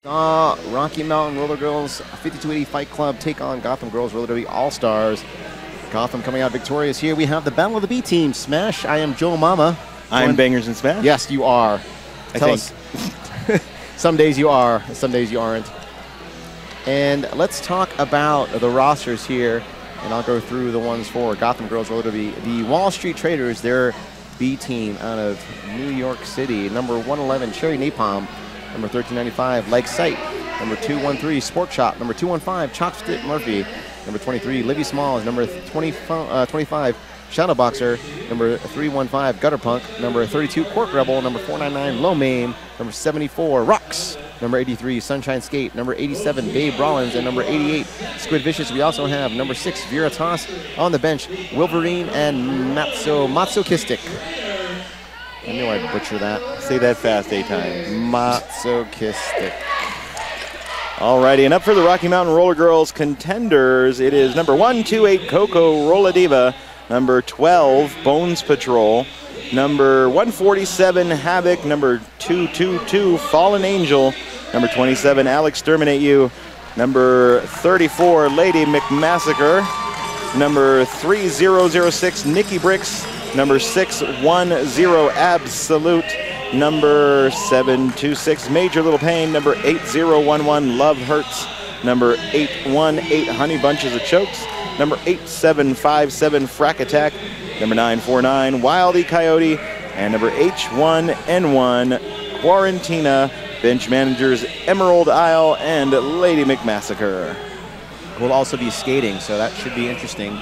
Uh, Rocky Mountain Roller Girls fifty-two eighty Fight Club take on Gotham Girls Roller Derby All-Stars. Gotham coming out victorious here. We have the Battle of the B Team. Smash, I am Joe Mama. I'm Bangers and Smash. Yes, you are. I Tell think. us. Some days you are, some days you aren't. And let's talk about the rosters here. And I'll go through the ones for Gotham Girls Roller Derby. The Wall Street Traders, their B team out of New York City. Number one eleven, Cherry Napalm. Number thirteen ninety-five, Leg Sight. Number two one three, Sport Shop. Number two one five, Chopstick Murphy. Number twenty-three, Livy Smalls. Number twenty, uh, twenty-five, Shadow Boxer. Number three one five, Gutter Punk. Number thirty-two, Cork Rebel. Number four ninety-nine, Low Mame. Number seventy-four, Rocks. Number eighty-three, Sunshine Skate. Number eighty-seven, Babe Rollins. And number eighty-eight, Squid Vicious. We also have number six, Vera Toss. On the bench, Wolverine and Matso, Matsokistic. I knew I'd butcher that. Say that fast eight times. Matsokistic. Alrighty, and up for the Rocky Mountain Roller Girls contenders, it is number one two eight, Coco Rolla Diva. Number twelve, Bones Patrol. Number one forty-seven, Havoc. Number two two two, Fallen Angel. Number twenty-seven, Alex Terminate You. Number thirty-four, Lady McMassacre. Number three zero zero six, Nikki Bricks. Number six one zero, Absolute. Number seven two six, Major Little Pain. Number eight zero one one, Love Hurts. Number eight one eight, Honey Bunches of Chokes. Number eight seven five seven, Frack Attack. Number nine four nine, Wildy Coyote. And number H one N one, Quarantina. Bench managers Emerald Isle and Lady McMassacre. We'll also be skating, so that should be interesting.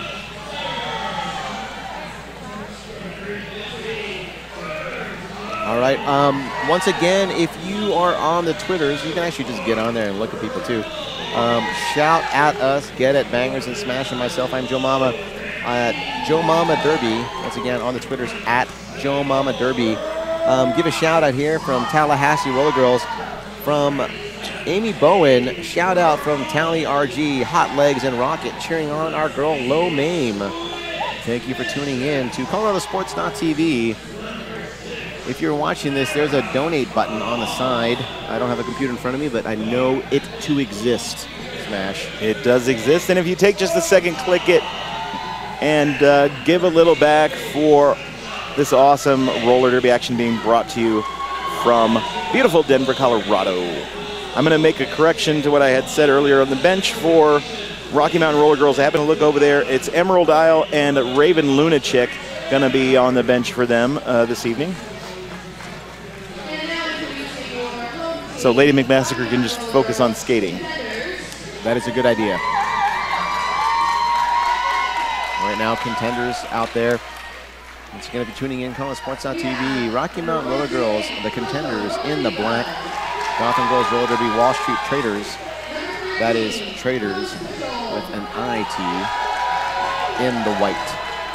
All right. Um, once again, if you are on the Twitters, you can actually just get on there and look at people too. Um, shout at us, get at Bangers and Smash and myself. I'm Joe Mama at Joe Mama Derby. Once again, on the Twitters at Joe Mama Derby. Um, give a shout out here from Tallahassee Roller Girls, from Amy Bowen. Shout out from Tally R G, Hot Legs and Rocket, cheering on our girl Low Mame. Thank you for tuning in to Colorado Sports dot T V. If you're watching this, there's a donate button on the side. I don't have a computer in front of me, but I know it to exist. Smash. It does exist, and if you take just a second, click it, and uh, give a little back for this awesome roller derby action being brought to you from beautiful Denver, Colorado. I'm going to make a correction to what I had said earlier on the bench for Rocky Mountain Roller Girls. I happen to look over there. It's Emerald Isle and Raven Lunachick going to be on the bench for them uh, this evening. So Lady McMassacre can just focus on skating. That is a good idea. Right now, contenders out there. It's going to be tuning in, Colorado Sports dot T V. Rocky Mountain Roller Girls, the contenders in the black. Gotham Girls Roller Derby, Wall Street Traders. That is Traders with an I T in the white.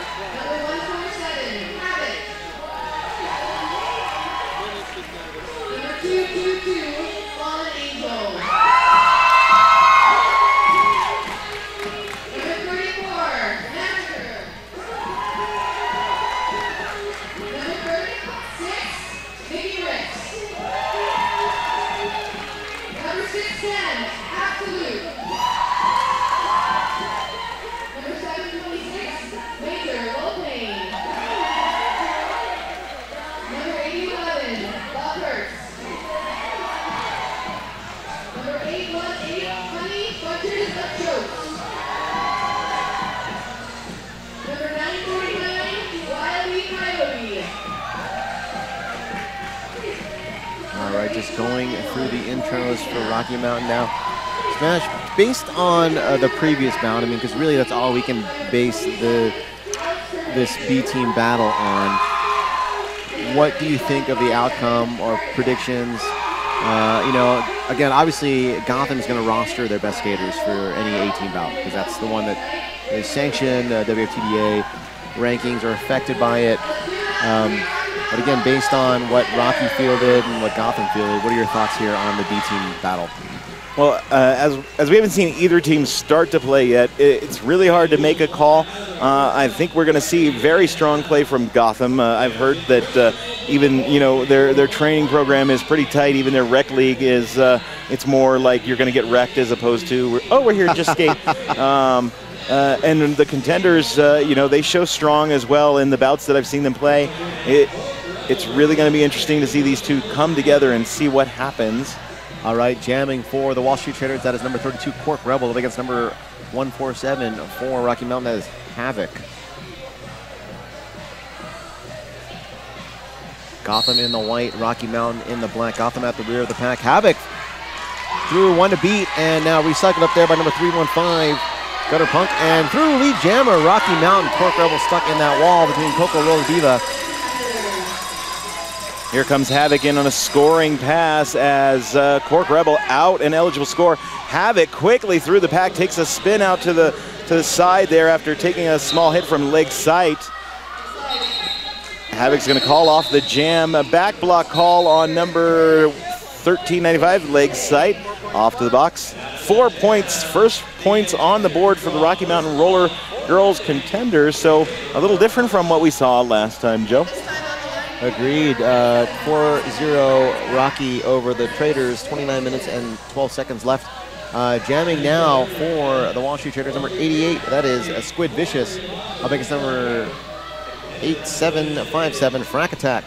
Just going through the intros for Rocky Mountain now. Smash, based on uh, the previous bout, I mean, because really that's all we can base the this B-team battle on. What do you think of the outcome or predictions? Uh, you know, again, obviously Gotham's going to roster their best skaters for any A-team bout because that's the one that is sanctioned. Uh, W F T D A rankings are affected by it. Um, But again, based on what Rocky fielded and what Gotham fielded, what are your thoughts here on the B-team battle? Well, uh, as, as we haven't seen either team start to play yet, it's really hard to make a call. Uh, I think we're going to see very strong play from Gotham. Uh, I've heard that uh, even, you know, their, their training program is pretty tight. Even their rec league is uh, It's more like you're going to get wrecked as opposed to, oh, we're here to just skate. um, uh, and the contenders, uh, you know, they show strong as well in the bouts that I've seen them play. It, it's really going to be interesting to see these two come together and see what happens. All right, jamming for the Wall Street Traders. That is number thirty-two, Cork Rebel, against number one forty-seven for Rocky Mountain. That is Havoc. Gotham in the white, Rocky Mountain in the black. Gotham at the rear of the pack. Havoc through one to beat, and now recycled up there by number three one five, Gutter Punk, and through lead jammer, Rocky Mountain. Cork Rebel stuck in that wall between Coco Roller Diva. Here comes Havoc in on a scoring pass as uh, Cork Rebel out and eligible score. Havoc quickly through the pack, takes a spin out to the to the side there after taking a small hit from leg sight. Havoc's going to call off the jam. A back block call on number thirteen ninety-five, leg sight. Off to the box. Four points, first points on the board for the Rocky Mountain Roller Girls contenders. So a little different from what we saw last time, Joe. Agreed. uh, four zero Rocky over the Traders, twenty-nine minutes and twelve seconds left. Uh, jamming now for the Wall Street Traders, number eighty-eight, that is a Squid Vicious, up against number eight seven five seven, Frack Attack.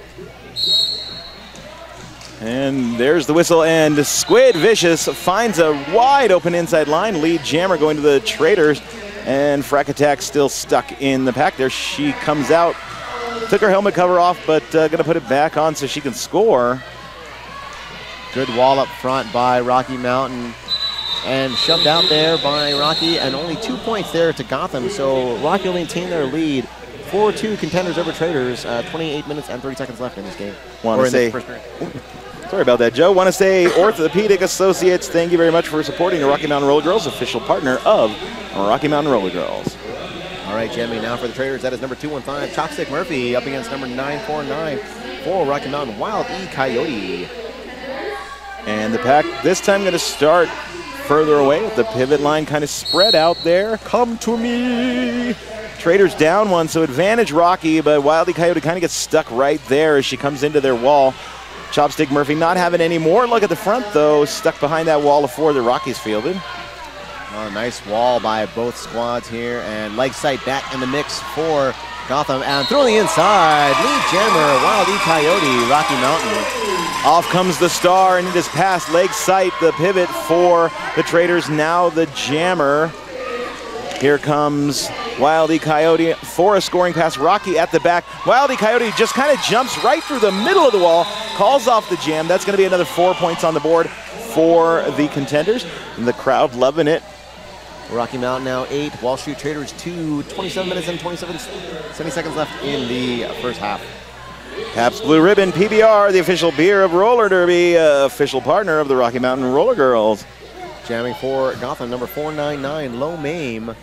And there's the whistle, and Squid Vicious finds a wide open inside line. Lead jammer going to the Traders, and Frack Attack still stuck in the pack there. She comes out. Took her helmet cover off, but uh, going to put it back on so she can score. Good wall up front by Rocky Mountain, and shoved out there by Rocky, and only two points there to Gotham. So Rocky will maintain their lead. four two contenders over Traders, uh, twenty-eight minutes and thirty seconds left in this game. Want to say, sorry about that, Joe. Want to say Orthopedic Associates, thank you very much for supporting the Rocky Mountain Roller Girls, official partner of Rocky Mountain Roller Girls. All right, jamming now for the Traders. That is number two one five, Chopstick Murphy, up against number nine four nine for Rocky Mountain, Wild E Coyote. And the pack this time going to start further away. The pivot line kind of spread out there. Come to me. Traders down one, so advantage Rocky, but Wild E Coyote kind of gets stuck right there as she comes into their wall. Chopstick Murphy not having any more luck at the front, though, stuck behind that wall of four that Rocky's fielded. Oh, nice wall by both squads here, and leg sight back in the mix for Gotham, and through the inside, lead jammer, Wild E Coyote, Rocky Mountain. Off comes the star, and it is past leg sight, the pivot for the Traders, now the jammer. Here comes Wild E Coyote for a scoring pass. Rocky at the back. Wild E Coyote just kind of jumps right through the middle of the wall, calls off the jam. That's going to be another four points on the board for the contenders, and the crowd loving it. Rocky Mountain now eight, Wall Street Traders two, twenty-seven minutes and twenty-seven seconds left in the first half. Pabst Blue Ribbon P B R, the official beer of Roller Derby, uh, official partner of the Rocky Mountain Roller Girls. Jamming for Gotham, number four nine nine, Low Mame.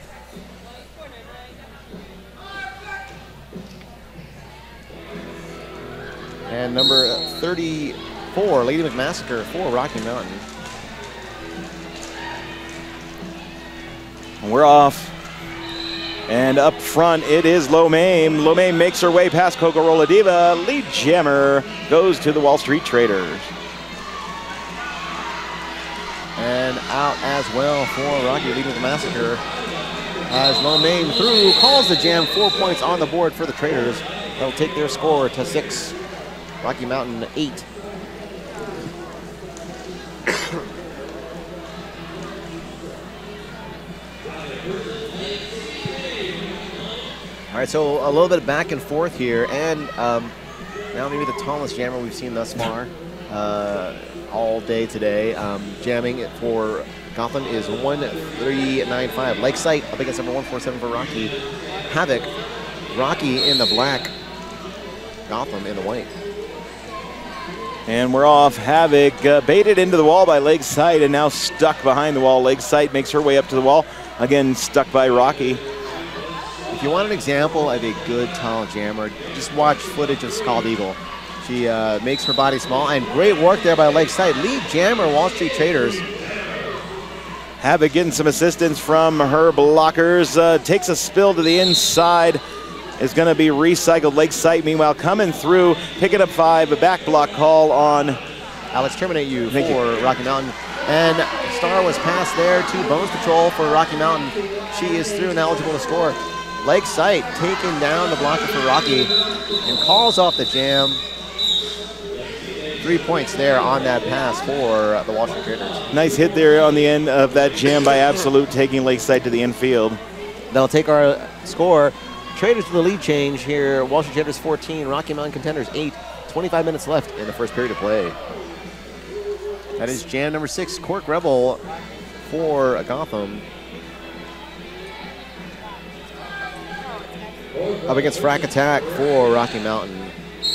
And number thirty-four, Lady McMassacre for Rocky Mountain. We're off. And up front, it is Low Mame. Low Mame makes her way past Coco Rolla Diva. Lead jammer goes to the Wall Street Traders. And out as well for Rocky, leading the massacre. As Low Mame through, calls the jam, four points on the board for the Traders. They'll take their score to six. Rocky Mountain eight. All right, so a little bit back and forth here, and um, now maybe the tallest jammer we've seen thus far uh, all day today. Um, jamming it for Gotham is one three nine five. Leg sight up against number one four seven for Rocky. Havoc, Rocky in the black, Gotham in the white. And we're off. Havoc uh, baited into the wall by leg sight and now stuck behind the wall. Leg sight makes her way up to the wall. Again, stuck by Rocky. If you want an example of a good tall jammer, just watch footage of Scald Eagle. She uh, makes her body small, and great work there by leg sight. Lead jammer, Wall Street Traders. Havoc getting some assistance from her blockers. Uh, takes a spill to the inside. Is going to be recycled. Leg sight, meanwhile, coming through, picking up five. A back block call on Alex Terminate You Thank for you. Rocky Mountain. And Star was passed there to Bones Patrol for Rocky Mountain. She is through and eligible to score. Lake Sight taking down the blocker for Rocky and calls off the jam. Three points there on that pass for the Wall Street Traders. Nice hit there on the end of that jam by Absolute, taking Lake Sight to the infield. That'll take our score. Traders with the lead change here. Wall Street Traders fourteen, Rocky Mountain Contenders eight. twenty-five minutes left in the first period of play. That is jam number six, Cork Rebel for Gotham. Up against Frack Attack for Rocky Mountain.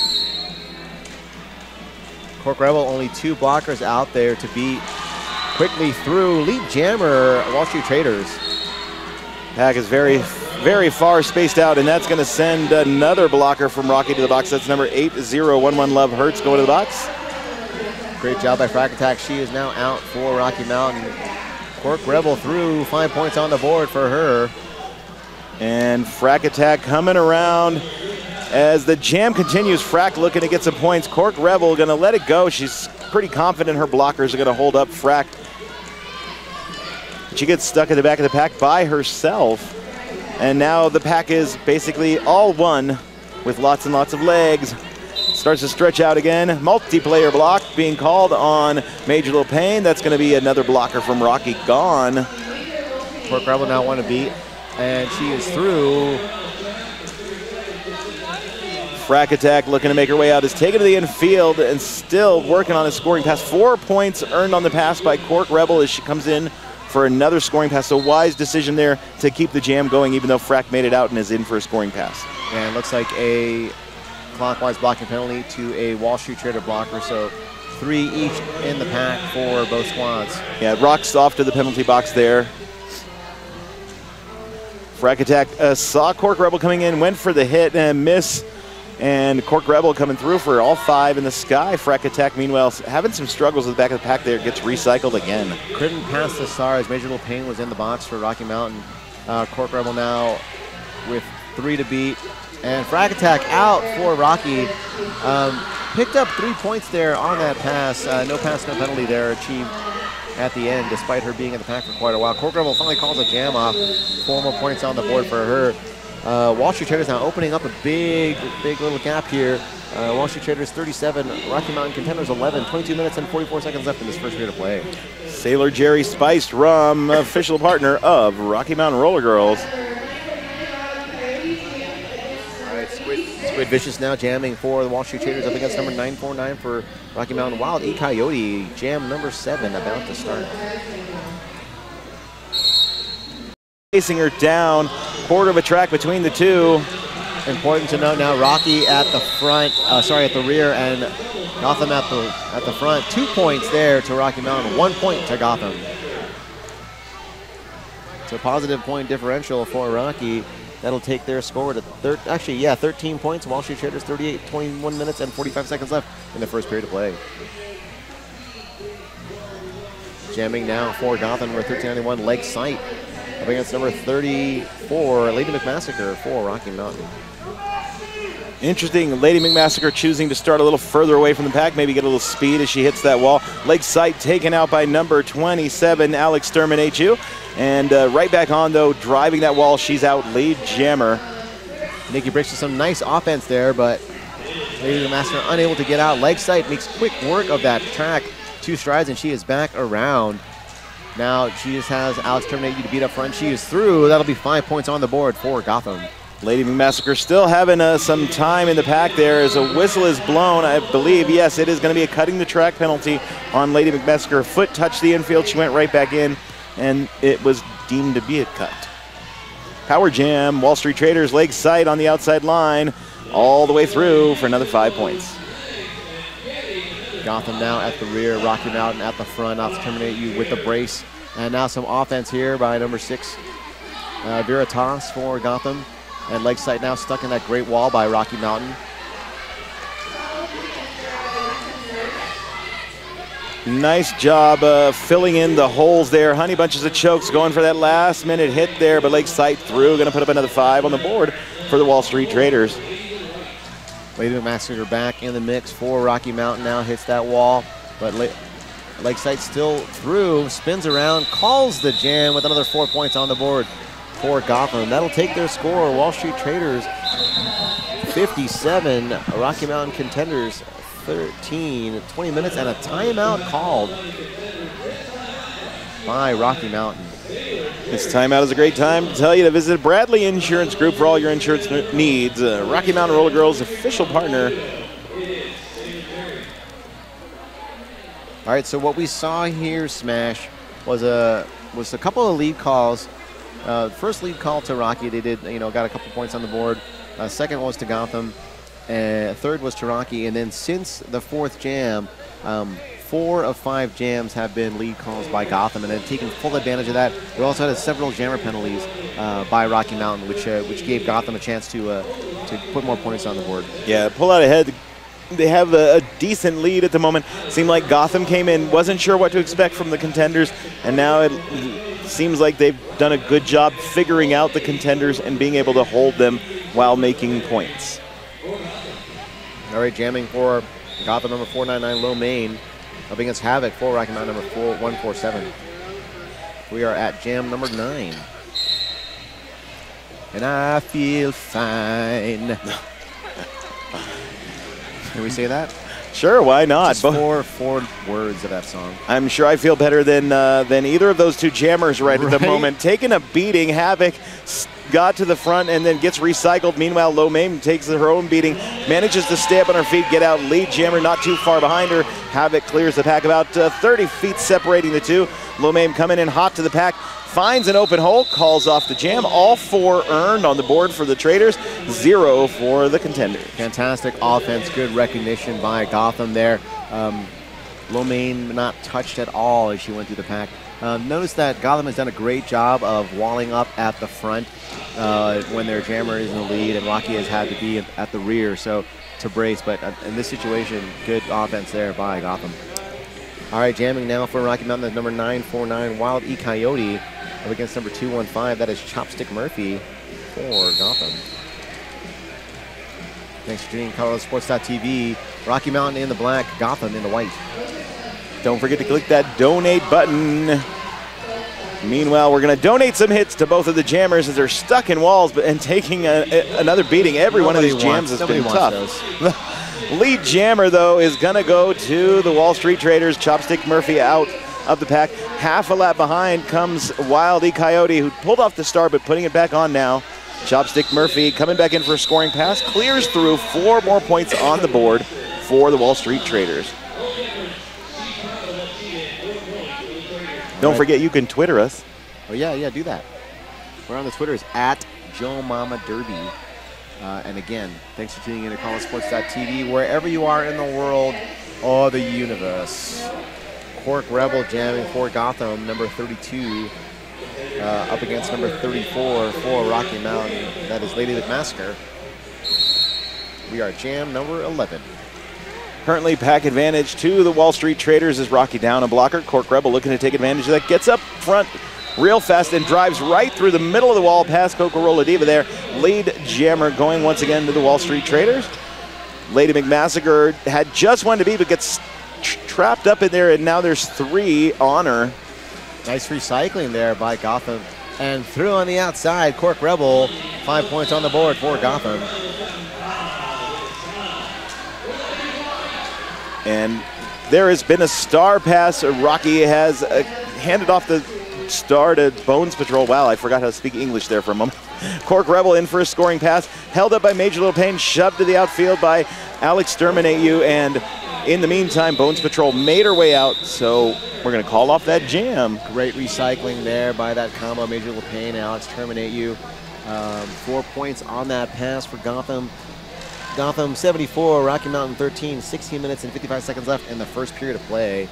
Cork Rebel only two blockers out there to beat. Quickly through lead jammer, Wall Street Traders. Pack is very, very far spaced out, and that's going to send another blocker from Rocky to the box. That's number eight zero one one Love Hertz going to the box. Great job by Frack Attack. She is now out for Rocky Mountain. Cork Rebel through, five points on the board for her. And Frack Attack coming around as the jam continues. Frack looking to get some points. Cork Rebel going to let it go. She's pretty confident her blockers are going to hold up Frack. She gets stuck in the back of the pack by herself. And now the pack is basically all one with lots and lots of legs. Starts to stretch out again. Multiplayer block being called on Major Lil Pain. That's going to be another blocker from Rocky gone. Cork Rebel now want to beat, and she is through. Frack Attack looking to make her way out, is taken to the infield and still working on a scoring pass. Four points earned on the pass by Cork Rebel as she comes in for another scoring pass. So wise decision there to keep the jam going, even though Frack made it out and is in for a scoring pass. And it looks like a clockwise blocking penalty to a Wall Street Trader blocker. So three each in the pack for both squads. Yeah, rocks off to the penalty box there. Frack Attack uh, saw Cork Rebel coming in, went for the hit and miss. And Cork Rebel coming through for all five in the sky. Frack Attack, meanwhile, having some struggles with the back of the pack there, gets recycled again. Couldn't pass the Stars. Major Lil Pain was in the box for Rocky Mountain. Uh, Cork Rebel now with three to beat. And Frack Attack out for Rocky. Um, picked up three points there on that pass. Uh, no pass, no penalty there achieved at the end, despite her being in the pack for quite a while. Cork Rebel finally calls a jam off. Four more points on the board for her. Uh, Wall Street Traders now opening up a big, big little gap here. Uh, Wall Street Traders thirty-seven, Rocky Mountain Contenders eleven. twenty-two minutes and forty-four seconds left in this first period of play. Sailor Jerry Spiced Rum, official partner of Rocky Mountain Roller Girls. All right, Squid, Squid Vicious now jamming for the Wall Street Traders up against number nine four nine for Rocky Mountain. Wild E Coyote, jam number seven about to start. Chasing her down, quarter of a track between the two. Important to note now, Rocky at the front, uh, sorry, at the rear, and Gotham at the at the front. Two points there to Rocky Mountain, one point to Gotham. It's a positive point differential for Rocky. That'll take their score to thir actually, yeah, thirteen points. Wall Street Traders thirty-eight, twenty-one minutes and forty-five seconds left in the first period of play. Jamming now for Gotham, number thirteen ninety-one, Lake Sight. Up against number thirty-four, Lady McMassacre for Rocky Mountain. Interesting, Lady McMassacre choosing to start a little further away from the pack, maybe get a little speed as she hits that wall. Lake Sight taken out by number twenty-seven, Alex Terminate You. And uh, right back on, though, driving that wall, she's out lead jammer. Nikki Bricks with some nice offense there, but Lady McMassacre unable to get out. Lake Sight makes quick work of that track. Two strides, and she is back around. Now she just has Alex Terminate You to beat up front. She is through. That'll be five points on the board for Gotham. Lady McMassacre still having uh, some time in the pack there as a whistle is blown. I believe, yes, it is going to be a cutting the track penalty on Lady McMassacre. Her foot touched the infield. She went right back in, and it was deemed to be a cut. Power jam, Wall Street Traders, Lake Sight on the outside line, all the way through for another five points. Gotham now at the rear, Rocky Mountain at the front. Alex Terminate You with the brace. And now some offense here by number six, uh, Veritas for Gotham. And Lake Sight now stuck in that great wall by Rocky Mountain. Nice job uh, filling in the holes there. Honey Bunches of Chokes going for that last minute hit there, but Lake Sight through, going to put up another five on the board for the Wall Street Traders. Lady McMassacre back in the mix for Rocky Mountain now, hits that wall. But Lakeside still through, spins around, calls the jam with another four points on the board for Gotham. That'll take their score. Wall Street Traders fifty-seven, Rocky Mountain Contenders thirteen. twenty minutes and a timeout called by Rocky Mountain. This timeout is a great time to tell you to visit Bradley Insurance Group for all your insurance needs. Uh, Rocky Mountain Roller Girls official partner. All right, so what we saw here, Smash, was a was a couple of lead calls. Uh, first lead call to Rocky, they did, you know, got a couple points on the board. Uh, second was to Gotham. Uh, third was to Rocky, and then since the fourth jam, um, four of five jams have been lead calls by Gotham, and they've taken full advantage of that. We also had several jammer penalties uh, by Rocky Mountain, which uh, which gave Gotham a chance to uh, to put more points on the board. Yeah, pull out ahead. They have a, a decent lead at the moment. Seemed like Gotham came in, wasn't sure what to expect from the Contenders, and now it seems like they've done a good job figuring out the Contenders and being able to hold them while making points. All right, jamming for Gotham number four nine nine, Low Main, up against Havoc for Rocky Mountain number four one four seven. We are at jam number nine. And I feel fine. Can we say that? Sure, why not? Just four, four words of that song. I'm sure I feel better than uh, than either of those two jammers right, right at the moment. Taking a beating, Havoc got to the front and then gets recycled. Meanwhile, Low Main takes her own beating, manages to stay up on her feet, get out. Lead jammer not too far behind her. Havoc clears the pack, about uh, thirty feet separating the two. Low Main coming in hot to the pack, finds an open hole, calls off the jam. All four earned on the board for the Traders, zero for the Contenders. Fantastic offense, good recognition by Gotham there. Um, Low Main not touched at all as she went through the pack. Um, notice that Gotham has done a great job of walling up at the front uh, when their jammer is in the lead, and Rocky has had to be at the rear so to brace. But in this situation, good offense there by Gotham. All right, jamming now for Rocky Mountain, that's number nine four nine, Wild E Coyote, up against number two one five, that is Chopstick Murphy for Gotham. Thanks for tuning in Colorado Sports dot T V. Rocky Mountain in the black, Gotham in the white. Don't forget to click that donate button. Meanwhile, we're going to donate some hits to both of the jammers as they're stuck in walls but and taking a, a, another beating. Every Nobody one of these wants, jams has been tough. Lead jammer, though, is going to go to the Wall Street Traders. Chopstick Murphy out of the pack. Half a lap behind comes Wild E Coyote, who pulled off the start but putting it back on now. Chopstick Murphy coming back in for a scoring pass, clears through, four more points on the board for the Wall Street Traders. Don't right. forget, you can Twitter us. Oh, yeah, yeah, do that. We're on the Twitters at Joe Mama Derby. Uh, and again, thanks for tuning in to Colorado Sports dot T V, wherever you are in the world or the universe. Cork Rebel jamming for Gotham, number thirty-two, uh, up against number thirty-four for Rocky Mountain. That is Lady Luck Massacre. We are jam number eleven. Currently pack advantage to the Wall Street Traders as Rocky down a blocker. Cork Rebel looking to take advantage of that. Gets up front real fast and drives right through the middle of the wall past Coca-Cola Diva there. Lead jammer going once again to the Wall Street Traders. Lady McMassacre had just one to beat but gets tra trapped up in there, and now there's three on her. Nice recycling there by Gotham. And through on the outside, Cork Rebel, five points on the board for Gotham. And there has been a star pass. Rocky has uh, handed off the star to Bones Patrol. Wow, I forgot how to speak English there for a moment. Cork Rebel in for a scoring pass. Held up by Major Little Pain, shoved to the outfield by Alex Terminate You. And in the meantime, Bones Patrol made her way out. So we're going to call off that jam. Great recycling there by that combo, Major Little Pain, Alex Terminate You. Um, four points on that pass for Gotham. Gotham seventy-four, Rocky Mountain thirteen, sixteen minutes and fifty-five seconds left in the first period of play.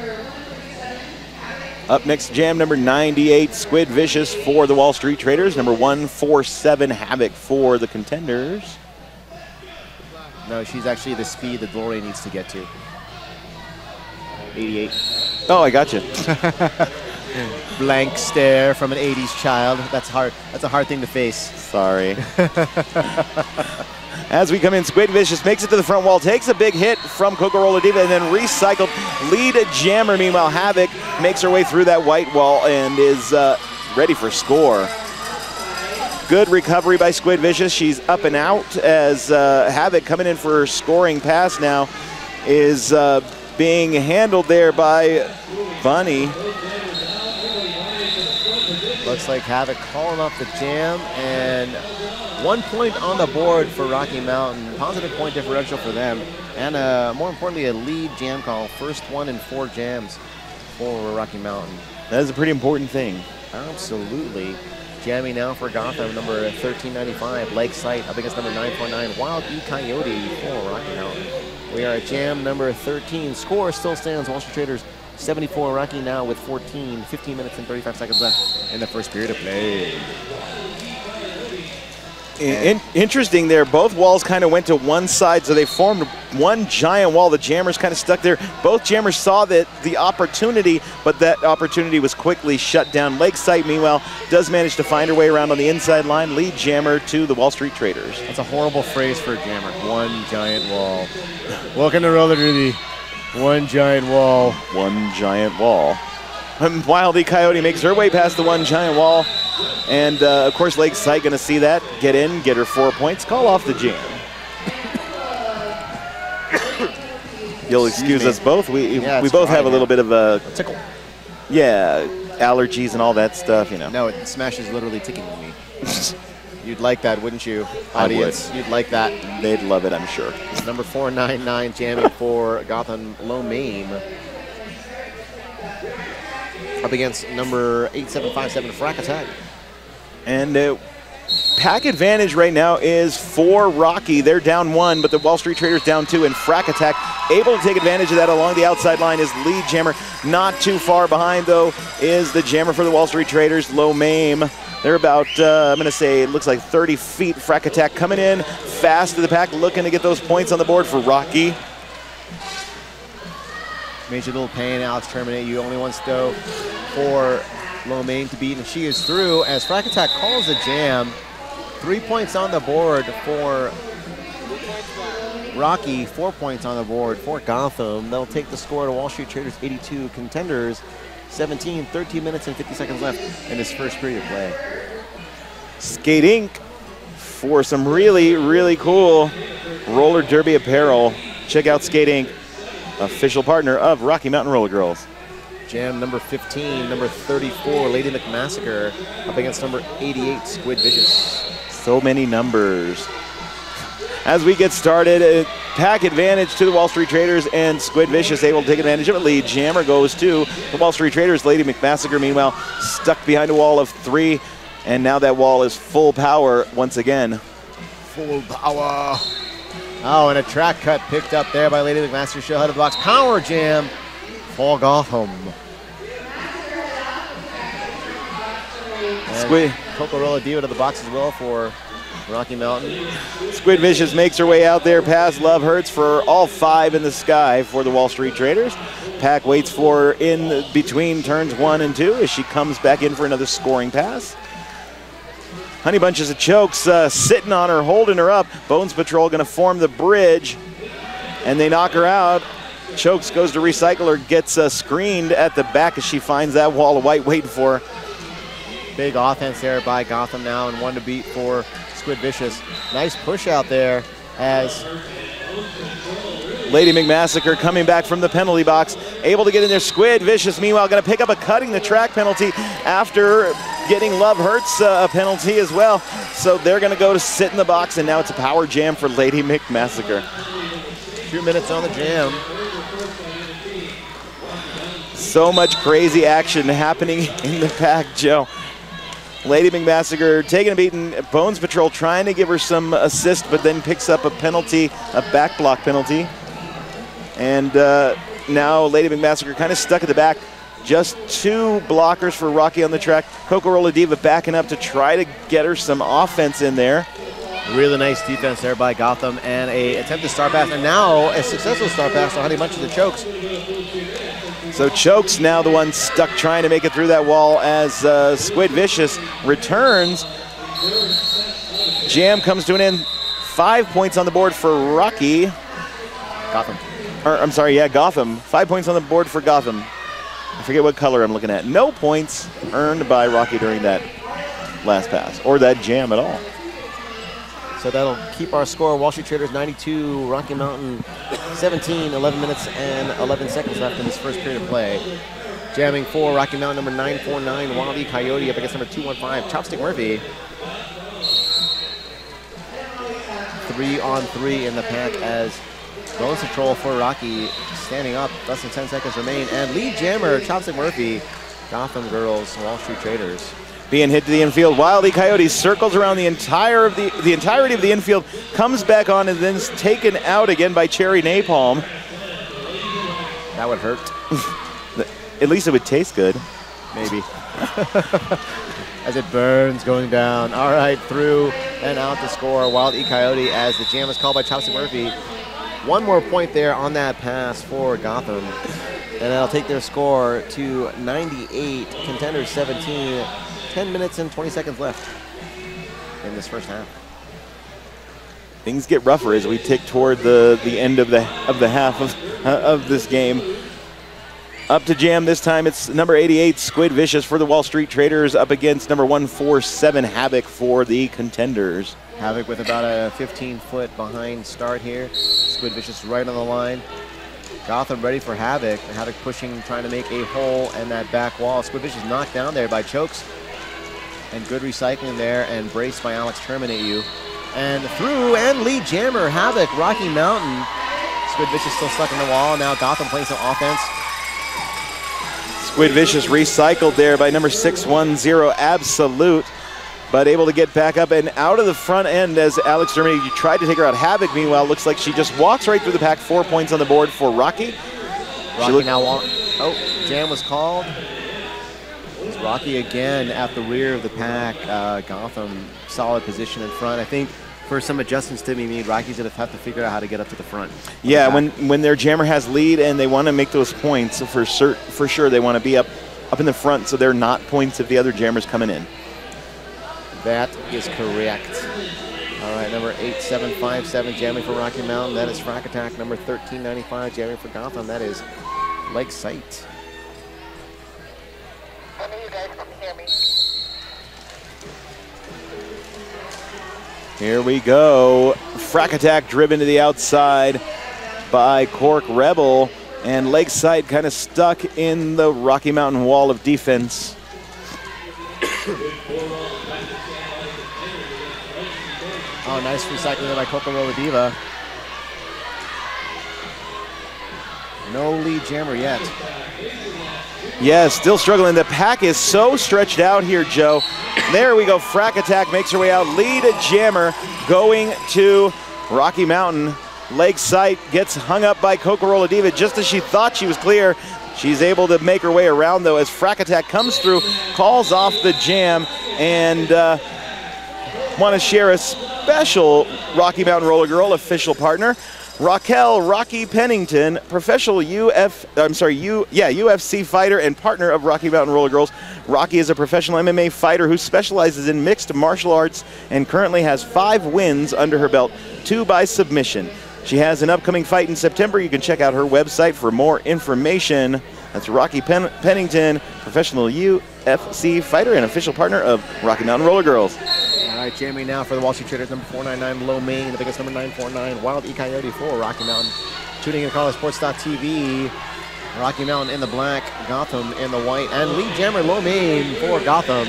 Up next, jam number ninety-eight, Squid Vicious for the Wall Street Traders. Number one forty-seven, Havoc for the Contenders. No, she's actually the speed that Glory needs to get to. eighty-eight. Oh, I got you. Blank stare from an eighties child. That's hard. That's a hard thing to face. Sorry. As we come in, Squid Vicious makes it to the front wall, takes a big hit from Cocorola Diva, and then recycled. Lead Jammer, meanwhile, Havoc makes her way through that white wall and is uh, ready for score. Good recovery by Squid Vicious. She's up and out as uh, Havoc coming in for her scoring pass now is uh, being handled there by Bunny. Looks like Havoc calling off the jam, and one point on the board for Rocky Mountain. Positive point differential for them, and uh, more importantly, a lead jam call. First one in four jams for Rocky Mountain. That is a pretty important thing. Absolutely. Jamming now for Gotham, number thirteen ninety-five, Leg Sight up against number nine four nine, Wild E Coyote for Rocky Mountain. We are at jam number thirteen. Score still stands, Wall Street Traders seventy-four, Rocky now with fourteen, fifteen minutes and thirty-five seconds left in the first period of play. In, interesting there, both walls kind of went to one side, so they formed one giant wall. The jammers kind of stuck there. Both jammers saw that the opportunity, but that opportunity was quickly shut down. Leg Sight, meanwhile, does manage to find her way around on the inside line. Lead jammer to the Wall Street Traders. That's a horrible phrase for a jammer. One giant wall. Welcome to Roller Derby. One giant wall. One giant wall. Wild E Coyote makes her way past the one giant wall. And, uh, of course, Leg Sight going to see that, get in, get her four points, call off the jam. You'll excuse us both. We, yeah, we both have a little man. bit of a... a tickle. Yeah, allergies and all that stuff, you know. No, it smashes literally tickling me. You'd like that, wouldn't you, audience? I would. You'd like that. They'd love it, I'm sure. Number four nine nine jamming for Gotham Low Maim. Up against number eight seven five seven, Frack Attack. And uh, pack advantage right now is for Rocky. They're down one, but the Wall Street Traders down two, and Frack Attack able to take advantage of that along the outside line is lead jammer. Not too far behind, though, is the jammer for the Wall Street Traders, Low Maim. They're about, uh, I'm going to say, it looks like thirty feet. Frack Attack coming in fast to the pack, looking to get those points on the board for Rocky. Major Little Pain, Alex Terminate. You only wants, though, for Low Maim to beat, and she is through as Frack Attack calls the jam. Three points on the board for Rocky, four points on the board for Gotham. They'll take the score to Wall Street Traders eighty-two, Contenders seventeen, thirteen minutes and fifty seconds left in this first period of play. Skate Incorporated for some really, really cool roller derby apparel. Check out Skate Incorporated, official partner of Rocky Mountain Roller Girls. Jam number fifteen, number thirty-four, Lady McMassacre, up against number eighty-eight, Squid Vicious. So many numbers. As we get started, uh, pack advantage to the Wall Street Traders, and Squid Vicious able to take advantage of it. Lead jammer goes to the Wall Street Traders. Lady McMassacre, meanwhile, stuck behind a wall of three, and now that wall is full power once again. Full power. Oh, and a track cut picked up there by Lady McMassacre. She'll head of the box. Power jam for Gotham. Squid. Cocorola Diva to the box as well for Rocky Mountain. Squid Vicious makes her way out there past Love Hurts for all five in the sky for the Wall Street Traders. Pack waits for her in between turns one and two as she comes back in for another scoring pass. Honey Bunches of Chokes uh, sitting on her, holding her up. Bones Patrol going to form the bridge, and they knock her out. Chokes goes to recycle her, gets uh, screened at the back as she finds that wall of white waiting for her. Big offense there by Gotham now, and one to beat for Squid Vicious. Nice push out there as Lady McMassacre coming back from the penalty box, able to get in there. Squid Vicious, meanwhile, going to pick up a cutting the track penalty after getting Love Hurts uh, a penalty as well. So they're going to go to sit in the box, and now it's a power jam for Lady McMassacre. Two minutes on the jam. So much crazy action happening in the pack, Joe. Lady McMassacre taking a beating. Bones Patrol trying to give her some assist, but then picks up a penalty, a back block penalty. And uh, now Lady McMassacre kind of stuck at the back. Just two blockers for Rocky on the track. Cocorola Diva backing up to try to get her some offense in there. Really nice defense there by Gotham, and a attempted star pass, and now a successful star pass to Honey Bunches of Chokes. So Chokes now the one stuck trying to make it through that wall as uh, Squid Vicious returns. Jam comes to an end. Five points on the board for Rocky. Gotham. Or, I'm sorry, yeah, Gotham. Five points on the board for Gotham. I forget what color I'm looking at. No points earned by Rocky during that last pass, or that jam at all. So that'll keep our score. Wall Street Traders ninety-two, Rocky Mountain seventeen, eleven minutes and eleven seconds left in this first period of play. Jamming for Rocky Mountain, number nine four nine, Wild E Coyote up against number two one five, Chopstick Murphy. Three on three in the pack as Bones Control for Rocky standing up. Less than ten seconds remain. And lead jammer, Chopstick Murphy, Gotham Girls, Wall Street Traders. Being hit to the infield, Wild E Coyote circles around the entire of the the entirety of the infield, comes back on, and then is taken out again by Cherry Napalm. That would hurt. At least it would taste good. Maybe. As it burns going down. All right, through and out to score. Wild E Coyote as the jam is called by Chopstick Murphy. One more point there on that pass for Gotham. And that'll take their score to ninety-eight, Contenders seventeen. ten minutes and twenty seconds left in this first half. Things get rougher as we tick toward the, the end of the of the half of, uh, of this game. Up to jam this time, it's number eighty-eight, Squid Vicious for the Wall Street Traders up against number one forty-seven, Havoc for the Contenders. Havoc with about a fifteen foot behind start here. Squid Vicious right on the line. Gotham ready for Havoc. Havoc pushing, trying to make a hole in that back wall. Squid Vicious knocked down there by Chokes. And good recycling there, and braced by Alex Terminate You. And through and lead jammer, Havoc, Rocky Mountain. Squid Vicious still stuck in the wall. Now Gotham playing some offense. Squid Vicious recycled there by number six one zero, Absolute, but able to get back up and out of the front end as Alex Terminate You tried to take her out. Havoc, meanwhile, looks like she just walks right through the pack. Four points on the board for Rocky. Rocky now walk. Oh, jam was called. It's Rocky again at the rear of the pack. Uh, Gotham, solid position in front. I think for some adjustments to be made, Rocky's going to have to figure out how to get up to the front. Yeah, the when when their jammer has lead and they want to make those points, for cert, for sure they want to be up, up in the front so they're not points if the other jammer's coming in. That is correct. All right, number eight seven five seven jamming for Rocky Mountain. That is Frack Attack. Number thirteen ninety-five jamming for Gotham. That is Lake Sight. I know you guys can hear me. Here we go. Frack Attack driven to the outside by Cork Rebel, and Lakeside kind of stuck in the Rocky Mountain wall of defense. Oh, nice recycling there by Coca-Cola Diva. No lead jammer yet. Yeah, still struggling. The pack is so stretched out here, Joe. There we go. Frack Attack makes her way out. Lead jammer going to Rocky Mountain. Lake Sight gets hung up by Coca-Cola Diva just as she thought she was clear. She's able to make her way around, though, as Frack Attack comes through, calls off the jam, and uh, want to share a special Rocky Mountain Roller Girl official partner. Raquel Rocky Pennington, professional U F, I'm sorry, U, yeah, U F C fighter and partner of Rocky Mountain Roller Girls. Rocky is a professional M M A fighter who specializes in mixed martial arts and currently has five wins under her belt, two by submission. She has an upcoming fight in September. You can check out her website for more information. That's Rocky Pen Pennington, professional U F C fighter and official partner of Rocky Mountain Roller Girls. All right, jamming now for the Wall Street Traders, number four nine nine, Low Main, the biggest number nine four nine, Wild E Coyote for Rocky Mountain. Tuning in to college sports dot T V, Rocky Mountain in the black, Gotham in the white, and lead jammer Low Main for Gotham.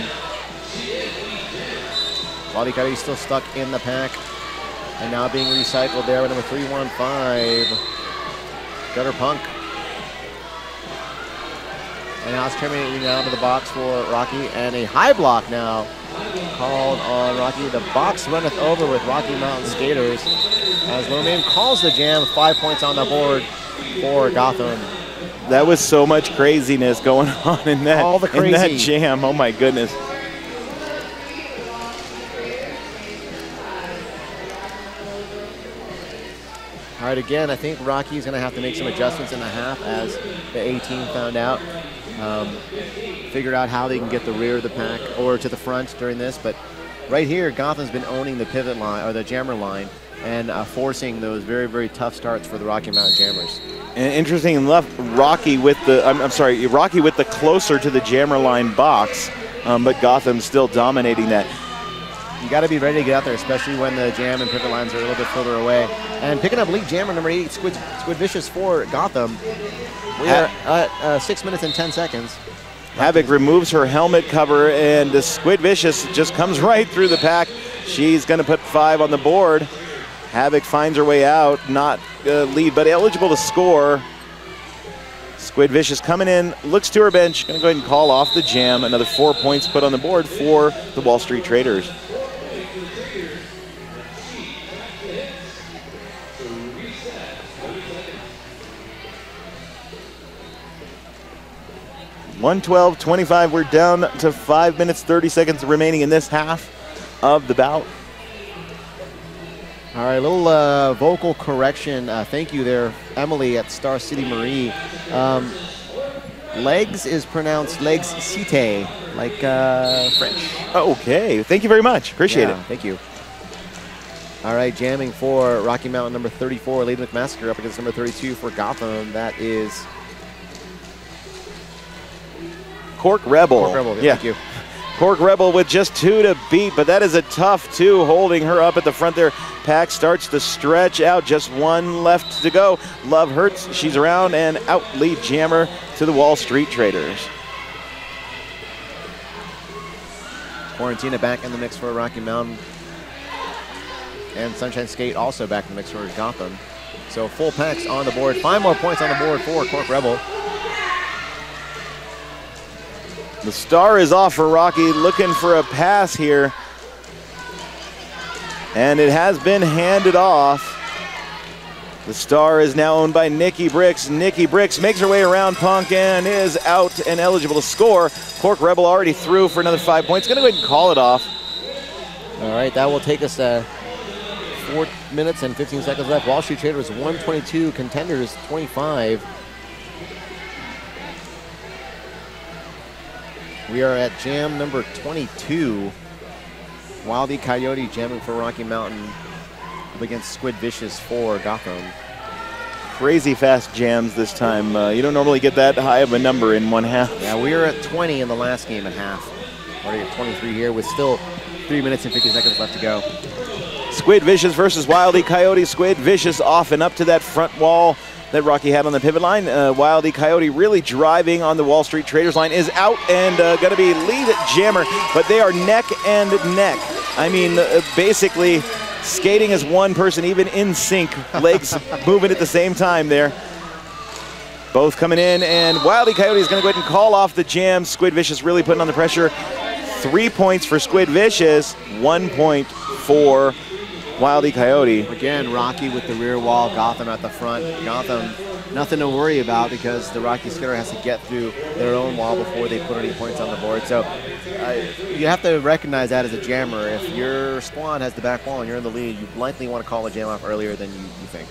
Wild E Coyote still stuck in the pack, and now being recycled there with number three one five, Gutter Punk. And now it's terminating down to the box for Rocky, and a high block now called on Rocky. The box runneth over with Rocky Mountain skaters as Low Main calls the jam. Five points on the board for Gotham. That was so much craziness going on in that, All the crazy. in that jam. Oh my goodness. right, again, I think Rocky's going to have to make some adjustments in the half as the A team found out. Um, figured out how they can get the rear of the pack or to the front during this. But right here, Gotham's been owning the pivot line or the jammer line and uh, forcing those very, very tough starts for the Rocky Mountain Jammers. And interesting enough, Rocky with the, I'm, I'm sorry, Rocky with the closer to the jammer line box, um, but Gotham still dominating that. You got to be ready to get out there, especially when the jam and pivot lines are a little bit further away. And picking up lead jammer number eight, Squid, Squid Vicious for Gotham. We are at uh, six minutes and ten seconds. Havoc removes her helmet cover, and the Squid Vicious just comes right through the pack. She's going to put five on the board. Havoc finds her way out, not uh, lead, but eligible to score. Squid Vicious coming in, looks to her bench, going to go ahead and call off the jam. Another four points put on the board for the Wall Street Traders. one twelve twenty-five, we're down to five minutes, thirty seconds remaining in this half of the bout. All right, a little uh, vocal correction. Uh, thank you there, Emily at Star City Marie. Um, legs is pronounced legs cite, like uh, French. Okay, thank you very much. Appreciate yeah, it. Thank you. All right, jamming for Rocky Mountain number thirty-four, Lady McMassacre up against number thirty-two for Gotham. That is Cork Rebel. Cork Rebel, yeah. Thank you. Cork Rebel with just two to beat, but that is a tough two holding her up at the front there. Pack starts to stretch out, just one left to go. Love Hurts, she's around and out lead jammer to the Wall Street Traders. Quarantina back in the mix for Rocky Mountain. And Sunshine Skate also back in the mix for Gotham. So full packs on the board. Five more points on the board for Cork Rebel. The star is off for Rocky, looking for a pass here. And it has been handed off. The star is now owned by Nikki Bricks. Nikki Bricks makes her way around Punk and is out and eligible to score. Cork Rebel already through for another five points. Gonna go ahead and call it off. All right, that will take us to four minutes and fifteen seconds left. Wall Street Traders one twenty-two, Contenders twenty-five. We are at jam number twenty-two. Wildy Coyote jamming for Rocky Mountain up against Squid Vicious for Gotham. Crazy fast jams this time. Uh, you don't normally get that high of a number in one half. Yeah, we were at twenty in the last game at half. Already at twenty-three here with still three minutes and fifty seconds left to go. Squid Vicious versus Wildy Coyote. Squid Vicious off and up to that front wall that Rocky had on the pivot line. Uh, Wildy Coyote really driving on the Wall Street Traders line, is out and uh, going to be lead jammer, but they are neck and neck. I mean, uh, basically skating as one person, even in sync, legs moving at the same time there. Both coming in, and Wildy Coyote is going to go ahead and call off the jam. Squid Vicious really putting on the pressure. Three points for Squid Vicious, one point for Wildy Coyote. Again, Rocky with the rear wall, Gotham at the front. Gotham, nothing to worry about because the Rocky Skidder has to get through their own wall before they put any points on the board. So uh, you have to recognize that as a jammer. If your squad has the back wall and you're in the lead, you likely want to call a jam off earlier than you, you think.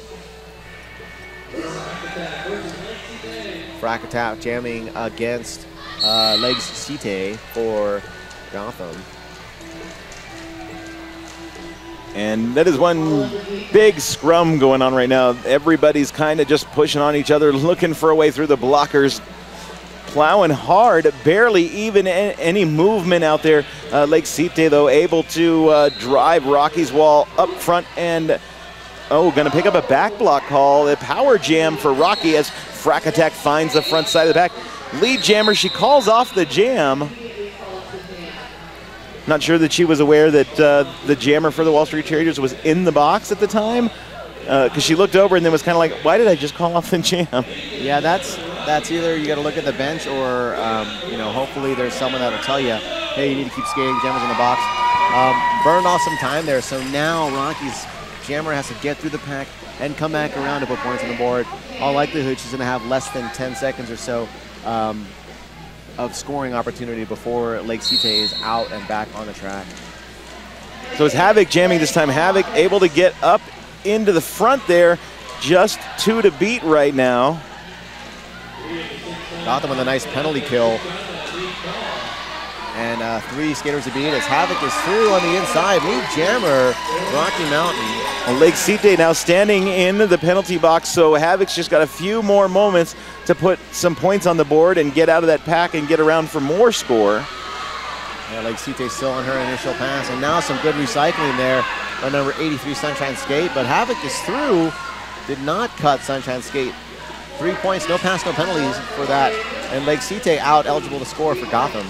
Fracatap jamming against uh, Legs Cite for Gotham. And that is one big scrum going on right now. Everybody's kind of just pushing on each other, looking for a way through the blockers. Plowing hard, barely even any movement out there. Uh, Lake Cite, though, able to uh, drive Rocky's wall up front and, oh, gonna pick up a back block call. A power jam for Rocky as Frack Attack finds the front side of the back. Lead jammer, she calls off the jam. Not sure that she was aware that uh, the jammer for the Wall Street Traders was in the box at the time, because uh, she looked over and then was kind of like, why did I just call off the jam? Yeah, that's that's either you got to look at the bench or, um, you know, hopefully there's someone that'll tell you, hey, you need to keep skating, jammer's in the box. Um, burned off some time there, so now Rocky's jammer has to get through the pack and come back around to put points on the board. All likelihood she's going to have less than ten seconds or so um, of scoring opportunity before Lake Cite is out and back on the track. So it's Havoc jamming this time. Havoc able to get up into the front there just two to beat right now. Gotham with a nice penalty kill. And uh, three skaters to beat as Havoc is through on the inside. Lead jammer, Rocky Mountain. Well, Lake Site now standing in the penalty box, so Havoc's just got a few more moments to put some points on the board and get out of that pack and get around for more score. Yeah, Lake Site still on her initial pass, and now some good recycling there by number eighty-three, Sunshine Skate. But Havoc is through, did not cut Sunshine Skate. Three points, no pass, no penalties for that. And Lake Site out eligible to score for Gotham.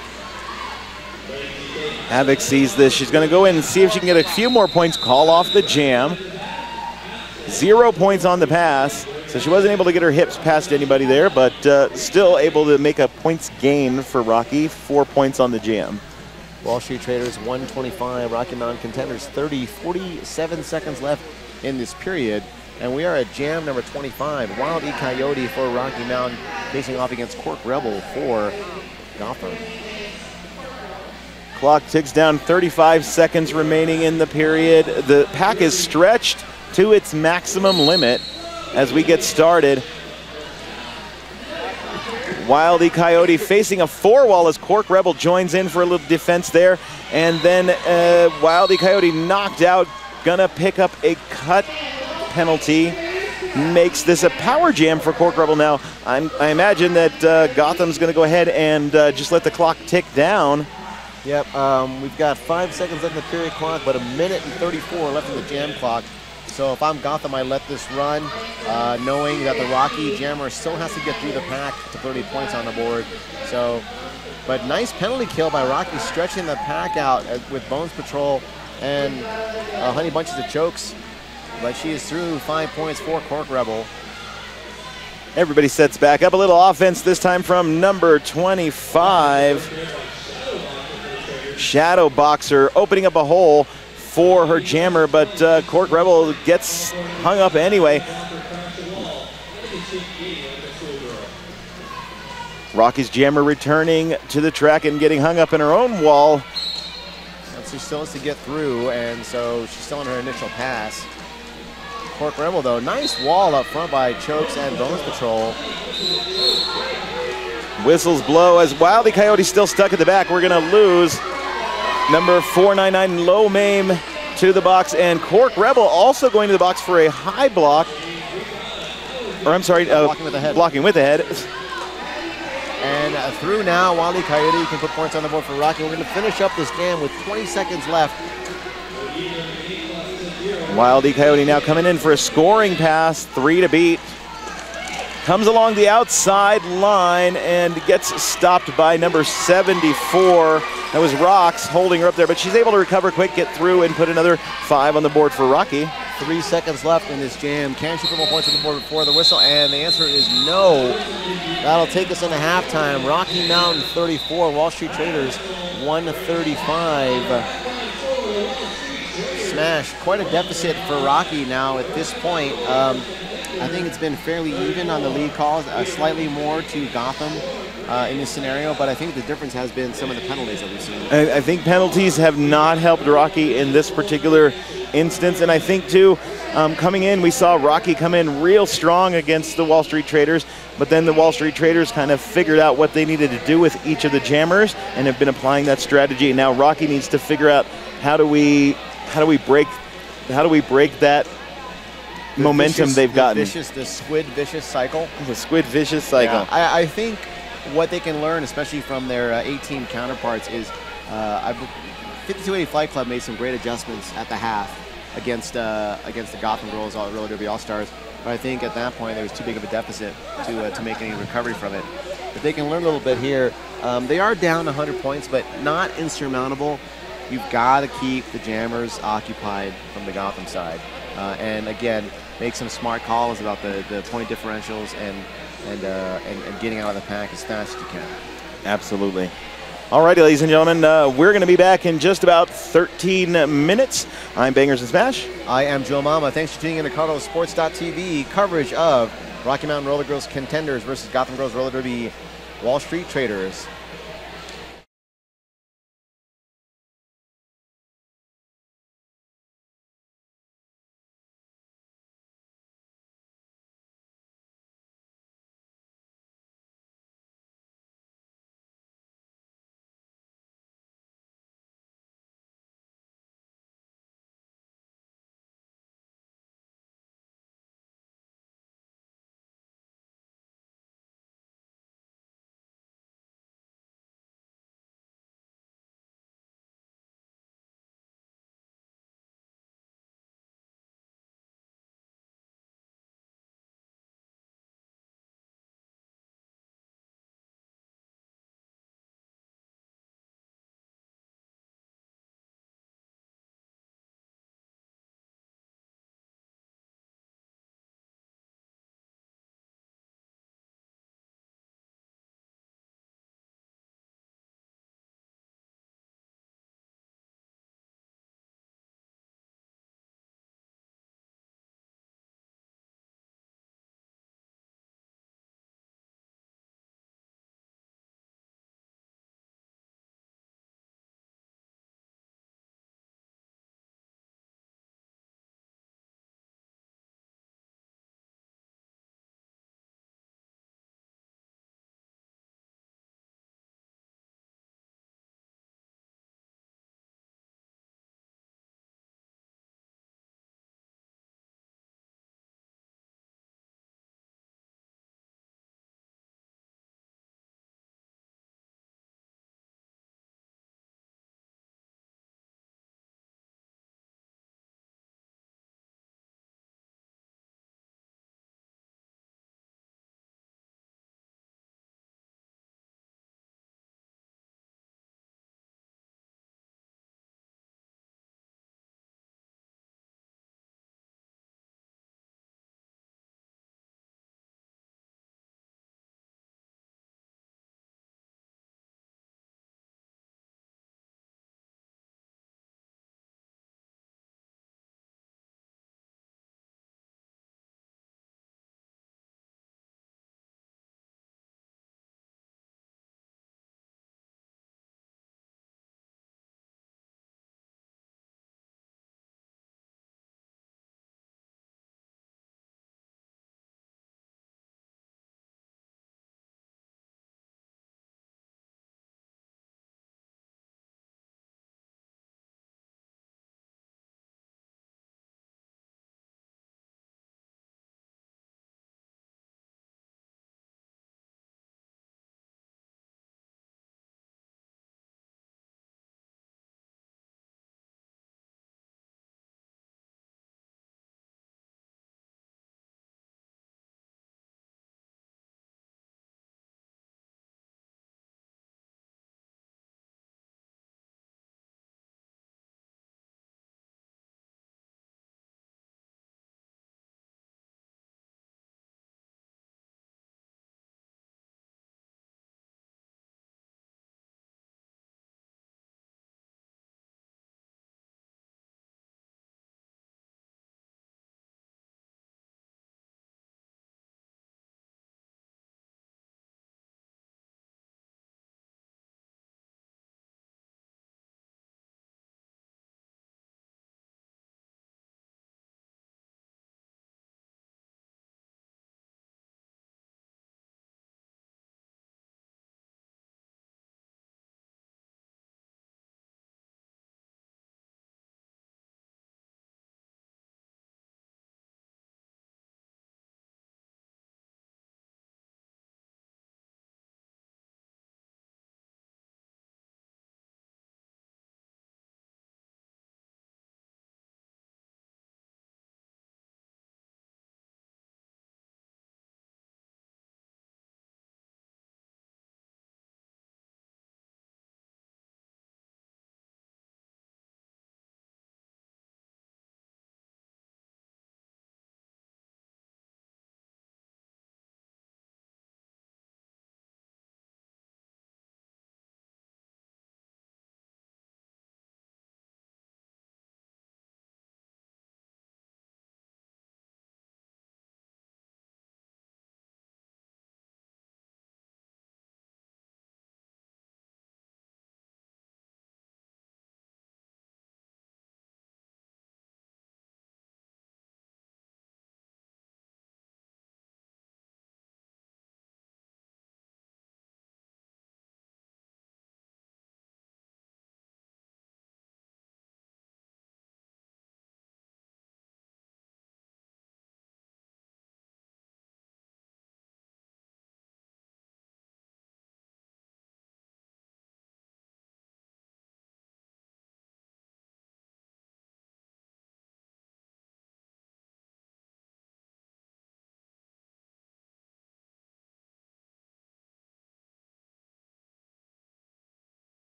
Havoc sees this. She's going to go in and see if she can get a few more points, call off the jam. Zero points on the pass, so she wasn't able to get her hips past anybody there, but uh, still able to make a points gain for Rocky. Four points on the jam. Wall Street Traders one twenty-five, Rocky Mountain Contenders thirty, forty-seven seconds left in this period. And we are at jam number twenty-five, Wild E Coyote for Rocky Mountain, facing off against Cork Rebel for Gotham. Clock ticks down, thirty-five seconds remaining in the period. The pack is stretched to its maximum limit as we get started. Wild E Coyote facing a four wall as Cork Rebel joins in for a little defense there. And then uh, Wild E Coyote knocked out, gonna pick up a cut penalty. Makes this a power jam for Cork Rebel now. I'm, I imagine that uh, Gotham's gonna go ahead and uh, just let the clock tick down. Yep, um, we've got five seconds left in the period clock, but a minute and thirty-four left in the jam clock. So if I'm Gotham, I let this run, uh, knowing that the Rocky Jammer still has to get through the pack to thirty points on the board. So, but nice penalty kill by Rocky, stretching the pack out with Bones Patrol and uh, Honey Bunches of Chokes. But she is through five points for Cork Rebel. Everybody sets back up. A little offense this time from number twenty-five. Shadow Boxer opening up a hole for her jammer, but uh, Cork Rebel gets hung up anyway. Rocky's jammer returning to the track and getting hung up in her own wall. And she still has to get through, and so she's still on her initial pass. Cork Rebel, though, nice wall up front by Chokes and Bones Patrol. Whistles blow as Wild E Coyote still stuck at the back. We're going to lose number four ninety-nine, Low Maim, to the box, and Cork Rebel also going to the box for a high block. Or I'm sorry, uh, blocking with the head. Blocking with the head. And uh, through now, Wild E Coyote can put points on the board for Rocky. We're going to finish up this jam with twenty seconds left. Wild E Coyote now coming in for a scoring pass, three to beat. Comes along the outside line and gets stopped by number seventy-four. That was Rox holding her up there, but she's able to recover quick, get through, and put another five on the board for Rocky. Three seconds left in this jam. Can she put more points on the board before the whistle? And the answer is no. That'll take us into halftime. Rocky Mountain thirty-four, Wall Street Traders one thirty-five. Smash. Quite a deficit for Rocky now at this point. Um, I think it's been fairly even on the lead calls, uh, slightly more to Gotham uh, in this scenario, but I think the difference has been some of the penalties that we've seen. I, I think penalties have not helped Rocky in this particular instance, and I think too, um, coming in, we saw Rocky come in real strong against the Wall Street Traders, but then the Wall Street Traders kind of figured out what they needed to do with each of the jammers and have been applying that strategy. Now Rocky needs to figure out how do we, how do we break, how do we break that The momentum vicious, they've gotten. The vicious, the squid vicious cycle. The squid vicious cycle. Yeah, I, I think what they can learn, especially from their uh, eighteen counterparts, is uh, fifty-two eighty Fight Club made some great adjustments at the half against uh, against the Gotham Girls, all Roller Derby All Stars. But I think at that point there was too big of a deficit to uh, to make any recovery from it. If they can learn a little bit here, um, they are down one hundred points, but not insurmountable. You've got to keep the jammers occupied from the Gotham side, uh, and again, make some smart calls about the, the point differentials and and, uh, and and getting out of the pack as fast as you can. Absolutely. All righty, ladies and gentlemen, uh, we're going to be back in just about thirteen minutes. I'm Bangers and Smash. I am Joe Mama. Thanks for tuning in to Colorado Sports dot T V coverage of Rocky Mountain Roller Girls Contenders versus Gotham Girls Roller Derby Wall Street Traders.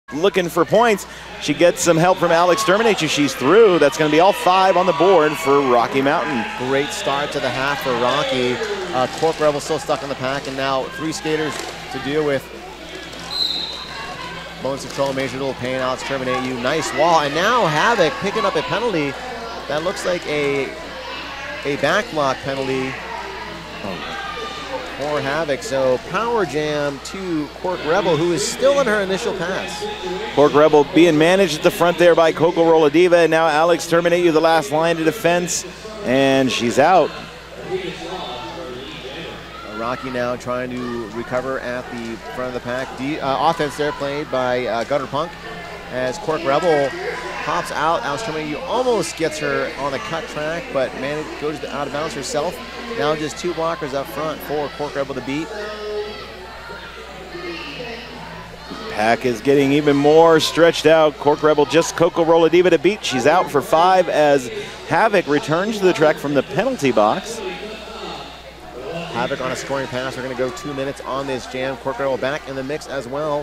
looking for points. She gets some help from Alex Terminator. She's through. That's going to be all five on the board for Rocky Mountain. Great start to the half for Rocky. Uh, Cork Rebel still stuck in the pack, and now three skaters to deal with. Bones Control, Major Little Pain, Alex Terminate You. Nice wall, and now Havoc picking up a penalty. That looks like a, a back block penalty. Oh. For Havoc, so power jam to Cork Rebel, who is still in her initial pass. Cork Rebel being managed at the front there by Coco Rolla Diva, and now Alex Terminate You, the last line of defense, and she's out. Rocky now trying to recover at the front of the pack. D uh, offense there played by uh, Gutter Punk as Cork Rebel pops out. Alex Terminate You almost gets her on the cut track, but man, it goes out of bounds herself. Now just two blockers up front for Cork Rebel to beat. Pack is getting even more stretched out. Cork Rebel just Coco Rolla Diva to beat. She's out for five as Havoc returns to the track from the penalty box. Havoc on a scoring pass. We're going to go two minutes on this jam. Cork Rebel back in the mix as well.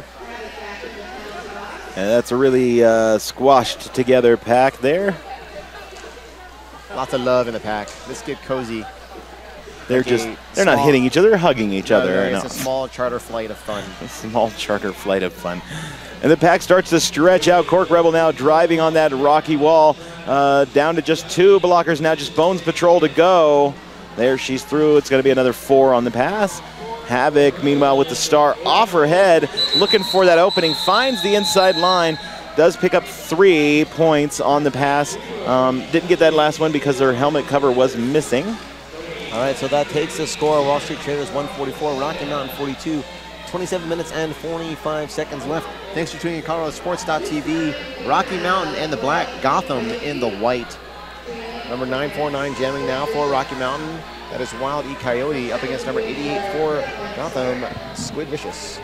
And that's a really uh, squashed together pack there. Lots of love in the pack. Let's get cozy. They're like just, they're not hitting each other, they're hugging each no, other. No, it's no. a small charter flight of fun. A small charter flight of fun. And the pack starts to stretch out. Cork Rebel now driving on that rocky wall. Uh, down to just two blockers now, just Bones Patrol to go. There she's through. It's going to be another four on the pass. Havoc, meanwhile, with the star off her head, looking for that opening, finds the inside line, does pick up three points on the pass. Um, didn't get that last one because her helmet cover was missing. All right, so that takes the score. Wall Street Traders one forty-four, Rocky Mountain forty-two. twenty-seven minutes and forty-five seconds left. Thanks for tuning in Colorado Sports dot T V. Rocky Mountain and the black, Gotham in the white. Number nine four nine jamming now for Rocky Mountain. That is Wild E Coyote up against number eighty-eight for Gotham, Squid Vicious.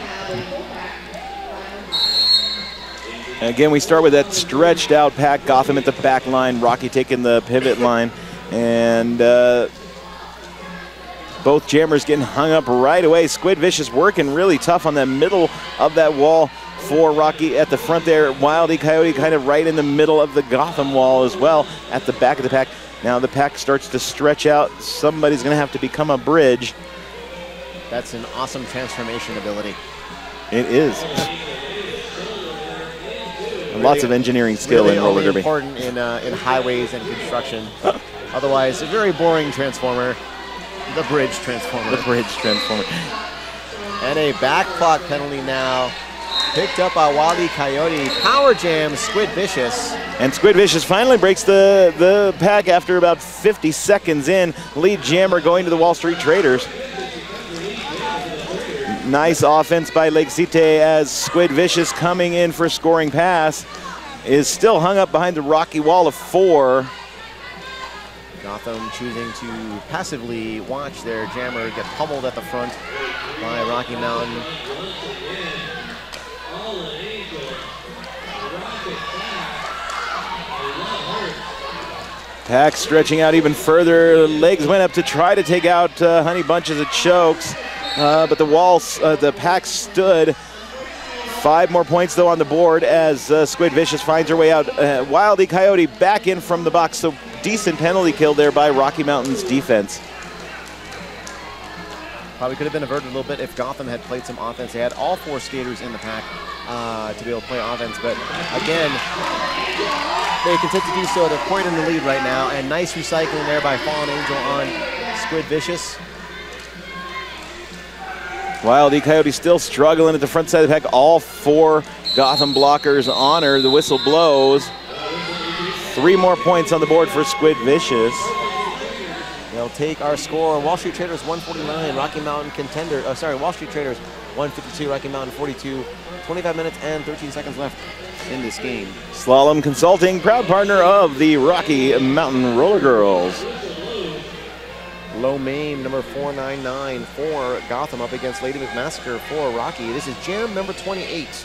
And again, we start with that stretched out pack. Gotham at the back line, Rocky taking the pivot line. And uh, both jammers getting hung up right away. Squid Vicious working really tough on the middle of that wall for Rocky at the front there. Wild E Coyote kind of right in the middle of the Gotham wall as well at the back of the pack. Now the pack starts to stretch out. Somebody's going to have to become a bridge. That's an awesome transformation ability. It is. Really, lots of engineering skill really in roller derby. Important in uh, in highways and construction. Otherwise, a very boring transformer. The bridge transformer. The bridge transformer. And a back clock penalty now. Picked up by Wild E Coyote. Power jam Squid Vicious. And Squid Vicious finally breaks the, the pack after about fifty seconds in. Lead jammer going to the Wall Street Traders. Nice offense by Lake Cite as Squid Vicious coming in for scoring pass. Is still hung up behind the rocky wall of four. Gotham choosing to passively watch their jammer get pummeled at the front by Rocky Mountain. Pack stretching out even further. Legs went up to try to take out uh, Honey Bunch as it chokes, uh, but the walls, uh, the pack stood. Five more points though on the board as uh, Squid Vicious finds her way out. Uh, Wild E Coyote back in from the box, so decent penalty kill there by Rocky Mountain's defense. Probably could have been averted a little bit if Gotham had played some offense. They had all four skaters in the pack uh, to be able to play offense, but again, they continue to do so. They're quite in the lead right now, and nice recycling there by Fallen Angel on Squid Vicious. Wild E Coyote still struggling at the front side of the pack. All four Gotham blockers on her. The whistle blows. Three more points on the board for Squid Vicious. They'll take our score. Wall Street Traders one forty-nine, Rocky Mountain Contender. Oh, sorry, Wall Street Traders one fifty-two, Rocky Mountain forty-two. twenty-five minutes and thirteen seconds left in this game. Slalom Consulting, proud partner of the Rocky Mountain Roller Girls. Low Maim, number four nine nine for Gotham up against Lady McMassacre for Rocky. This is jam number twenty-eight,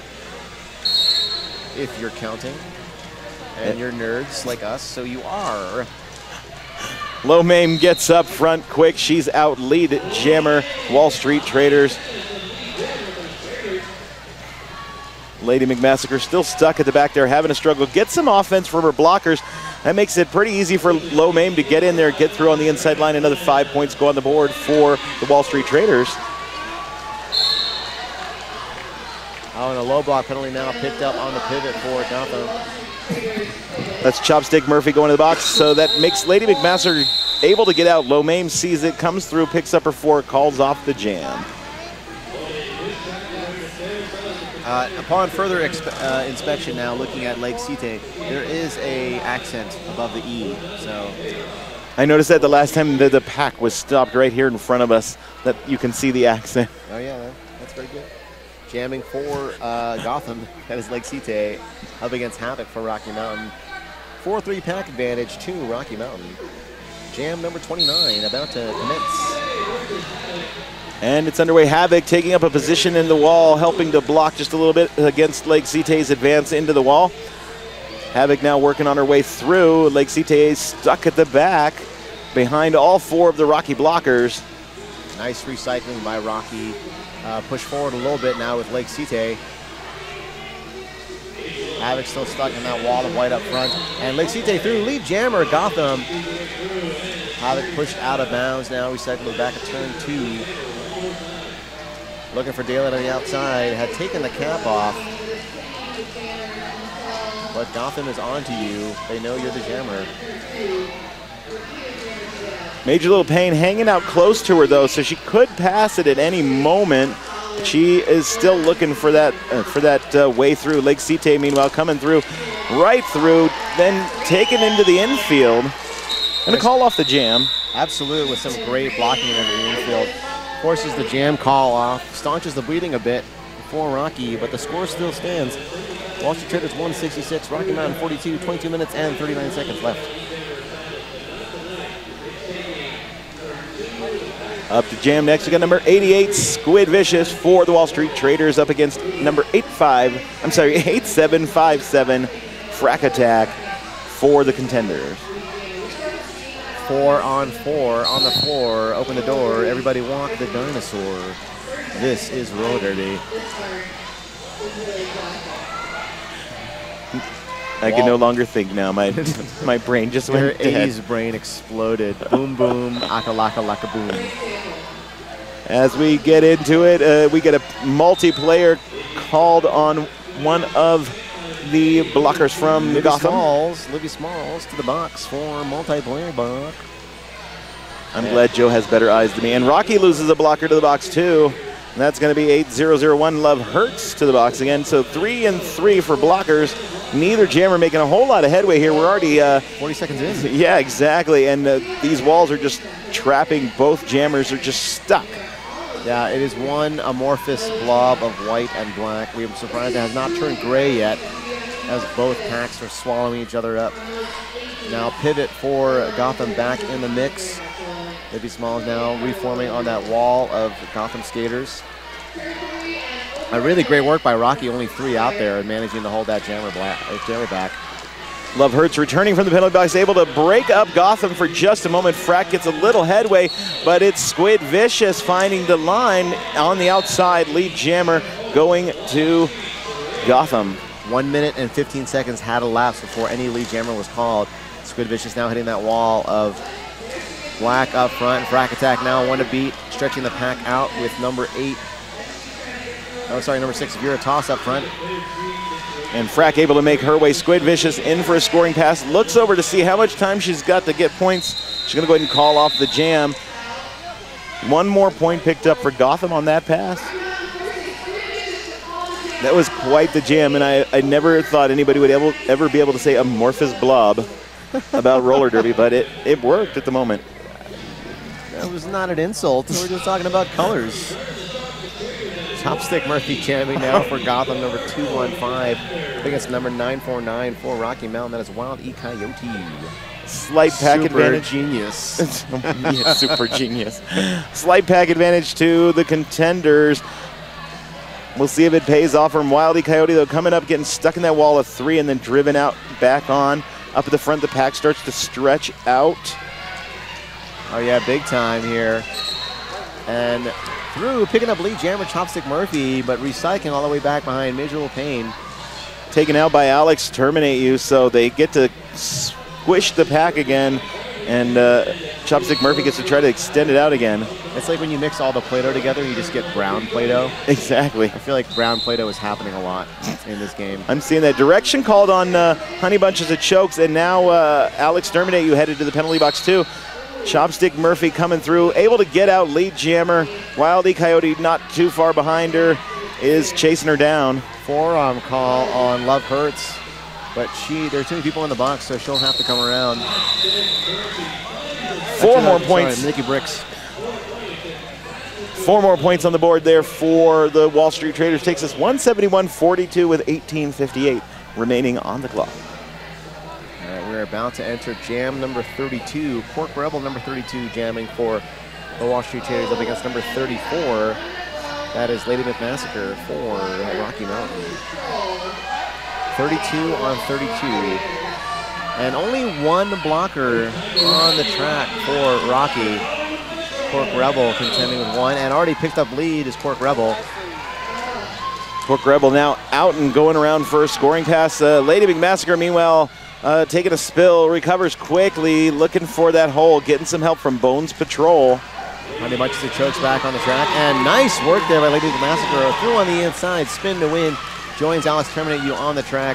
if you're counting. And you're nerds like us, so you are. Low Maim gets up front quick. She's out lead jammer Wall Street Traders. Lady McMassacre still stuck at the back there, having a struggle. Get some offense from her blockers. That makes it pretty easy for Low Maim to get in there, get through on the inside line. Another five points go on the board for the Wall Street Traders. Oh, and a low block penalty now picked up on the pivot for Gotham. That's Chopstick Murphy going to the box. So that makes Lady McMaster able to get out. Low Maim sees it, comes through, picks up her four, calls off the jam. Uh, upon further uh, inspection now, looking at Lake Site, there is a accent above the E. So I noticed that the last time the, the pack was stopped right here in front of us, that you can see the accent. Oh yeah, that, that's very good. Jamming for uh, Gotham, that is Lake Site, up against Havoc for Rocky Mountain. four three pack advantage to Rocky Mountain. Jam number twenty-nine about to commence. And it's underway. Havoc taking up a position in the wall, helping to block just a little bit against Lake Site's advance into the wall. Havoc now working on her way through. Lake Site stuck at the back behind all four of the Rocky blockers. Nice recycling by Rocky. Uh, push forward a little bit now with Lake Site. Havoc still stuck in that wall of white up front. And Lake Site through lead jammer, Gotham. Havoc pushed out of bounds now, recycled back at turn two. Looking for daylight on the outside, had taken the cap off. But Gotham is on to you. They know you're the jammer. Major Little Pain hanging out close to her though, so she could pass it at any moment. She is still looking for that uh, for that uh, way through. Lake Site, meanwhile, coming through, right through, then taken into the infield. Gonna call off the jam. Absolutely, with some great blocking in the infield. Forces the jam call off, staunches the bleeding a bit for Rocky, but the score still stands. Wall Street Traders one sixty-six, Rocky Mountain forty-two, twenty-two minutes and thirty-nine seconds left. Up to jam next, we got number eighty-eight, Squid Vicious for the Wall Street Traders up against number eighty-five, I'm sorry, eight seven five seven, Frack Attack for the Contenders. Four on four on the floor. Open the door. Everybody walk the dinosaur. This is roller derby. I can no longer think now. My my brain just Your went dead. eighties brain exploded. Boom, boom, aka laka laka boom. As we get into it, uh, we get a multiplayer called on one of the blockers from Libby Gotham. Smalls, Libby Smalls to the box for multiplayer block. I'm glad Joe has better eyes than me. And Rocky loses a blocker to the box too. And that's going to be eight zero zero one Love Hurts to the box again. So three and three for blockers. Neither jammer making a whole lot of headway here. We're already uh, forty seconds in. Yeah, exactly. And uh, these walls are just trapping. Both jammers are just stuck. Yeah, it is one amorphous blob of white and black. We are surprised it has not turned gray yet, as both packs are swallowing each other up. Now pivot for Gotham back in the mix. Libby Smalls now reforming on that wall of Gotham skaters. A really great work by Rocky, only three out there and managing to hold that jammer, black, uh, jammer back. Love Hurts returning from the penalty box, able to break up Gotham for just a moment. Frack gets a little headway, but it's Squid Vicious finding the line on the outside. Lead jammer going to Gotham. One minute and fifteen seconds had elapsed before any lead jammer was called. Squid Vicious now hitting that wall of black up front. Frack Attack now one to beat, stretching the pack out with number eight. Oh, sorry, number six, Vera Toss up front. And Frack able to make her way. Squid Vicious in for a scoring pass. Looks over to see how much time she's got to get points. She's going to go ahead and call off the jam. One more point picked up for Gotham on that pass. That was quite the jam, and I, I never thought anybody would able, ever be able to say amorphous blob about roller derby, but it, it worked at the moment. That was not an insult. We're just talking about colors. Chopstick Murphy jamming now for Gotham, number two one five. I think it's number nine four nine for Rocky Mountain. That is Wild E Coyote. Slight pack super advantage. Genius. Yeah, super genius. Slight pack advantage to the Contenders. We'll see if it pays off from Wild E Coyote, though, coming up, getting stuck in that wall of three and then driven out back on. Up at the front, the pack starts to stretch out. Oh, yeah, big time here. And through, picking up lead jammer Chopstick Murphy, but recycling all the way back behind Miserable Pain. Taken out by Alex Terminate You, so they get to squish the pack again, and uh, Chopstick Murphy gets to try to extend it out again. It's like when you mix all the Play-Doh together, you just get brown Play-Doh. Exactly. I feel like brown Play-Doh is happening a lot in this game. I'm seeing that. Direction called on uh, Honey Bunches of Chokes, and now uh, Alex Terminate You headed to the penalty box too. Chopstick Murphy coming through, able to get out lead jammer. Wild E Coyote not too far behind her, is chasing her down. Forearm call on Love Hurts, but she there's too many people in the box, so she'll have to come around. Four Actually, more no, points. Sorry, Nikki Bricks. Four more points on the board there for the Wall Street Traders. Takes us one seventy-one forty-two with eighteen fifty-eight remaining on the clock. All right, we're about to enter jam number thirty-two. Pork Rebel number thirty-two jamming for the Wall Street Traders up against number thirty-four. That is Lady McMassacre for Rocky Mountain. thirty-two on thirty-two. And only one blocker on the track for Rocky. Pork Rebel contending with one, and already picked up lead is Pork Rebel. Pork Rebel now out and going around for a scoring pass. Uh, Lady McMassacre, meanwhile, uh, taking a spill, recovers quickly, looking for that hole, getting some help from Bones Patrol. Honey Bunches of Chokes back on the track, and nice work there by Lady McMassacre. Through on the inside, spin to win. Joins Alex Terminate You on the track.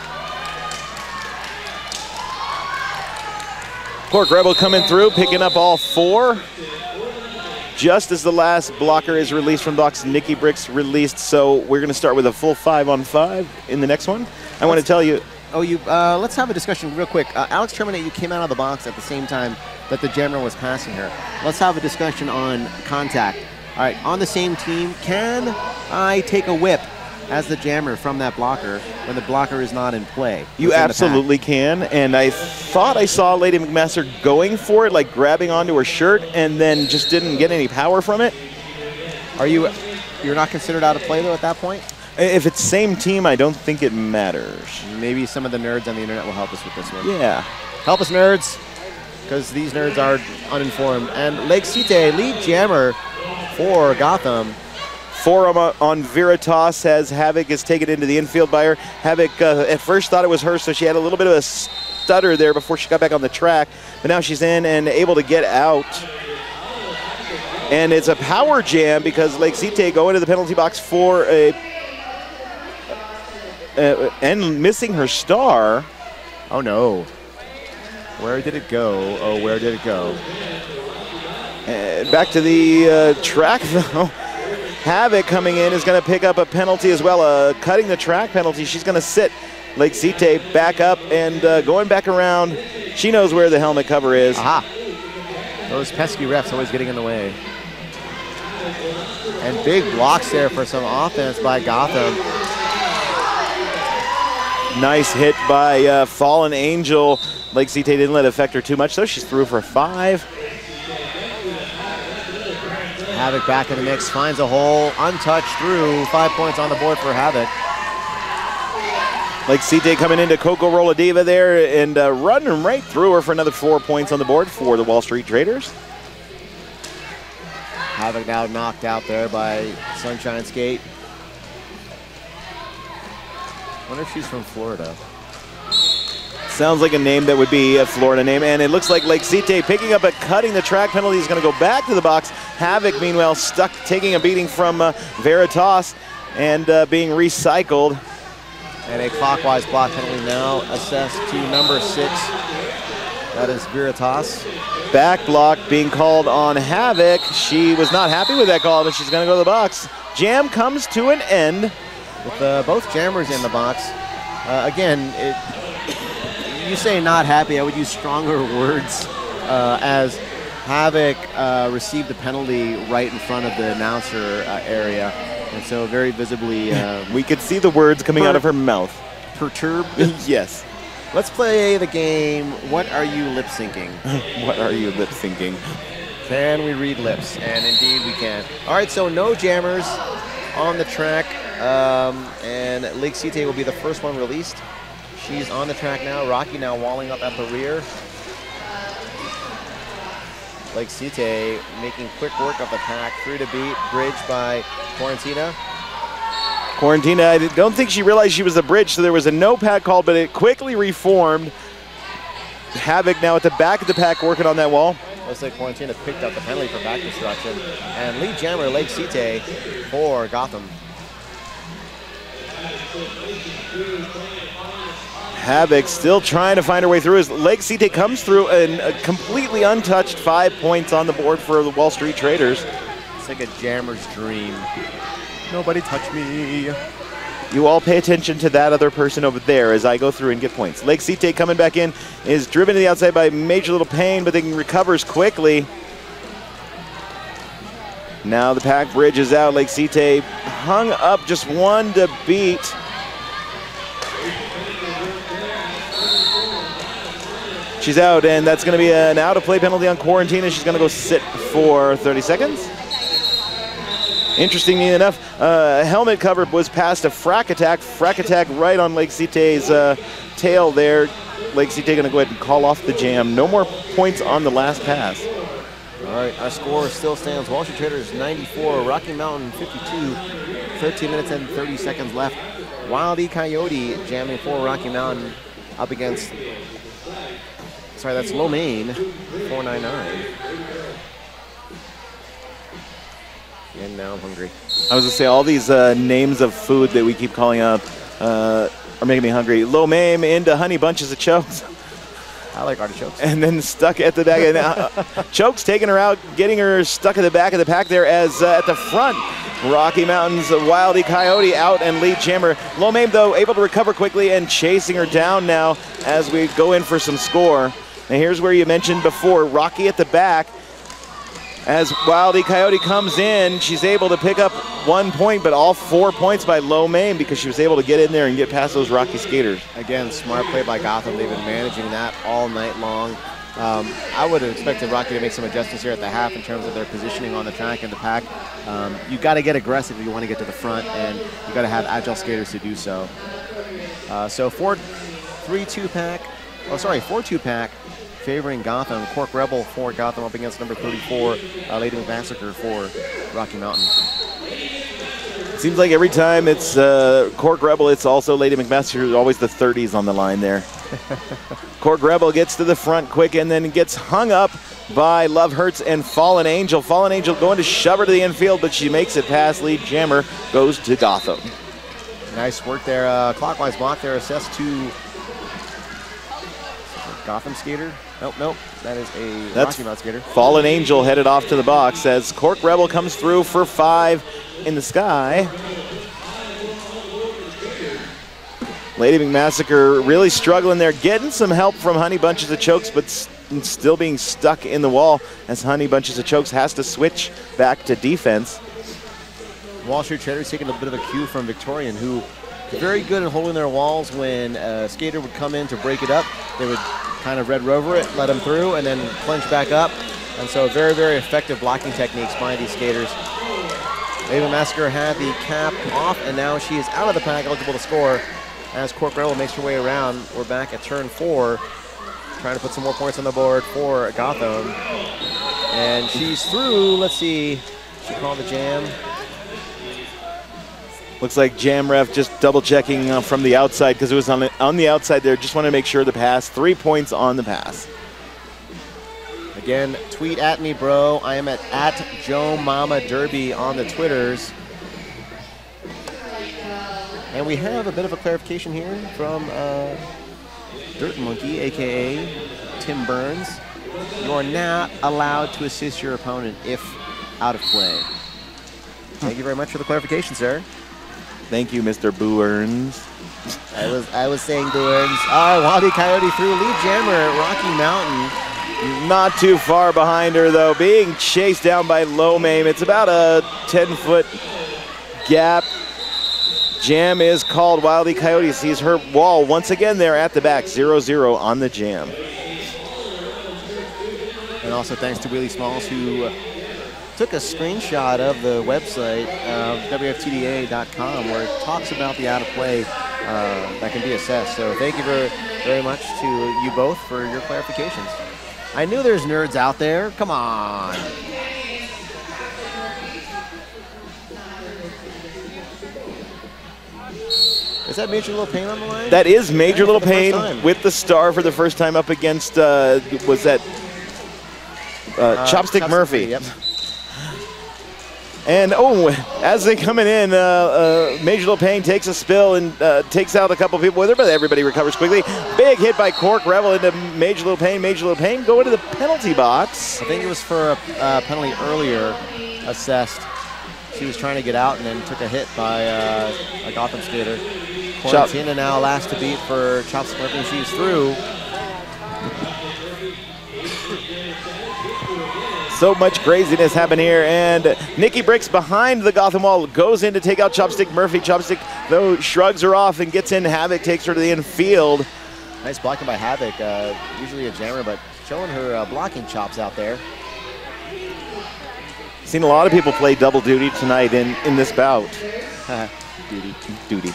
Pork Rebel coming through, picking up all four. Just as the last blocker is released from box, Nikki Bricks released, so we're going to start with a full five on five in the next one. I want to tell you. Oh, you. Uh, let's have a discussion real quick. Uh, Alex Terminate You came out of the box at the same time that the jammer was passing her. Let's have a discussion on contact. All right, on the same team, can I take a whip as the jammer from that blocker when the blocker is not in play? You within the absolutely can, and I thought I saw Lady McMaster going for it, like grabbing onto her shirt, and then just didn't get any power from it. pack? Are you, you're not considered out of play though at that point? If it's same team, I don't think it matters. Maybe some of the nerds on the internet will help us with this one. Yeah. Help us, nerds, because these nerds are uninformed. And Lake Site, lead jammer for Gotham. Forum on Veritas as Havoc is taken into the infield by her. Havoc uh, at first thought it was her, so she had a little bit of a stutter there before she got back on the track. But now she's in and able to get out. And it's a power jam because Lake Site go into the penalty box for a uh, and missing her star. Oh no. Where did it go? Oh, where did it go? Uh, back to the uh, track though. Havoc coming in is going to pick up a penalty as well, uh, cutting the track penalty. She's going to sit Lake Site back up and uh, going back around. She knows where the helmet cover is. Aha. Those pesky refs always getting in the way. And big blocks there for some offense by Gotham. Nice hit by uh, Fallen Angel. Lake Site didn't let it affect her too much, though. She's through for five. Havoc back in the mix, finds a hole, untouched through. Five points on the board for Havoc. Lake Site coming into Coco Roladiva there and uh, running right through her for another four points on the board for the Wall Street Traders. Havoc now knocked out there by Sunshine Skate. Wonder if she's from Florida. Sounds like a name that would be a Florida name, and it looks like Lake Site picking up a cutting the track penalty is going to go back to the box. Havoc, meanwhile, stuck taking a beating from uh, Veritas and uh, being recycled. And a clockwise block penalty now assessed to number six. That is Veritas. Back block being called on Havoc. She was not happy with that call, but she's going to go to the box. Jam comes to an end. With uh, both jammers in the box. Uh, again, it, you say not happy, I would use stronger words uh, as Havoc uh, received the penalty right in front of the announcer uh, area. And so very visibly... Uh, we could see the words coming per- out of her mouth. Perturbed. Yes. Let's play the game, What Are You Lip Syncing? What are you lip syncing? Can we read lips? And indeed we can. All right, so no jammers on the track. Um, and Lake Site will be the first one released. She's on the track now. Rocky now walling up at the rear. Lake Cite making quick work of the pack. Through to beat. Bridge by Quarantina. Quarantina, I don't think she realized she was the bridge, so there was a no pack call, but it quickly reformed. Havoc now at the back of the pack working on that wall. Looks like Quarantina picked up the penalty for back destruction. And lead jammer Lake Cite for Gotham. Havoc still trying to find her way through as Lake Cite comes through and a completely untouched five points on the board for the Wall Street Traders. It's like a jammer's dream. Nobody touch me. You all pay attention to that other person over there as I go through and get points. Lake Cite coming back in is driven to the outside by Major Little Pain, but then recovers quickly. Now the pack bridge is out. Lake Cite hung up just one to beat. She's out, and that's going to be an out-of-play penalty on Quarantina. She's going to go sit for thirty seconds. Interestingly enough, uh, helmet cover was past a frack attack. Frack attack right on Lake Cite's uh, tail there. Lake Cite going to go ahead and call off the jam. No more points on the last pass. All right, our score still stands. Wall Street Traders ninety-four, Rocky Mountain fifty-two, thirteen minutes and thirty seconds left. Wild E Coyote jamming for Rocky Mountain up against, sorry, that's Low Main, four ninety-nine. And now I'm hungry. I was going to say, all these uh, names of food that we keep calling up uh, are making me hungry. Lo Mein into Honey Bunches of Chokes. I like artichokes. And then stuck at the back. And, uh, Chokes taking her out, getting her stuck at the back of the pack there as uh, at the front. Rocky Mountain's Wild E Coyote out and lead jammer. Lo Mein, though, able to recover quickly and chasing her down now as we go in for some score. And here's where you mentioned before, Rocky at the back. As Wild E Coyote comes in, she's able to pick up one point, but all four points by Lo Mein because she was able to get in there and get past those Rocky skaters. Again, smart play by Gotham. They've been managing that all night long. Um, I would have expected Rocky to make some adjustments here at the half in terms of their positioning on the track and the pack. Um, you got to get aggressive if you want to get to the front, and you got to have agile skaters to do so. Uh, so four three two pack, oh sorry, four two pack. Favoring Gotham. Cork Rebel for Gotham up against number thirty-four, uh, Lady Massacre for Rocky Mountain. Seems like every time it's uh, Cork Rebel, it's also Lady McMaster, always the thirties on the line there. Cork Rebel gets to the front quick and then gets hung up by Love Hurts and Fallen Angel. Fallen Angel going to shove her to the infield, but she makes it past lead jammer, goes to Gotham. Nice work there. Uh, clockwise block there, assessed to Gotham skater. Nope, nope. That is a That's Rocky Mountain skater. Fallen Angel headed off to the box as Cork Rebel comes through for five in the sky. Lady McMassacre really struggling there, getting some help from Honey Bunches of Chokes, but st still being stuck in the wall as Honey Bunches of Chokes has to switch back to defense. Wall Street Traders taking a bit of a cue from Victorian, who very good at holding their walls. When a skater would come in to break it up, they would kind of red rover it, let them through, and then plunge back up. And so very, very effective blocking techniques by these skaters. Lady Massacre had the cap off, and now she is out of the pack, eligible to score. As Cork Rebel makes her way around, we're back at turn four, trying to put some more points on the board for Gotham. And she's through. Let's see, she called the jam. Looks like Jam Ref just double checking uh, from the outside because it was on the, on the outside there. Just want to make sure the pass. Three points on the pass. Again, tweet at me, bro. I am at, at Joe Mama Derby on the Twitters. And we have a bit of a clarification here from uh, Dirt Monkey, a k a. Tim Burns. You are not allowed to assist your opponent if out of play. Thank you very much for the clarification, sir. Thank you, Mister Burns. I was I was saying Burns. All right, Wild E Coyote through lead jammer, Rocky Mountain. Not too far behind her, though, being chased down by Lo Mein. It's about a ten-foot gap. Jam is called. Wild E Coyote sees her wall once again there at the back, zero zero on the jam. And also thanks to Wheelie Smalls, who took a screenshot of the website, uh, W F T D A dot com, where it talks about the out of play uh, that can be assessed. So thank you very, very much to you both for your clarifications. I knew there's nerds out there. Come on. Is that Major Little Pain on the line? That is Major Yeah, Little for the first Pain time. with the star for the first time up against, uh, was that uh, Uh, Chopstick Murphy. Yep. And oh, as they coming in, uh, uh, Major Little Pain takes a spill and uh, takes out a couple people with her, but everybody recovers quickly. Big hit by Cork Revel into Major Little Pain. Major Little Pain go into the penalty box. I think it was for a uh, penalty earlier assessed. She was trying to get out and then took a hit by uh, a Gotham skater. Chop. Quarantina now last to beat for Chopstick Murphy. She's through. So much craziness happened here, and Nikki Bricks behind the Gotham wall goes in to take out Chopstick Murphy. Chopstick, though, shrugs her off and gets in. Havoc takes her to the infield. Nice blocking by Havoc. Uh, usually a jammer, but showing her uh, blocking chops out there. Seen a lot of people play double duty tonight in, in this bout. Duty. Duty.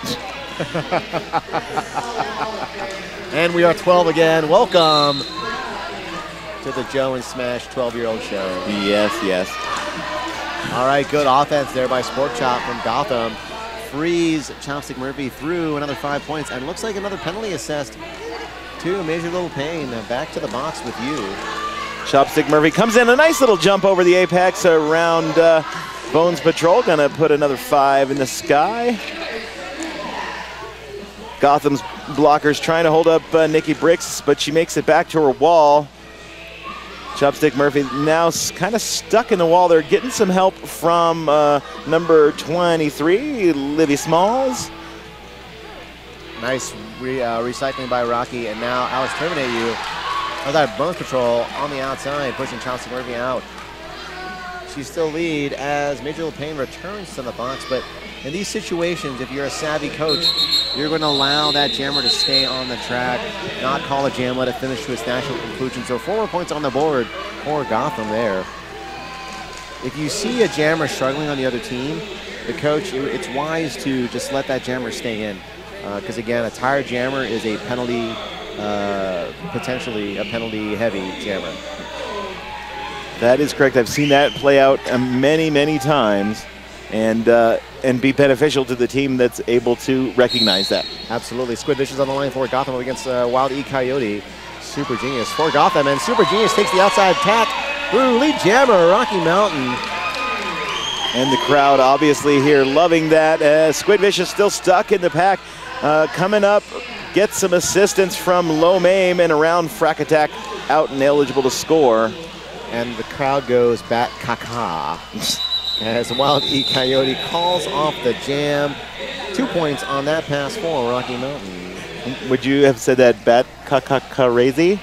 And we are twelve again. Welcome to the Joe and Smash twelve-year-old show. Yes, yes. All right, good offense there by Sport Chop from Gotham. Frees Chopstick Murphy through another five points, and looks like another penalty assessed to Major Little Pain. Back to the box with you. Chopstick Murphy comes in, a nice little jump over the apex around uh, Bones Patrol. Gonna put another five in the sky. Gotham's blockers trying to hold up uh, Nikki Bricks, but she makes it back to her wall. Chopstick Murphy now kind of stuck in the wall. They're getting some help from uh, number twenty-three, Livy Smalls. Nice re, uh, recycling by Rocky, and now Alex terminate you. How's that Bones Patrol on the outside, pushing Chopstick Murphy out. She's still lead as Major Little Pain returns to the box, but in these situations, if you're a savvy coach, you're going to allow that jammer to stay on the track, not call a jam, let it finish to its natural conclusion. So four more points on the board for Gotham there. If you see a jammer struggling on the other team, the coach, it, it's wise to just let that jammer stay in. Because uh, again, a tired jammer is a penalty, uh, potentially a penalty heavy jammer. That is correct. I've seen that play out uh, many, many times, and uh, and be beneficial to the team that's able to recognize that. Absolutely. Squid Vicious on the line for Gotham against uh, Wild E Coyote. Super Genius for Gotham, and Super Genius takes the outside tack through lead jammer, Rocky Mountain. And the crowd obviously here loving that. Uh, Squid Vicious still stuck in the pack. Uh, coming up, gets some assistance from Low Maim, and around Frack Attack out and eligible to score. And the crowd goes bat caca as Wild E Coyote calls off the jam. Two points on that pass for Rocky Mountain. Would you have said that bat caca-crazy?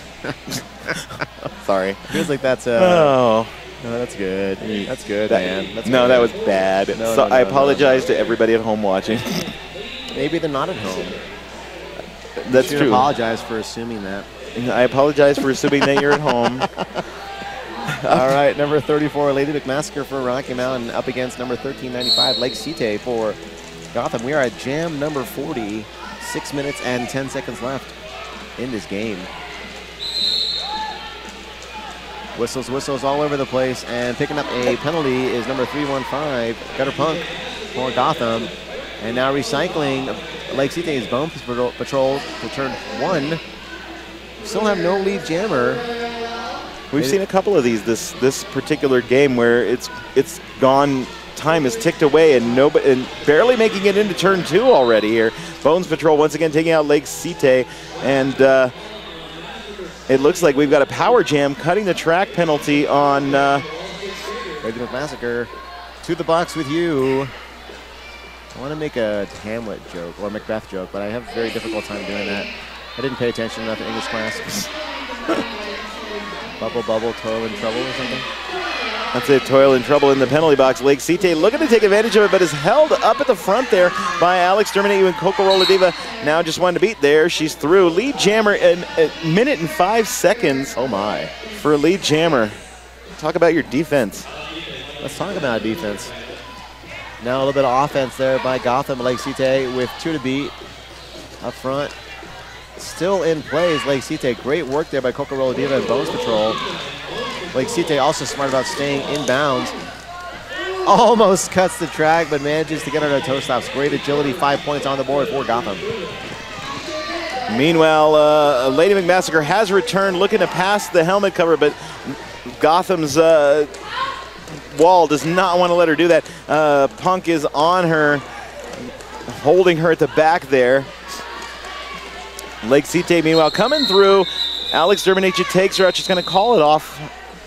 Sorry. Feels like that's uh Oh. no, that's good. That's good, That- man. That's no, good. that was bad. No, so no, no, I no, apologize no. to everybody at home watching. Maybe they're not at home. That's Should true. apologize for assuming that. I apologize for assuming that you're at home. All right, number thirty-four, Lady McMassacre for Rocky Mountain up against number thirteen ninety-five, Lake Cite for Gotham. We are at jam number forty, six minutes and ten seconds left in this game. Whistles, whistles all over the place, and picking up a penalty is number three one five, Gutter Punk for Gotham. And now recycling, Lake Cite's Bone Patrol, Patrol to turn one. Still have no lead jammer. We've seen a couple of these this this particular game where it's it's gone. Time has ticked away, and nobody and barely making it into turn two already here. Bones Patrol once again taking out Lake Cite, and uh, it looks like we've got a power jam cutting the track penalty on uh, Lady McMassacre to the box with you. I want to make a Hamlet joke or Macbeth joke, but I have a very difficult time doing that. I didn't pay attention enough in English class. Bubble, bubble, toil and trouble or something. That's it, toil and trouble in the penalty box. Lake Cite looking to take advantage of it, but is held up at the front there by Alex Terminate You and Coco Rola Diva. Now just wanted to beat there. She's through. Lead jammer in a minute and five seconds. Oh my. For a lead jammer. Talk about your defense. Let's talk about defense. Now a little bit of offense there by Gotham. Lake Cite with two to beat up front. still in play is Lake Cite. Great work there by Coca-Cola Diva and Bones Patrol. Lake Cite also smart about staying in bounds. Almost cuts the track, but manages to get her to toe stops. Great agility, five points on the board for Gotham. Meanwhile, uh, Lady McMassacre has returned, looking to pass the helmet cover, but Gotham's uh, wall does not want to let her do that. Uh, Punk is on her, holding her at the back there. Lake Cite, meanwhile, coming through. Alex Durbinici takes her out. She's going to call it off.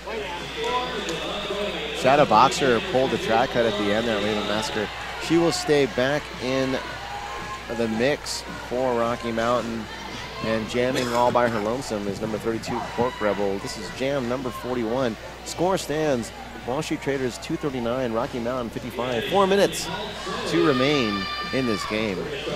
Shadow Boxer pulled the track cut at the end there, Lady McMassacre. She will stay back in the mix for Rocky Mountain, and jamming all by her lonesome is number thirty-two, Cork Rebel. This is jam number forty-one. Score stands Wall Street Traders two thirty-nine, Rocky Mountain fifty-five. Four minutes to remain in this game.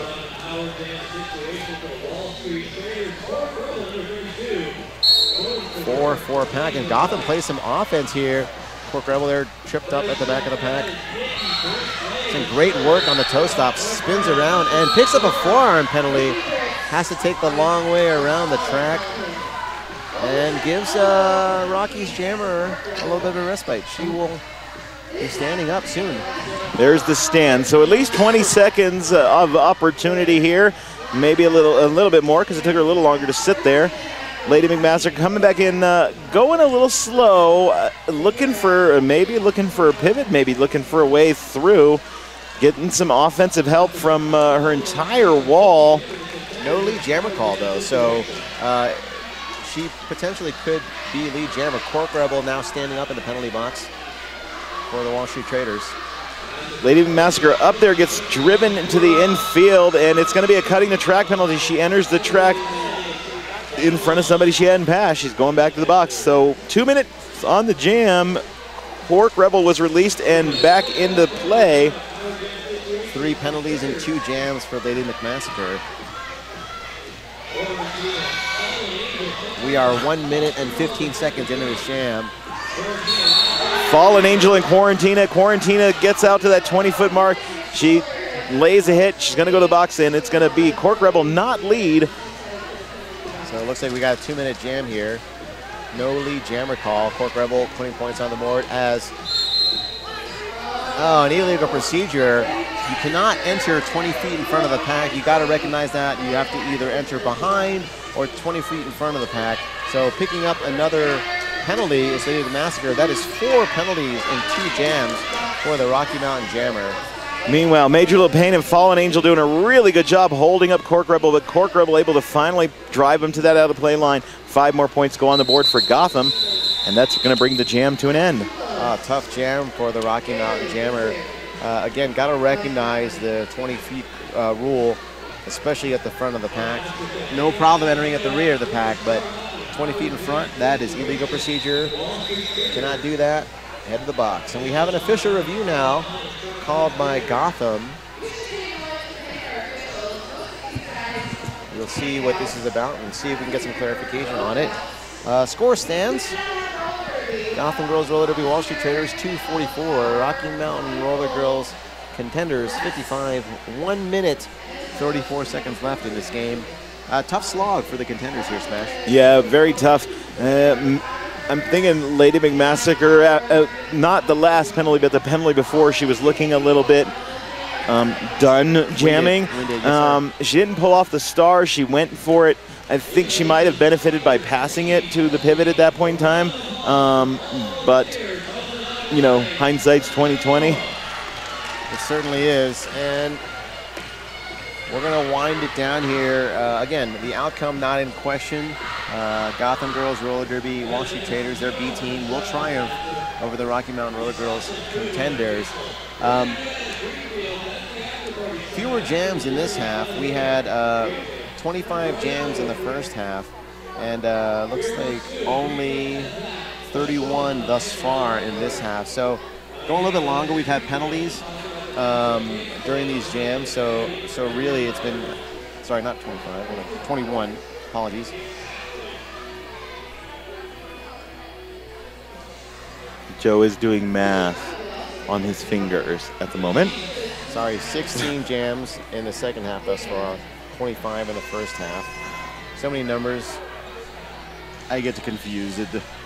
Four, four pack, and Gotham plays some offense here. Cork Rebel there tripped up at the back of the pack. Some great work on the toe stop, spins around and picks up a forearm penalty. Has to take the long way around the track and gives uh, Rocky's jammer a little bit of a respite. She will be standing up soon. There's the stand. So at least twenty seconds uh, of opportunity here. Maybe a little, a little bit more because it took her a little longer to sit there. Lady McMassacre coming back in, uh, going a little slow, uh, looking for, uh, maybe looking for a pivot, maybe looking for a way through, getting some offensive help from uh, her entire wall. No lead jammer call though, so uh, she potentially could be lead jammer. Cork Rebel now standing up in the penalty box for the Wall Street Traders. Lady McMassacre up there gets driven into the infield, and it's going to be a cutting the track penalty. She enters the track in front of somebody she hadn't passed. She's going back to the box. So two minutes on the jam. Cork Rebel was released and back into play. Three penalties and two jams for Lady McMassacre. We are one minute and fifteen seconds into this jam. Fallen Angel and Quarantina. Quarantina gets out to that twenty foot mark. She lays a hit. She's going to go to the box, and it's going to be Cork Rebel not lead. So it looks like we got a two minute jam here. No lead jammer call. Cork Rebel putting points on the board as, oh, an illegal procedure. You cannot enter twenty feet in front of the pack. You got to recognize that. You have to either enter behind or twenty feet in front of the pack. So picking up another penalty is Lady McMassacre. That is four penalties in two jams for the Rocky Mountain Jammer. Meanwhile, Major Lil Pain and Fallen Angel doing a really good job holding up Cork Rebel, but Cork Rebel able to finally drive him to that out of play line. Five more points go on the board for Gotham, and that's going to bring the jam to an end. Uh, tough jam for the Rocky Mountain Jammer. Uh, again, got to recognize the twenty feet uh, rule, especially at the front of the pack. No problem entering at the rear of the pack, but twenty feet in front, that is illegal procedure. Cannot do that. Head to the box. And we have an official review now called by Gotham. We'll see what this is about and see if we can get some clarification on it. Uh, score stands. Gotham Girls Roller Derby Wall Street Traders two forty-four. Rocky Mountain Roller Girls Contenders fifty-five. One minute, thirty-four seconds left in this game. Uh, tough slog for the contenders here, Smash. Yeah, very tough. Uh, I'm thinking Lady McMassacre, uh, uh, not the last penalty, but the penalty before, she was looking a little bit um, done jamming. We did. We did, yes, um, she didn't pull off the star. She went for it. I think she might have benefited by passing it to the pivot at that point in time. Um, but, you know, hindsight's twenty twenty. It certainly is. And we're going to wind it down here. Uh, again, the outcome not in question. Uh, Gotham Girls Roller Derby, Wall Street Traders, their B team will triumph over the Rocky Mountain Roller Girls Contenders. Um, fewer jams in this half. We had uh, twenty-five jams in the first half, and uh, looks like only thirty-one thus far in this half. So going a little bit longer. We've had penalties um, during these jams, so so really it's been, sorry, not twenty-five, twenty-one, apologies. Joe is doing math on his fingers at the moment. Sorry, sixteen jams in the second half thus far, twenty-five in the first half. So many numbers. I get confused.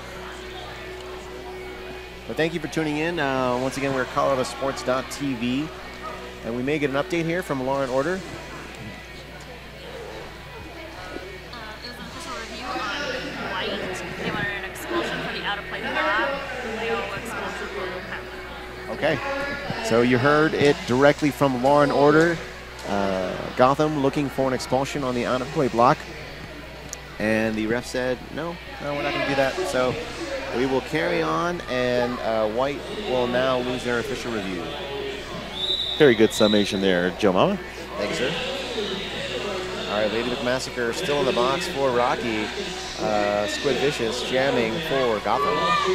But thank you for tuning in. Uh, once again, we're Colorado Sports dot T V, and we may get an update here from Law and Order. Uh, it was an official review on White. They wanted an expulsion for the out-of-play block. No expulsion for the penalty. Okay. So you heard it directly from Law and Order. Uh, Gotham looking for an expulsion on the out-of-play block. And the ref said, no, no, we're not going to do that. So we will carry on, and uh, White will now lose their official review. Very good summation there, Joe Mama. Thank you, sir. All right, Lady McMassacre still in the box for Rocky. Uh, Squid Vicious jamming for Gotham.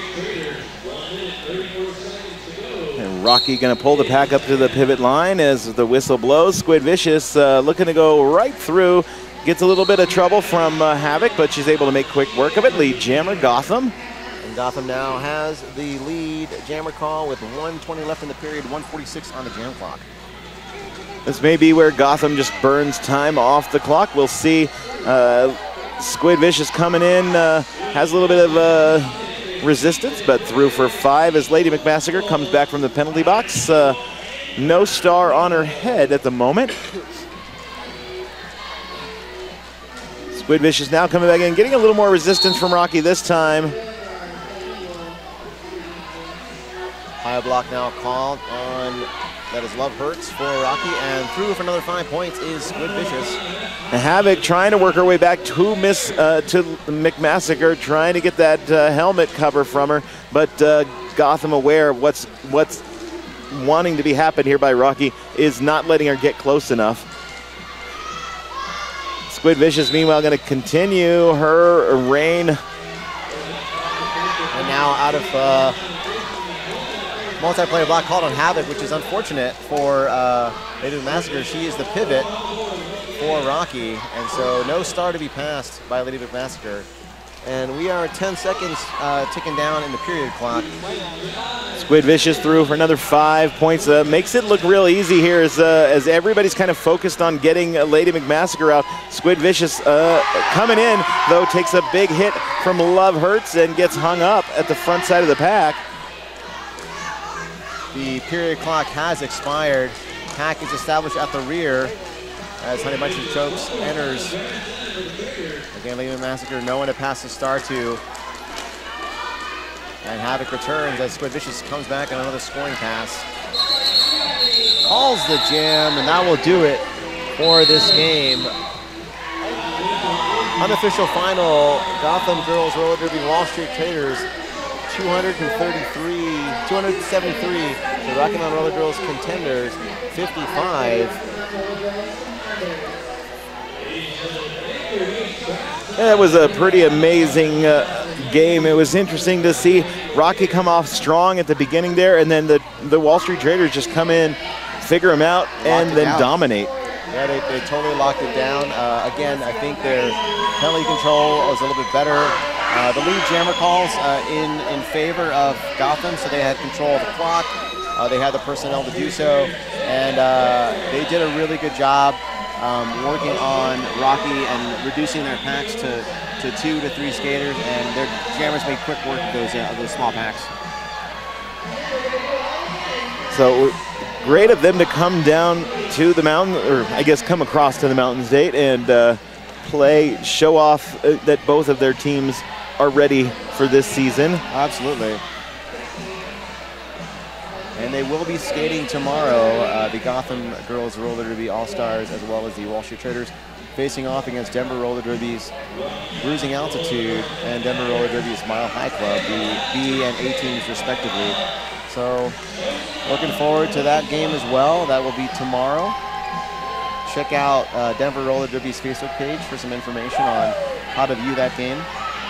And Rocky going to pull the pack up to the pivot line as the whistle blows. Squid Vicious uh, looking to go right through. Gets a little bit of trouble from uh, Havoc, but she's able to make quick work of it. Lead jammer, Gotham. And Gotham now has the lead jammer call with one twenty left in the period, one forty-six on the jam clock. This may be where Gotham just burns time off the clock. We'll see. Uh, Squid Vicious coming in, uh, has a little bit of uh, resistance, but through for five as Lady McMassacre comes back from the penalty box. Uh, no star on her head at the moment. Squid Vicious now coming back in, getting a little more resistance from Rocky this time. High block now called on, that is Love Hurts for Rocky, and through for another five points is Squid Vicious. And Havoc trying to work her way back to Miss uh, to McMassacre, trying to get that uh, helmet cover from her, but uh, Gotham, aware of what's what's wanting to be happen here by Rocky, is not letting her get close enough. Squid Vicious, meanwhile, going to continue her reign. And now out of uh, multiplayer block called on Havoc, which is unfortunate for uh, Lady McMassacre. She is the pivot for Rocky, and so no star to be passed by Lady McMassacre. And we are ten seconds uh, ticking down in the period clock. Squid Vicious through for another five points. Uh, makes it look real easy here as, uh, as everybody's kind of focused on getting uh, Lady McMassacre out. Squid Vicious uh, coming in, though, takes a big hit from Love Hurts and gets hung up at the front side of the pack. The period clock has expired. Pack is established at the rear as Honey Bunch of Chokes enters. Again, Lady McMassacre, no one to pass the star to. And Havoc returns as Squid Vicious comes back on another scoring pass. Calls the jam, and that will do it for this game. Unofficial final, Gotham Girls Roller Derby Wall Street Traders, two thirty-three, two seventy-three. The Rocky Mountain Roller Girls Contenders, fifty-five. That was a pretty amazing uh, game. It was interesting to see Rocky come off strong at the beginning there, and then the, the Wall Street Traders just come in, figure them out, and then down. dominate. Yeah, they, they totally locked it down. Uh, again, I think their penalty control was a little bit better. Uh, the lead jammer calls uh, in, in favor of Gotham, so they had control of the clock. Uh, they had the personnel to do so, and uh, they did a really good job um, working on Rocky and reducing their packs to, to two to three skaters, and their jammers made quick work of those, uh, of those small packs. So great of them to come down to the mountain, or I guess come across to the Mountain State and uh, play, show off uh, that both of their teams are ready for this season. Absolutely. And they will be skating tomorrow, uh, the Gotham Girls Roller Derby All-Stars as well as the Wall Street Traders, facing off against Denver Roller Derby's Bruising Altitude and Denver Roller Derby's Mile High Club, the B and A teams respectively. So looking forward to that game as well. That will be tomorrow. Check out uh, Denver Roller Derby's Facebook page for some information on how to view that game.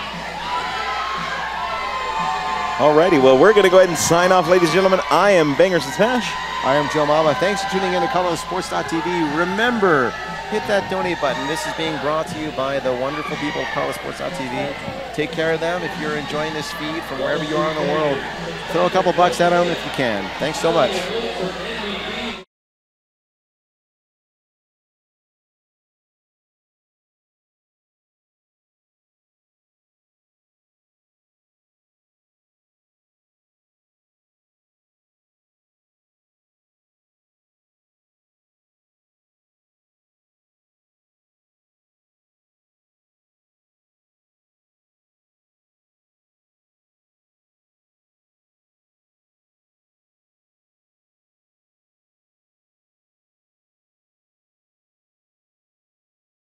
Alrighty, well, we're going to go ahead and sign off, ladies and gentlemen. I am Bangers and Smash. I am Joe Mama. Thanks for tuning in to Colorado Sports dot T V. Remember, hit that donate button. This is being brought to you by the wonderful people of Colorado Sports dot T V. Take care of them. If you're enjoying this feed from wherever you are in the world, throw a couple bucks at them if you can. Thanks so much.